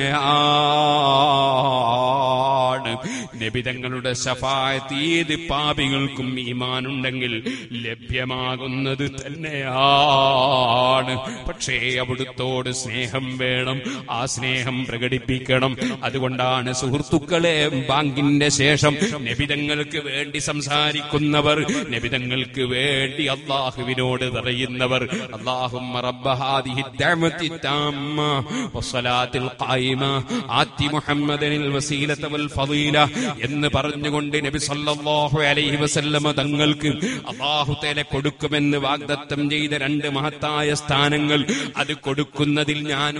തന്നെയാണ്. നബിതങ്ങളുടെ ശഫാഅത്ത് ഏത് പാപികൾക്കും ഈമാനുണ്ടെങ്കിൽ ലഭ്യമാകുന്നത് തന്നെയാണ്. പക്ഷേ അവിടുത്തോട് സ്നേഹം വേണം, ആ സ്നേഹം പ്രകടിപ്പിക്കണം. അതുകൊണ്ടാണ് സുഹൃത്തുക്കളെ, ബാങ്കിന്റെ ശേഷം നബിതങ്ങൾക്ക് വേണ്ടി സംസാരിക്കുന്നവർ, നബിതങ്ങൾക്ക് വേണ്ടി അല്ലാഹുവിനോട് പറയുന്നവർ, അല്ലാഹുമ്മ റബ്ബ ഹാദിഹി ദഅവതി തമ്മ വസ്സലാത്തിൽ ഖായിമ ആതി മുഹമ്മദനിൽ വസീലത വൽ ഫളീല എന്ന് പറഞ്ഞുകൊണ്ട് നബി സല്ലല്ലാഹു അലൈഹി വസല്ലമ തങ്ങൾക്ക് അല്ലാഹു തആല കൊടുക്കുമെന്ന് വാഗ്ദത്തം ചെയ്ത രണ്ട് മഹത്തായ സ്ഥാനങ്ങൾ, അത് കൊടുക്കുന്നതിൽ ഞാനും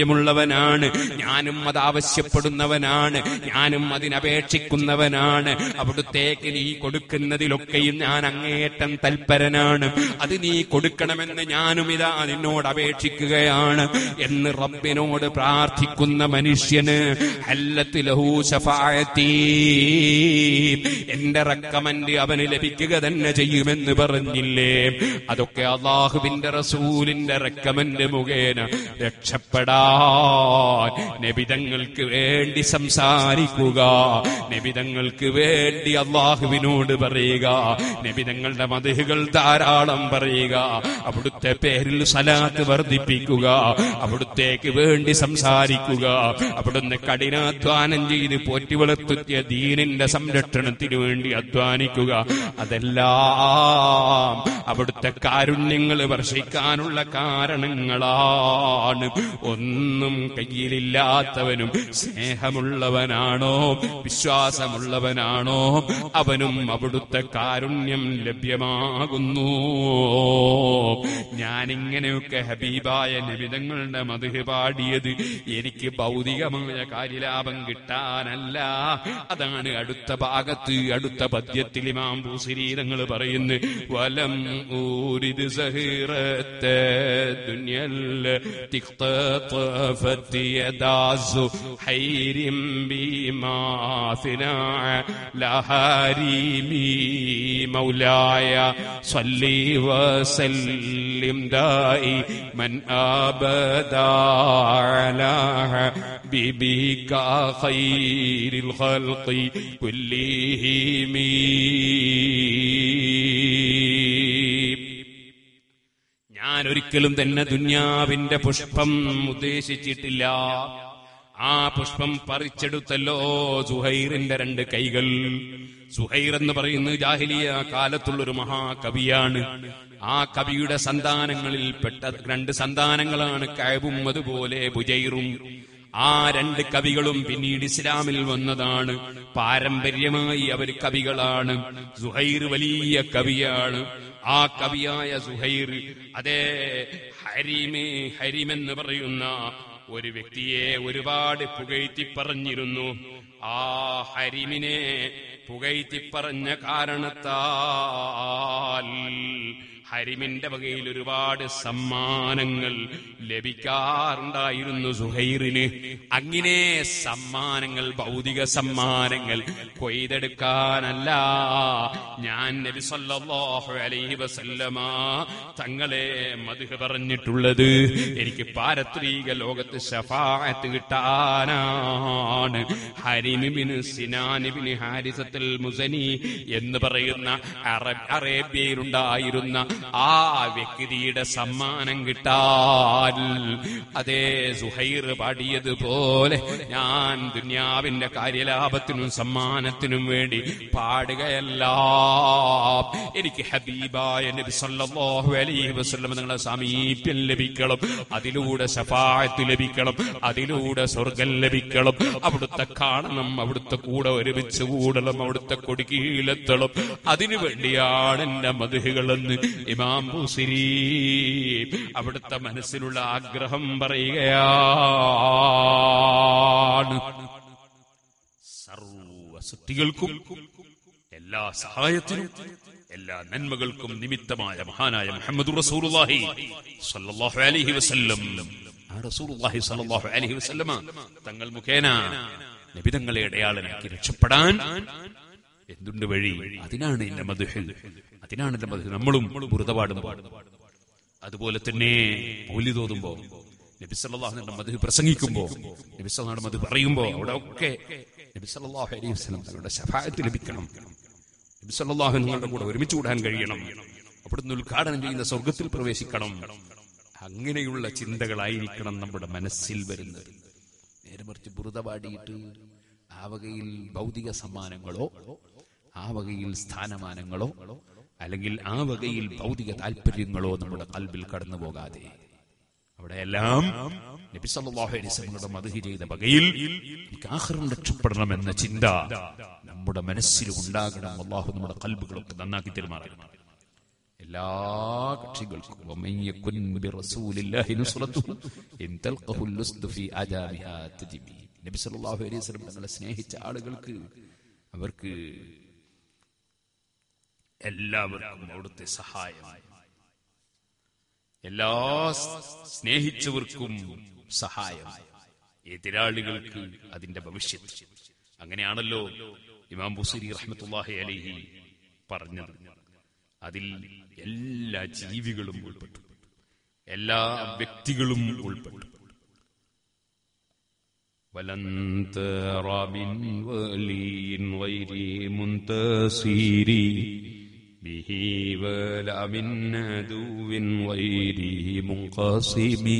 താല്പര്യമുള്ളവനാണ്, ഞാനും അത് ആവശ്യപ്പെടുന്നവനാണ്, ഞാനും അതിനപേക്ഷിക്കുന്നവനാണ്. അവിടുത്തേക്ക് നീ കൊടുക്കുന്നതിലൊക്കെയും ഞാൻ അങ്ങേയറ്റം തൽപരനാണ്. അത് നീ കൊടുക്കണമെന്ന് ഞാനും ഇതാ നിന്നോട് അപേക്ഷിക്കുകയാണ് എന്ന് റബ്ബിനോട് പ്രാർത്ഥിക്കുന്ന മനുഷ്യന് ഹല്ലത്ത് ലഹു ശഫാഅത്തി, എന്റെ റെക്കമെന്റ് അവന് ലഭിക്കുക തന്നെ ചെയ്യുമെന്ന് പറഞ്ഞില്ലേ? അതൊക്കെ അല്ലാഹുവിന്റെ റസൂലിന്റെ റെക്കമെന്റ് മുഖേന രക്ഷപ്പെടാൻ നബിതങ്ങൾക്ക് വേണ്ടി സംസാരിക്കുക, നബിതങ്ങൾക്ക് വേണ്ടി അല്ലാഹുവിനോട് പറയുക, നബിതങ്ങളുടെ മദ്ഹുകൾ ധാരാളം പറയുക, അവിടുത്തെ പേരിൽ സലാത്ത് വർദ്ധിപ്പിക്കുക, അവിടുത്തേക്ക് വേണ്ടി സംസാരിക്കുക, അവിടുന്ന് കഠിനാധ്വാനം ചെയ്ത് പോറ്റി വളർത്തിയ ദീനിന്റെ സംരക്ഷണത്തിന് വേണ്ടി അധ്വാനിക്കുക. അതെല്ലാം അവിടുത്തെ കാരുണ്യങ്ങൾ വർഷിക്കാനുള്ള കാരണങ്ങളാണ്. ഒന്നും കയ്യിലില്ലാത്തവനും സ്നേഹമുള്ളവനാണോ വിശ്വാസമുള്ളവനാണോ അവനും അവിടുത്തെ കാരുണ്യം ലഭ്യമാകുന്നു. ഞാനിങ്ങനെയൊക്കെ ഹബീബായ നബിതങ്ങളുടെ മദ്ഹ് പാടിയത് എനിക്ക് ഭൗതികമായ കാര്യലാഭം കിട്ടാനല്ല. അതാണ് അടുത്ത ഭാഗത്ത് അടുത്ത പദ്യത്തിൽ ഇമാം ബൂസിരി തങ്ങൾ പറയുന്നു, വലം ഊരിദ് സഹീറത്തെ ദുനിയൽ തിഖ്തഫത്തി യദാസു ഹൈരിം ബിമാ ഫിനാ ലഹരിമി മൗലായ സ്വല്ലി വസല്ലിം ദായി മൻ അബദാ അലാ ഹബീബിക ഖൈരിൽ ഖൽഖി കുല്ലിഹിം. ഞാൻ ഒരിക്കലും തന്നെ ദുന്യാവിന്റെ പുഷ്പം ഉദ്ദേശിച്ചിട്ടില്ല. ആ പുഷ്പം പറിച്ചെടുത്തല്ലോ സുഹൈറിന്റെ 2 കൈകൾ. സുഹൈർ എന്ന് പറയുന്നത് ജാഹിലിയ കാലത്തുള്ളൊരു മഹാകവിയാണ്. ആ കവിയുടെ സന്താനങ്ങളിൽപ്പെട്ട 2 സന്താനങ്ങളാണ് കഅബും അതുപോലെ ബുജൈറും. ആ 2 കവികളും പിന്നീട് ഇസ്ലാമിൽ വന്നതാണ്. പാരമ്പര്യമായി അവർ കവികളാണ്. സുഹൈർ വലിയ കവിയാണ്. ആ കവിയായ സുഹൈർ അതേ ഹരിമെന്ന് പറയുന്ന ഒരു വ്യക്തിയെ ഒരുപാട് പുകഴ്ത്തി പറഞ്ഞിരുന്നു. ആ ഹരിമിനെ പുകഴ്ത്തി പറഞ്ഞ കാരണത്താൽ ഹരിമിന്റെ വകയിൽ ഒരുപാട് സമ്മാനങ്ങൾ ലഭിക്കാറുണ്ടായിരുന്നു സുഹൈറിന്. അങ്ങനെ സമ്മാനങ്ങൾ, ഭൗതിക സമ്മാനങ്ങൾ കൊയ്തെടുക്കാനല്ല ഞാൻ നബി സല്ലല്ലാഹു അലൈഹി വസല്ലമ തങ്ങളെ മദ്ഹ് പറഞ്ഞിട്ടുള്ളത്. എനിക്ക് പാരത്രിക ലോകത്ത് ശഫാഅത്ത് കിട്ടാനാണ്. ഹരിം ഇബ്നു സിനാൻ ഇബ്നു ഹാരിസത്തുൽ മുസനി എന്ന് പറയുന്ന അറേബ്യയിലുണ്ടായിരുന്ന ആ വ്യക്തിയുടെ സമ്മാനം കിട്ടാൻ അതേ സുഹൈർ പാടിയതുപോലെ ഞാൻ ദുന്യാവിന്റെ കാര്യലാഭത്തിനും സമ്മാനത്തിനും വേണ്ടി പാടുകയല്ല. എനിക്ക് ഹബീബായ നബി സല്ലല്ലാഹു അലൈഹി വസല്ലം നിങ്ങളുടെ സാമീപ്യം ലഭിക്കണം, അതിലൂടെ ശഫാഅത്ത് ലഭിക്കണം, അതിലൂടെ സ്വർഗ്ഗം ലഭിക്കണം, അവിടുത്തെ കാണണം, അവിടുത്തെ കൂടെ ഒരുമിച്ച് കൂടണം, അവിടുത്തെ കൊടികീഴിലെത്തണം. അതിനു വേണ്ടിയാണ് എന്റെ മദ്ഹുകളെന്ന് ഇമാം ബൂസിരി അവിടുത്തെ മനസ്സിലുള്ള ആഗ്രഹം പറയുകയാണ്. സർവ സൃഷ്ടികൾക്കും എല്ലാ സഹായത്തിനും എല്ലാ നന്മകൾക്കും നിമിത്തമായ മഹാനായ മുഹമ്മദുർ റസൂലുള്ളാഹി സ്വല്ലല്ലാഹു അലൈഹി വസല്ലം, ആ റസൂലുള്ളാഹി സ്വല്ലല്ലാഹു അലൈഹി വസല്ലമ തങ്ങൾ മുഖേന നബിതങ്ങളെ അടയാളനാക്കി രക്ഷപ്പെടാൻ എന്തുണ്ട് വഴി? അതിനാണ് എന്റെ മദ്ഹ്, അതിനാണ് എന്റെ മദ്ഹ്. നമ്മളും ബുർദ പാടുമ്പോൾ, അതുപോലെ തന്നെ മൗലിദ് ഓതുമ്പോൾ, നബി സല്ലല്ലാഹു അലൈഹി വസല്ലം മദ്ഹ് പ്രസംഗിക്കുമ്പോൾ, നബി സല്ലല്ലാഹു അലൈഹി വസല്ലം മദ്ഹ് പറയുമ്പോൾ അവിടെ ഒക്കെ നബി സല്ലല്ലാഹു അലൈഹി വസല്ലം തങ്ങളുടെ ശഫാഅത്ത് ലഭിക്കണം. നബി സല്ലല്ലാഹു അലൈഹി വസല്ലം കൂടെ ഒരുമിച്ച് കൂടാൻ കഴിയണം. അവിടുന്ന് ഉദ്ഘാടനം ചെയ്യുന്ന സ്വർഗത്തിൽ പ്രവേശിക്കണം. അങ്ങനെയുള്ള ചിന്തകളായിരിക്കണം നമ്മുടെ മനസ്സിൽ വരുന്നത്. നേരെ മറിച്ച് ബുർദ പാടിയിട്ട് ആ വകയിൽ ഭൗതിക സമ്മാനങ്ങളോ ആ വകയിൽ സ്ഥാനമാനങ്ങളോ അല്ലെങ്കിൽ ആ വകയിൽ ഭൗതിക താല്പര്യങ്ങളോ നമ്മുടെ ഖൽബിൽ കടന്നു പോകാതെ അവിടെയെല്ലാം നബി സല്ലല്ലാഹു അലൈഹി വസല്ലമയുടെ മദ്ഹ് ചെയ്ത വകയിൽ എനിക്ക് ആഖിറം രക്ഷപ്പെടണമെന്ന ചിന്ത നമ്മുടെ മനസ്സിൽ ഉണ്ടാകണം. അല്ലാഹു നമ്മുടെ ഖൽബുകളൊക്കെ നന്നാക്കി തരുമാറാകണം. എല്ലാ കക്ഷികൾക്കും നബി സല്ലല്ലാഹു അലൈഹി വസല്ലം തങ്ങളെ സ്നേഹിച്ച ആളുകൾക്ക് അവർക്ക് എല്ലാവർക്കും അവിടുത്തെ സഹായം, എല്ലാ സ്നേഹിച്ചവർക്കും സഹായം, എതിരാളികൾക്ക് അതിന്റെ ഭവിഷ്യത്ത്. അങ്ങനെയാണല്ലോ ഇമാം ബുസീരി റഹ്മത്തുള്ളാഹി അലൈഹി പറഞ്ഞത്. അതിൽ എല്ലാ ജീവികളും ഉൾപ്പെട്ടു, എല്ലാ വ്യക്തികളും ഉൾപ്പെട്ടു. വലൻ തറ മിൻ വലിൻ ഗൈരി മുൻതസിരി ബിഹി വല മിൻ അദുവിൻ ഗൈരി മുൻഖസിമി.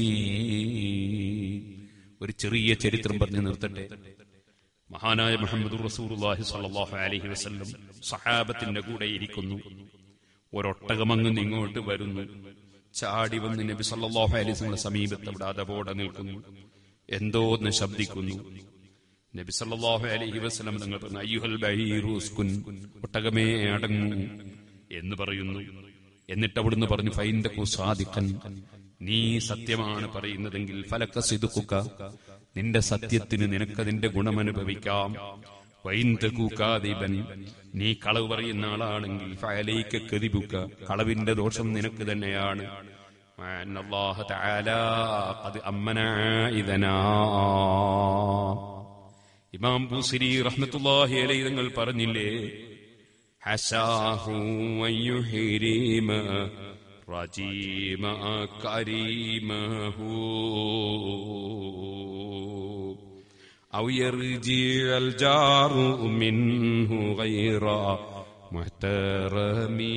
ഒരു ചെറിയ ചരിത്രം പറഞ്ഞു നിർത്തട്ടെ. മഹാനായ മുഹമ്മദുർ റസൂലുള്ളാഹി സ്വല്ലല്ലാഹു അലൈഹി വസല്ലം സഹാബത്തിന്റെ കൂടെ ഇരിക്കുന്നു. ഒരൊട്ടകമങ്ങ് ഇങ്ങോട്ട് വരുന്നു. ചാടി വന്ന് നബി സല്ലല്ലാഹു അലൈഹി വസല്ലം സമീപത്ത് അവിടെ അതപോടെ നിൽക്കുന്നു. എന്തോ ഒന്ന് ശബ്ദിക്കുന്നു. നബി സല്ലല്ലാഹു അലൈഹി വസല്ലം തങ്ങൾ പറഞ്ഞു, അയ്യുഹൽ ബഹീറു ഉസ്കുൻ, ഒട്ടകമേ അടങ്ങൂ എന്ന് പറയുന്നു. എന്നിട്ട് അവിടുന്ന് പറഞ്ഞു, ഫൈൻതകു സാദിഖൻ, നീ സത്യമാണ് പറയുന്നതെങ്കിൽ ഫലക സിദ്ഖുക, നിന്റെ സത്യത്തിന് നിനക്കതിന്റെ ഗുണമനുഭവിക്കാം. വൈൻതകു കാദിബൻ, നീ കളവ് പറയുന്ന ആളാണെങ്കിൽ ഫഅലൈക കദിബുക, കളവിന്റെ ദോഷം നിനക്ക് തന്നെയാണ്. അല്ലാഹു തആല ഖദ് അമ്മനാ ഇദനാ. ഇമാം ബുസീരി റഹ്മത്തുള്ളാഹി അലൈഹി തങ്ങൾ പറഞ്ഞില്ലേ, ഹസാഹു വയുഹരിമ റജീമ കരീമഹു ഔ യർജിഅൽ ജാറു മിൻഹു ഗൈറ മുഹ്തറമി.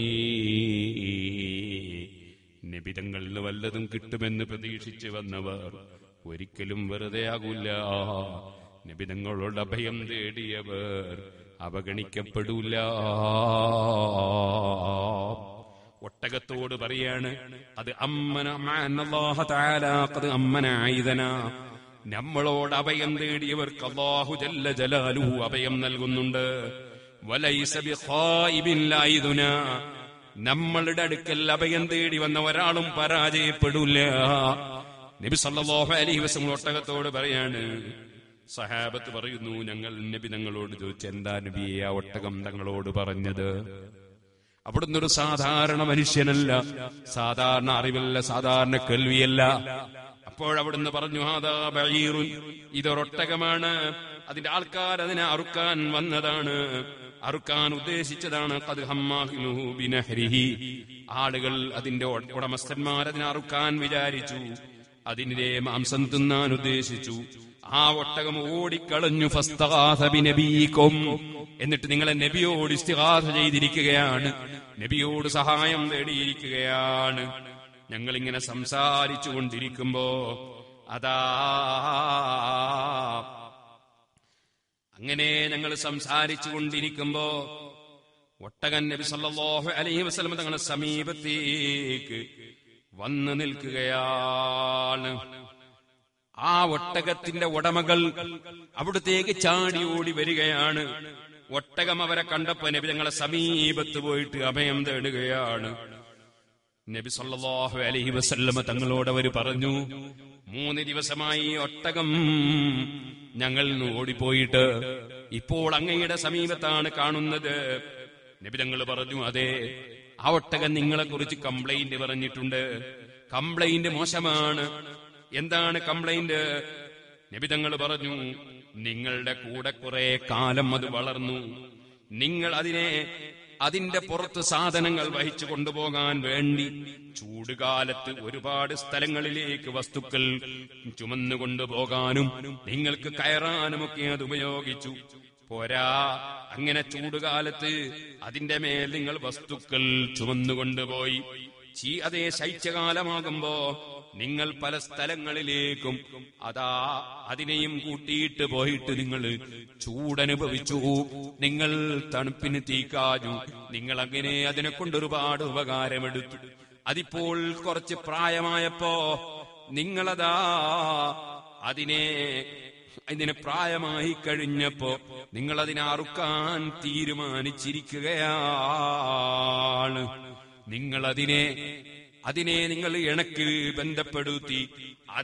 നബിതങ്ങളിൽ വല്ലതും കിട്ടുമെന്ന് പ്രതീക്ഷിച്ചു വന്നവർ ഒരിക്കലും വെറുതെയാകൂല. നബിതങ്ങളോട് അഭയം തേടിയവർ അവഗണിക്കപ്പെടൂല. ഒട്ടകത്തോട് പറയാണ്, അത് അല്ലാഹു തആല ഖദ് അമ്മന ആയിദനാ, നമ്മളോട് അഭയം തേടിയവർക്ക് അല്ലാഹു ജല്ല ജലാലുഹു അഭയം നൽകുന്നുണ്ട്. വലൈസ ബിഖായിബിൻ ലൈദുനാ, നമ്മളുടെ അടുക്കൽ അഭയം തേടി വന്ന ഒരാളും പരാജയപ്പെടൂല. നബി സല്ലല്ലാഹു അലൈഹി വസല്ലം ഒട്ടകത്തോട് പറയാണ്. സഹാബത്ത് പറയുന്നു, ഞങ്ങൾ നബി തങ്ങളോട് ചോദിച്ചു, എന്താ നബിയെ ആ ഒട്ടകം തങ്ങളോട് പറഞ്ഞത്? അവിടുന്ന് ഒരു സാധാരണ മനുഷ്യനല്ല, സാധാരണ അറിവല്ല, സാധാരണ കേൾവിയല്ല. അപ്പോഴവിടുന്ന് പറഞ്ഞു, ഹാദാ ബഈറുൻ, ഇതൊരൊട്ടകമാണ്, അതിന്റെ ആൾക്കാർ അതിനെ അറുക്കാൻ വന്നതാണ്, അറുക്കാൻ ഉദ്ദേശിച്ചതാണ്. ഖദ് ഹമ്മാഹിനുഹു ബിനഹ്രിഹി, ആളുകൾ അതിന്റെ ഉടമസ്ഥന്മാർ അതിനെ അറുക്കാൻ വിചാരിച്ചു, അതിന്റെ മാംസം തിന്നാൻ ഉദ്ദേശിച്ചു. ആ ഒട്ടകം ഓടിക്കളഞ്ഞു. ഫസ്തഗാസ ബിനബീകും, എന്നിട്ട് നിങ്ങളെ നബിയോട് ഇസ്തിഗാസ ചെയ്തിരിക്കുകയാണ്, നബിയോട് സഹായം തേടിയിരിക്കുകയാണ്. ഞങ്ങളിങ്ങനെ സംസാരിച്ചു കൊണ്ടിരിക്കുമ്പോ അതാ അങ്ങനെ ഞങ്ങൾ സംസാരിച്ചു കൊണ്ടിരിക്കുമ്പോ ഒട്ടകൻ നബി സല്ലല്ലാഹു അലൈഹി വസല്ലം തങ്ങളുടെ സമീപത്തേക്ക് വന്നു നിൽക്കുകയാണ്. ആ ഒട്ടകത്തിന്റെ ഉടമകൾ അവിടത്തേക്ക് ചാടി ഓടി വരികയാണ്. ഒട്ടകം അവരെ കണ്ടപ്പോ നബി തങ്ങളെ സമീപത്ത് പോയിട്ട് അഭയം തേടുകയാണ്. നബി സല്ലല്ലാഹു അലൈഹി വസല്ലം തങ്ങളോട് അവർ പറഞ്ഞു, 3 ദിവസമായി ഒട്ടകം ഞങ്ങൾ ഓടിപ്പോയിട്ട് ഇപ്പോൾ അങ്ങയുടെ സമീപത്താണ് കാണുന്നത്. നബി തങ്ങൾ പറഞ്ഞു, അതെ, ആ ഒട്ടകം നിങ്ങളെ കുറിച്ച് കംപ്ലൈന്റ് പറഞ്ഞിട്ടുണ്ട്, കംപ്ലൈന്റ് മോശമാണ്. എന്താണ് കംപ്ലൈന്റ്? നബി തങ്ങൾ പറഞ്ഞു, നിങ്ങളുടെ കൂടെ കുറെ കാലം അത് വളർന്നു, നിങ്ങൾ അതിന്റെ പുറത്ത് സാധനങ്ങൾ വഹിച്ചു കൊണ്ടുപോകാൻ വേണ്ടി ചൂടുകാലത്ത് ഒരുപാട് സ്ഥലങ്ങളിലേക്ക് വസ്തുക്കൾ ചുമന്നു കൊണ്ടുപോകാനും നിങ്ങൾക്ക് കയറാനുമൊക്കെ അത് ഉപയോഗിച്ചു. പോരാ, അങ്ങനെ ചൂടുകാലത്ത് അതിന്റെ മേൽ നിങ്ങൾ വസ്തുക്കൾ ചുമന്നുകൊണ്ടുപോയി. അതേ ശൈത്യകാലമാകുമ്പോ നിങ്ങൾ പല സ്ഥലങ്ങളിലേക്കും അതിനെയും കൂട്ടിയിട്ട് പോയിട്ട് നിങ്ങൾ ചൂടനുഭവിച്ചു, നിങ്ങൾ തണുപ്പിന് തീക്കാഞ്ഞു, നിങ്ങൾ അങ്ങനെ അതിനെ കൊണ്ടൊരുപാട് ഉപകാരമെടുത്തു. അതിപ്പോൾ കുറച്ച് പ്രായമായപ്പോ നിങ്ങളതാ ഇതിനെ പ്രായമായി കഴിഞ്ഞപ്പോ നിങ്ങൾ അതിനെ അറുക്കാൻ തീരുമാനിച്ചിരിക്കുകയാണ്. നിങ്ങൾ അതിനെ നിങ്ങൾ ഇണക്ക് ബന്ധപ്പെടുത്തി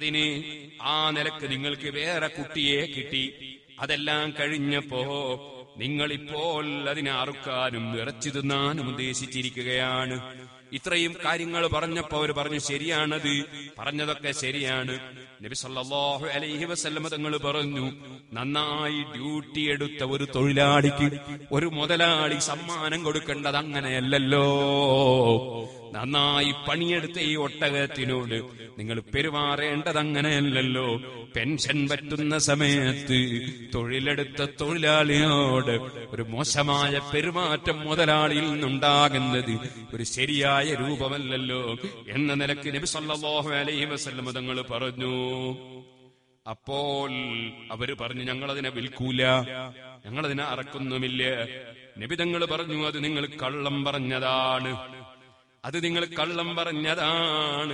ആ നിലക്ക് നിങ്ങൾക്ക് വേറെ കുട്ടിയെ കിട്ടി. അതെല്ലാം കഴിഞ്ഞപ്പോ നിങ്ങളിപ്പോൾ അതിനെ അറുക്കാനും ഇറച്ചി തിന്നാനും ഉദ്ദേശിച്ചിരിക്കുകയാണ്. ഇത്രയും കാര്യങ്ങൾ പറഞ്ഞപ്പോ അവർ പറഞ്ഞു, ശരിയാണത്, പറഞ്ഞതൊക്കെ ശരിയാണ്. നബി സല്ലല്ലാഹു അലൈഹി വസല്ലം തങ്ങൾ പറഞ്ഞു, നന്നായി ഡ്യൂട്ടി എടുത്ത ഒരു തൊഴിലാളിക്ക് ഒരു മുതലാളി സമ്മാനം കൊടുക്കേണ്ടത് അങ്ങനെയല്ലല്ലോ. നന്നായി പണിയെടുത്ത ഈ ഒട്ടകത്തിനോട് നിങ്ങൾ പെരുമാറേണ്ടത് അങ്ങനെയല്ലല്ലോ. പെൻഷൻ പറ്റുന്ന സമയത്ത് തൊഴിലെടുത്ത തൊഴിലാളിയോട് ഒരു മോശമായ പെരുമാറ്റം മുതലാളിയിൽ നിന്നുണ്ടാകുന്നത് ഒരു ശരിയായ രൂപമല്ലല്ലോ എന്ന നിലക്ക് നബി സല്ലല്ലാഹു അലൈഹി വസല്ലം തങ്ങൾ പറഞ്ഞു. അപ്പോൾ അവര് പറഞ്ഞു, ഞങ്ങളതിനെ വിൽക്കൂല, ഞങ്ങളതിനെ അറക്കുന്നുമില്ല. നബി തങ്ങൾ പറഞ്ഞു, അത് നിങ്ങൾ കള്ളം പറഞ്ഞതാണ്, അത് നിങ്ങൾ കള്ളം പറഞ്ഞതാണ്.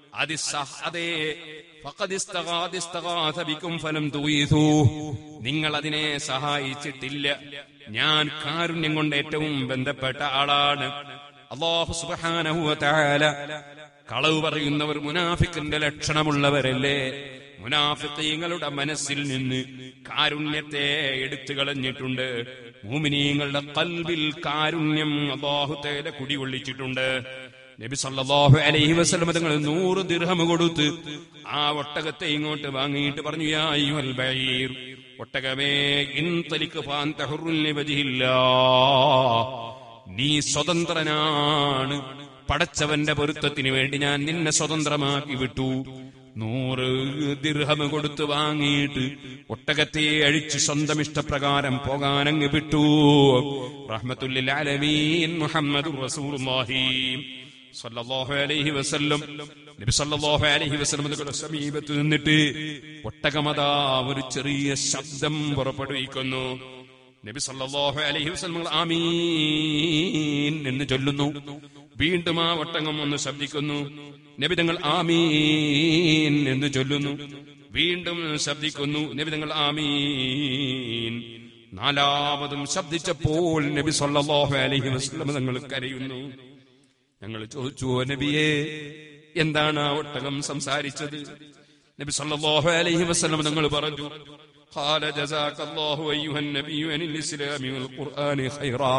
നിങ്ങൾ അതിനെ സഹായിച്ചിട്ടില്ല. ഞാൻ കാരുണ്യം കൊണ്ട് ഏറ്റവും ബന്ധപ്പെട്ട ആളാണ്. അല്ലാഹു സുബ്ഹാനഹു വ തആല കളവ് പറയുന്നവർ മുനാഫിക്കിന്റെ ലക്ഷണമുള്ളവരല്ലേ? മുനാഫിഖീങ്ങളുടെ മനസ്സിൽ നിന്ന് കാരുണ്യത്തെ എടുത്തു കളഞ്ഞിട്ടുണ്ട്. മുഅ്മിനീങ്ങളുടെ ഖൽബിൽ കാരുണ്യം അല്ലാഹു തആല കുടികൊള്ളിച്ചിട്ടുണ്ട്. നബി സല്ലല്ലാഹു അലൈഹി വസല്ലം തങ്ങൾ 100 ദിർഹം കൊടുത്ത് ആ ഒട്ടകത്തെ ഇങ്ങോട്ട് വാങ്ങിയിട്ട് പറഞ്ഞു, യാ അയ്യുൽ ബഈർ, ഒട്ടകമേ, ഇൻതലിക് ഫഅൻത ഹുറുൻ ലിവജ്ഹില്ലാഹ്, നീ സ്വതന്ത്രനാണ്, പടച്ചവന്റെ പൊരുത്തത്തിന് വേണ്ടി ഞാൻ നിന്നെ സ്വതന്ത്രമാക്കി വിട്ടു. 100 ദിർഹം കൊടുത്ത് വാങ്ങിയിട്ട് ഒട്ടകത്തെ അഴിച്ച് സ്വന്തം ഇഷ്ടപ്രകാരം പോകാനങ്ങ് വിട്ടു. റഹ്മത്തുൽ ആലമീൻ മുഹമ്മദുർ റസൂലുള്ളാഹി സല്ലല്ലാഹു അലൈഹി വസല്ലം, നബി സല്ലല്ലാഹു അലൈഹി വസല്ലം തങ്ങളുടെ സമീപത്ത് നിന്നിട്ട് ഒട്ടകമതാ ഒരു ചെറിയ ശബ്ദം പുറപ്പെടുവിക്കുന്നു. നബി സല്ലല്ലാഹു അലൈഹി വസല്ലം ആമീൻ എന്ന് ചൊല്ലുന്നു. വീണ്ടും ആ ഒട്ടകം ഒന്ന് ശബ്ദിക്കുന്നു. നബി തങ്ങൾ ആമീൻ എന്ന് ചൊല്ലുന്നു. വീണ്ടും ശബ്ദിക്കുന്നു. നബി തങ്ങൾ ആമീൻ. 4ാമതും ശബ്ദിച്ചപ്പോൾ നബി സല്ലല്ലാഹു അലൈഹി വസല്ലം തങ്ങൾ കരയുന്നു. ഞങ്ങൾ ചോദിച്ചു, നബിയേ, എന്താണ് ആ ഒട്ടകം സംസാരിച്ചത്? നബി സല്ലല്ലാഹു അലൈഹി വസല്ലം തങ്ങൾ പറഞ്ഞു, ഖാല ജസാകല്ലാഹു അയ്യുഹൻ നബിയ്യു അനിൽ ഇസ്ലാമി വൽ ഖുർആനി ഖൈറാ.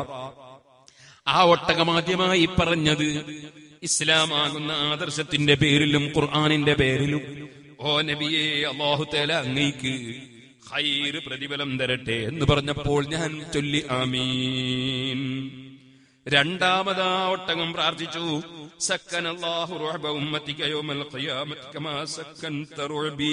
ആ ഒട്ടകം ആദ്യമായി പറഞ്ഞത് ഇസ്ലാമാകുന്ന ആദർശത്തിന്റെ പേരിലും ഖുർആനിന്റെ പേരിലും, ഓ നബിയേ, അല്ലാഹു തആല അങ്ങേക്ക് ഖൈർ പ്രതിഫലം തരട്ടെ എന്ന് പറഞ്ഞപ്പോൾ ഞാൻ ചൊല്ലി ആമീൻ. 2ാമതാ ഒട്ടകം പ്രാർത്ഥിച്ചു, സക്കനല്ലാഹു റുഅബ ഉമ്മതിക യൗമൽ ഖിയാമത്തി കമാ സക്കൻത റുഅബി,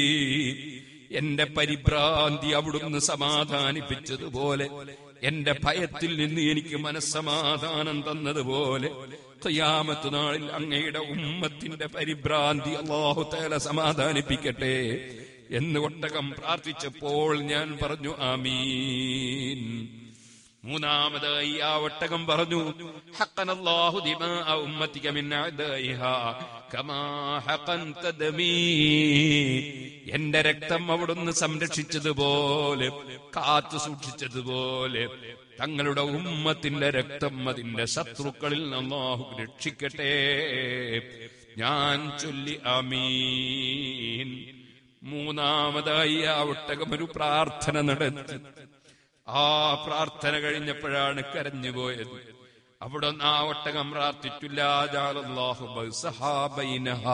എന്റെ പരിഭ്രാന്തി അവിടുന്ന് സമാധാനിപ്പിച്ചതുപോലെ, എന്റെ ഭയത്തിൽ നിന്ന് എനിക്ക് മനസ്സമാധാനം തന്നതുപോലെ ഖിയാമത്ത് നാളിൽ അങ്ങയുടെ ഉമ്മത്തിന്റെ പരിഭ്രാന്തി അല്ലാഹു തആല സമാധാനിപ്പിക്കട്ടെ എന്ന് ഒട്ടകം പ്രാർത്ഥിച്ചപ്പോൾ ഞാൻ പറഞ്ഞു ആമീൻ. 3ാമതായി ആ ഒട്ടകം പറഞ്ഞു, ഹഖനല്ലാഹു ദിമാഅ ഉമ്മതിക മിൻ അദൈഹാ കമാ ഹഖൻത ദമീ, എന്റെ രക്തം അവിടുന്ന് സംരക്ഷിച്ചതുപോലെ, കാത്തു സൂക്ഷിച്ചതുപോലെ തങ്ങളുടെ ഉമ്മത്തിന്റെ രക്തം അതിന്റെ ശത്രുക്കളിൽ അല്ലാഹു രക്ഷിക്കട്ടെ. ഞാൻ ചൊല്ലി ആമീൻ. 3ാമതായി ആ ഒട്ടകം ഒരു പ്രാർത്ഥന നടത്തി. ആ പ്രാർത്ഥന കഴിഞ്ഞപ്പോഴാണ് കരഞ്ഞുപോയത്. അവിടെ ആ ഒട്ടകം പ്രാർത്ഥിച്ചില്ല, ജഅലല്ലാഹു ബൈസഹാ ബൈനഹാ,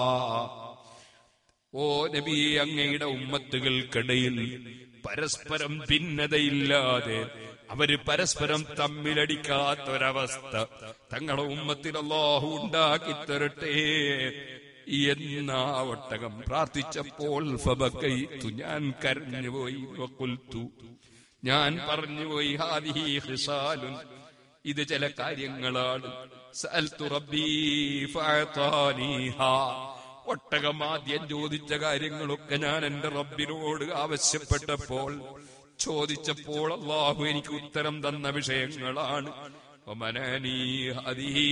ഓ നബി, അങ്ങയുടെ ഉമ്മത്തുകൾക്കിടയിൽ പരസ്പരം ഭിന്നതയില്ലാതെ അവര് പരസ്പരം തമ്മിലടിക്കാത്തൊരവസ്ഥ തങ്ങളുടെ ഉമ്മത്തിൽ അല്ലാഹു ഉണ്ടാക്കി തരട്ടെ എന്ന ഒട്ടകം പ്രാർത്ഥിച്ചപ്പോൾ ഫബകൈതു, ഞാൻ കരഞ്ഞുപോയി. വഖുൽതു, ഞാൻ പറഞ്ഞുപോയി, ഹാദിഹി ഖിസാലുൻ, ഇത് ചില കാര്യങ്ങളാണ്. സഅൽതു റബ്ബി ഫഅതാനിഹാ, ഒട്ടകം ആദ്യം ചോദിച്ച കാര്യങ്ങളൊക്കെ ഞാൻ എന്റെ റബ്ബിനോട് ആവശ്യപ്പെട്ടപ്പോൾ, ചോദിച്ചപ്പോൾ അല്ലാഹു എനിക്ക് ഉത്തരം തന്ന വിഷയങ്ങളാണ്. വമനാനി ഹദിഹി,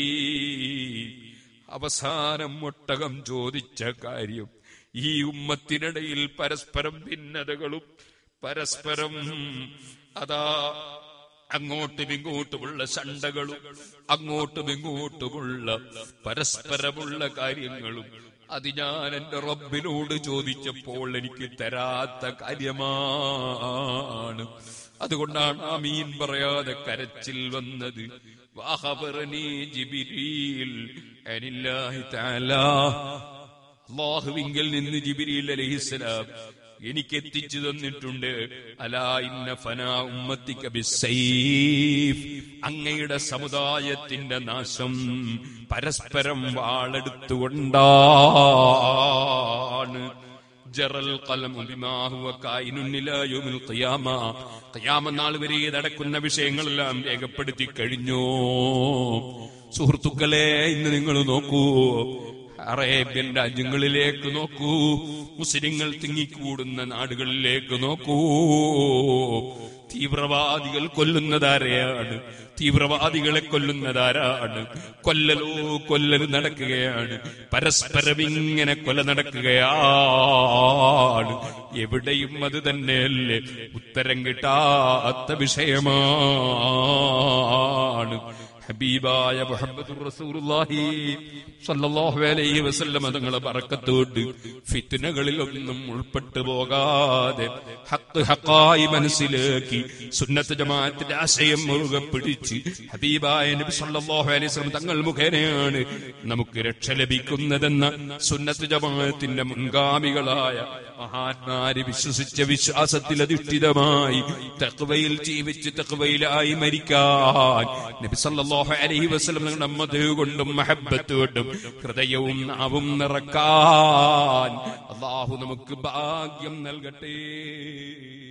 അവസാനം ഒട്ടകം ചോദിച്ച കാര്യം ഈ ഉമ്മത്തിനിടയിൽ പരസ്പരം ഭിന്നതകളും പരസ്പരം അതാ അങ്ങോട്ടും ഇങ്ങോട്ടുമുള്ള ശണ്ടകളും അങ്ങോട്ടും ഇങ്ങോട്ടുമുള്ള പരസ്പരമുള്ള കാര്യങ്ങളും അത് ഞാൻ എന്റെ റബ്ബിനോട് ചോദിച്ചപ്പോൾ എനിക്ക് തരാത്ത കാര്യമാണ്. അതുകൊണ്ടാണ് ആമീൻ പറയാതെ കരച്ചിൽ വന്നത്. വഖബറനി ജിബ്രീൽ അനില്ലാഹി തആല, അല്ലാഹുവിങ്കൽ നിന്ന് ജിബ്രീൽ അലൈഹിസ്സലാം എനിക്ക് എത്തിച്ചു തന്നിട്ടുണ്ട്. അലാ ഇന്ന ഫനാ ഉമ്മത്തിക ബിസ്സൈഫ്, അങ്ങയുടെ സമുദായത്തിന്റെ നാശം പരസ്പരം വാളെടുത്തുകൊണ്ടാണ്. ജറൽ ഖലമു ബിമാ ഹുവ കായിനുൻ ഇലാ യൗമിൽ ഖിയാമ, ഖിയാമ നാൾ വരെ നടക്കുന്ന വിഷയങ്ങളെല്ലാം രേഖപ്പെടുത്തി കഴിഞ്ഞു. സുഹൃത്തുക്കളെ, ഇന്ന് നിങ്ങൾ നോക്കൂ, അറേബ്യൻ രാജ്യങ്ങളിലേക്ക് നോക്കൂ, മുസ്ലിങ്ങൾ തിങ്ങിക്കൂടുന്ന നാടുകളിലേക്ക് നോക്കൂ. തീവ്രവാദികൾ കൊല്ലുന്നതാരെയാണ്? തീവ്രവാദികളെ കൊല്ലുന്നതാരാണ്? കൊല്ലൽ നടക്കുകയാണ്. പരസ്പരം ഇങ്ങനെ കൊല നടക്കുകയാണ്. എവിടെയും അത് തന്നെയല്ലേ? ഉത്തരം കിട്ടാത്ത വിഷയമാണ്. ഹബീബായ മുഹമ്മദുർ റസൂലുള്ളാഹി സ്വല്ലല്ലാഹു അലൈഹി വസല്ലം തങ്ങളെ ബറക്കത്തോട് ഫിത്നകളിലൊന്നും ഉൾപ്പെട്ടു പോകാതെ ഹഖ് ഹഖായി മനസ്സിലാക്കി സുന്നത്ത് ജമാഅത്തിന്റെ ആശയം മുറുകെ പിടിച്ച് ഹബീബായ നബി സ്വല്ലല്ലാഹു അലൈഹി വസല്ലം തങ്ങൾ മുഖേനയാണ് നമുക്ക് രക്ഷ ലഭിക്കുന്നതെന്ന സുന്നത്ത് ജമാഅത്തിന്റെ മുൻഗാമികളായ മഹാന്മാര് വിശ്വസിച്ച വിശ്വാസത്തിൽ അധിഷ്ഠിതമായി തഖ്വയിൽ ജീവിച്ച് തഖ്വയിലായി മരിക്കാൻ നബി സല്ലല്ലാഹു അലൈഹി വസല്ലം തങ്ങളുടെ മദഹ് കൊണ്ടും മഹബ്ബത്ത് കൊണ്ടും ഹൃദയവും നാവും നിറക്കാൻ അല്ലാഹു നമുക്ക് ഭാഗ്യം നൽകട്ടെ.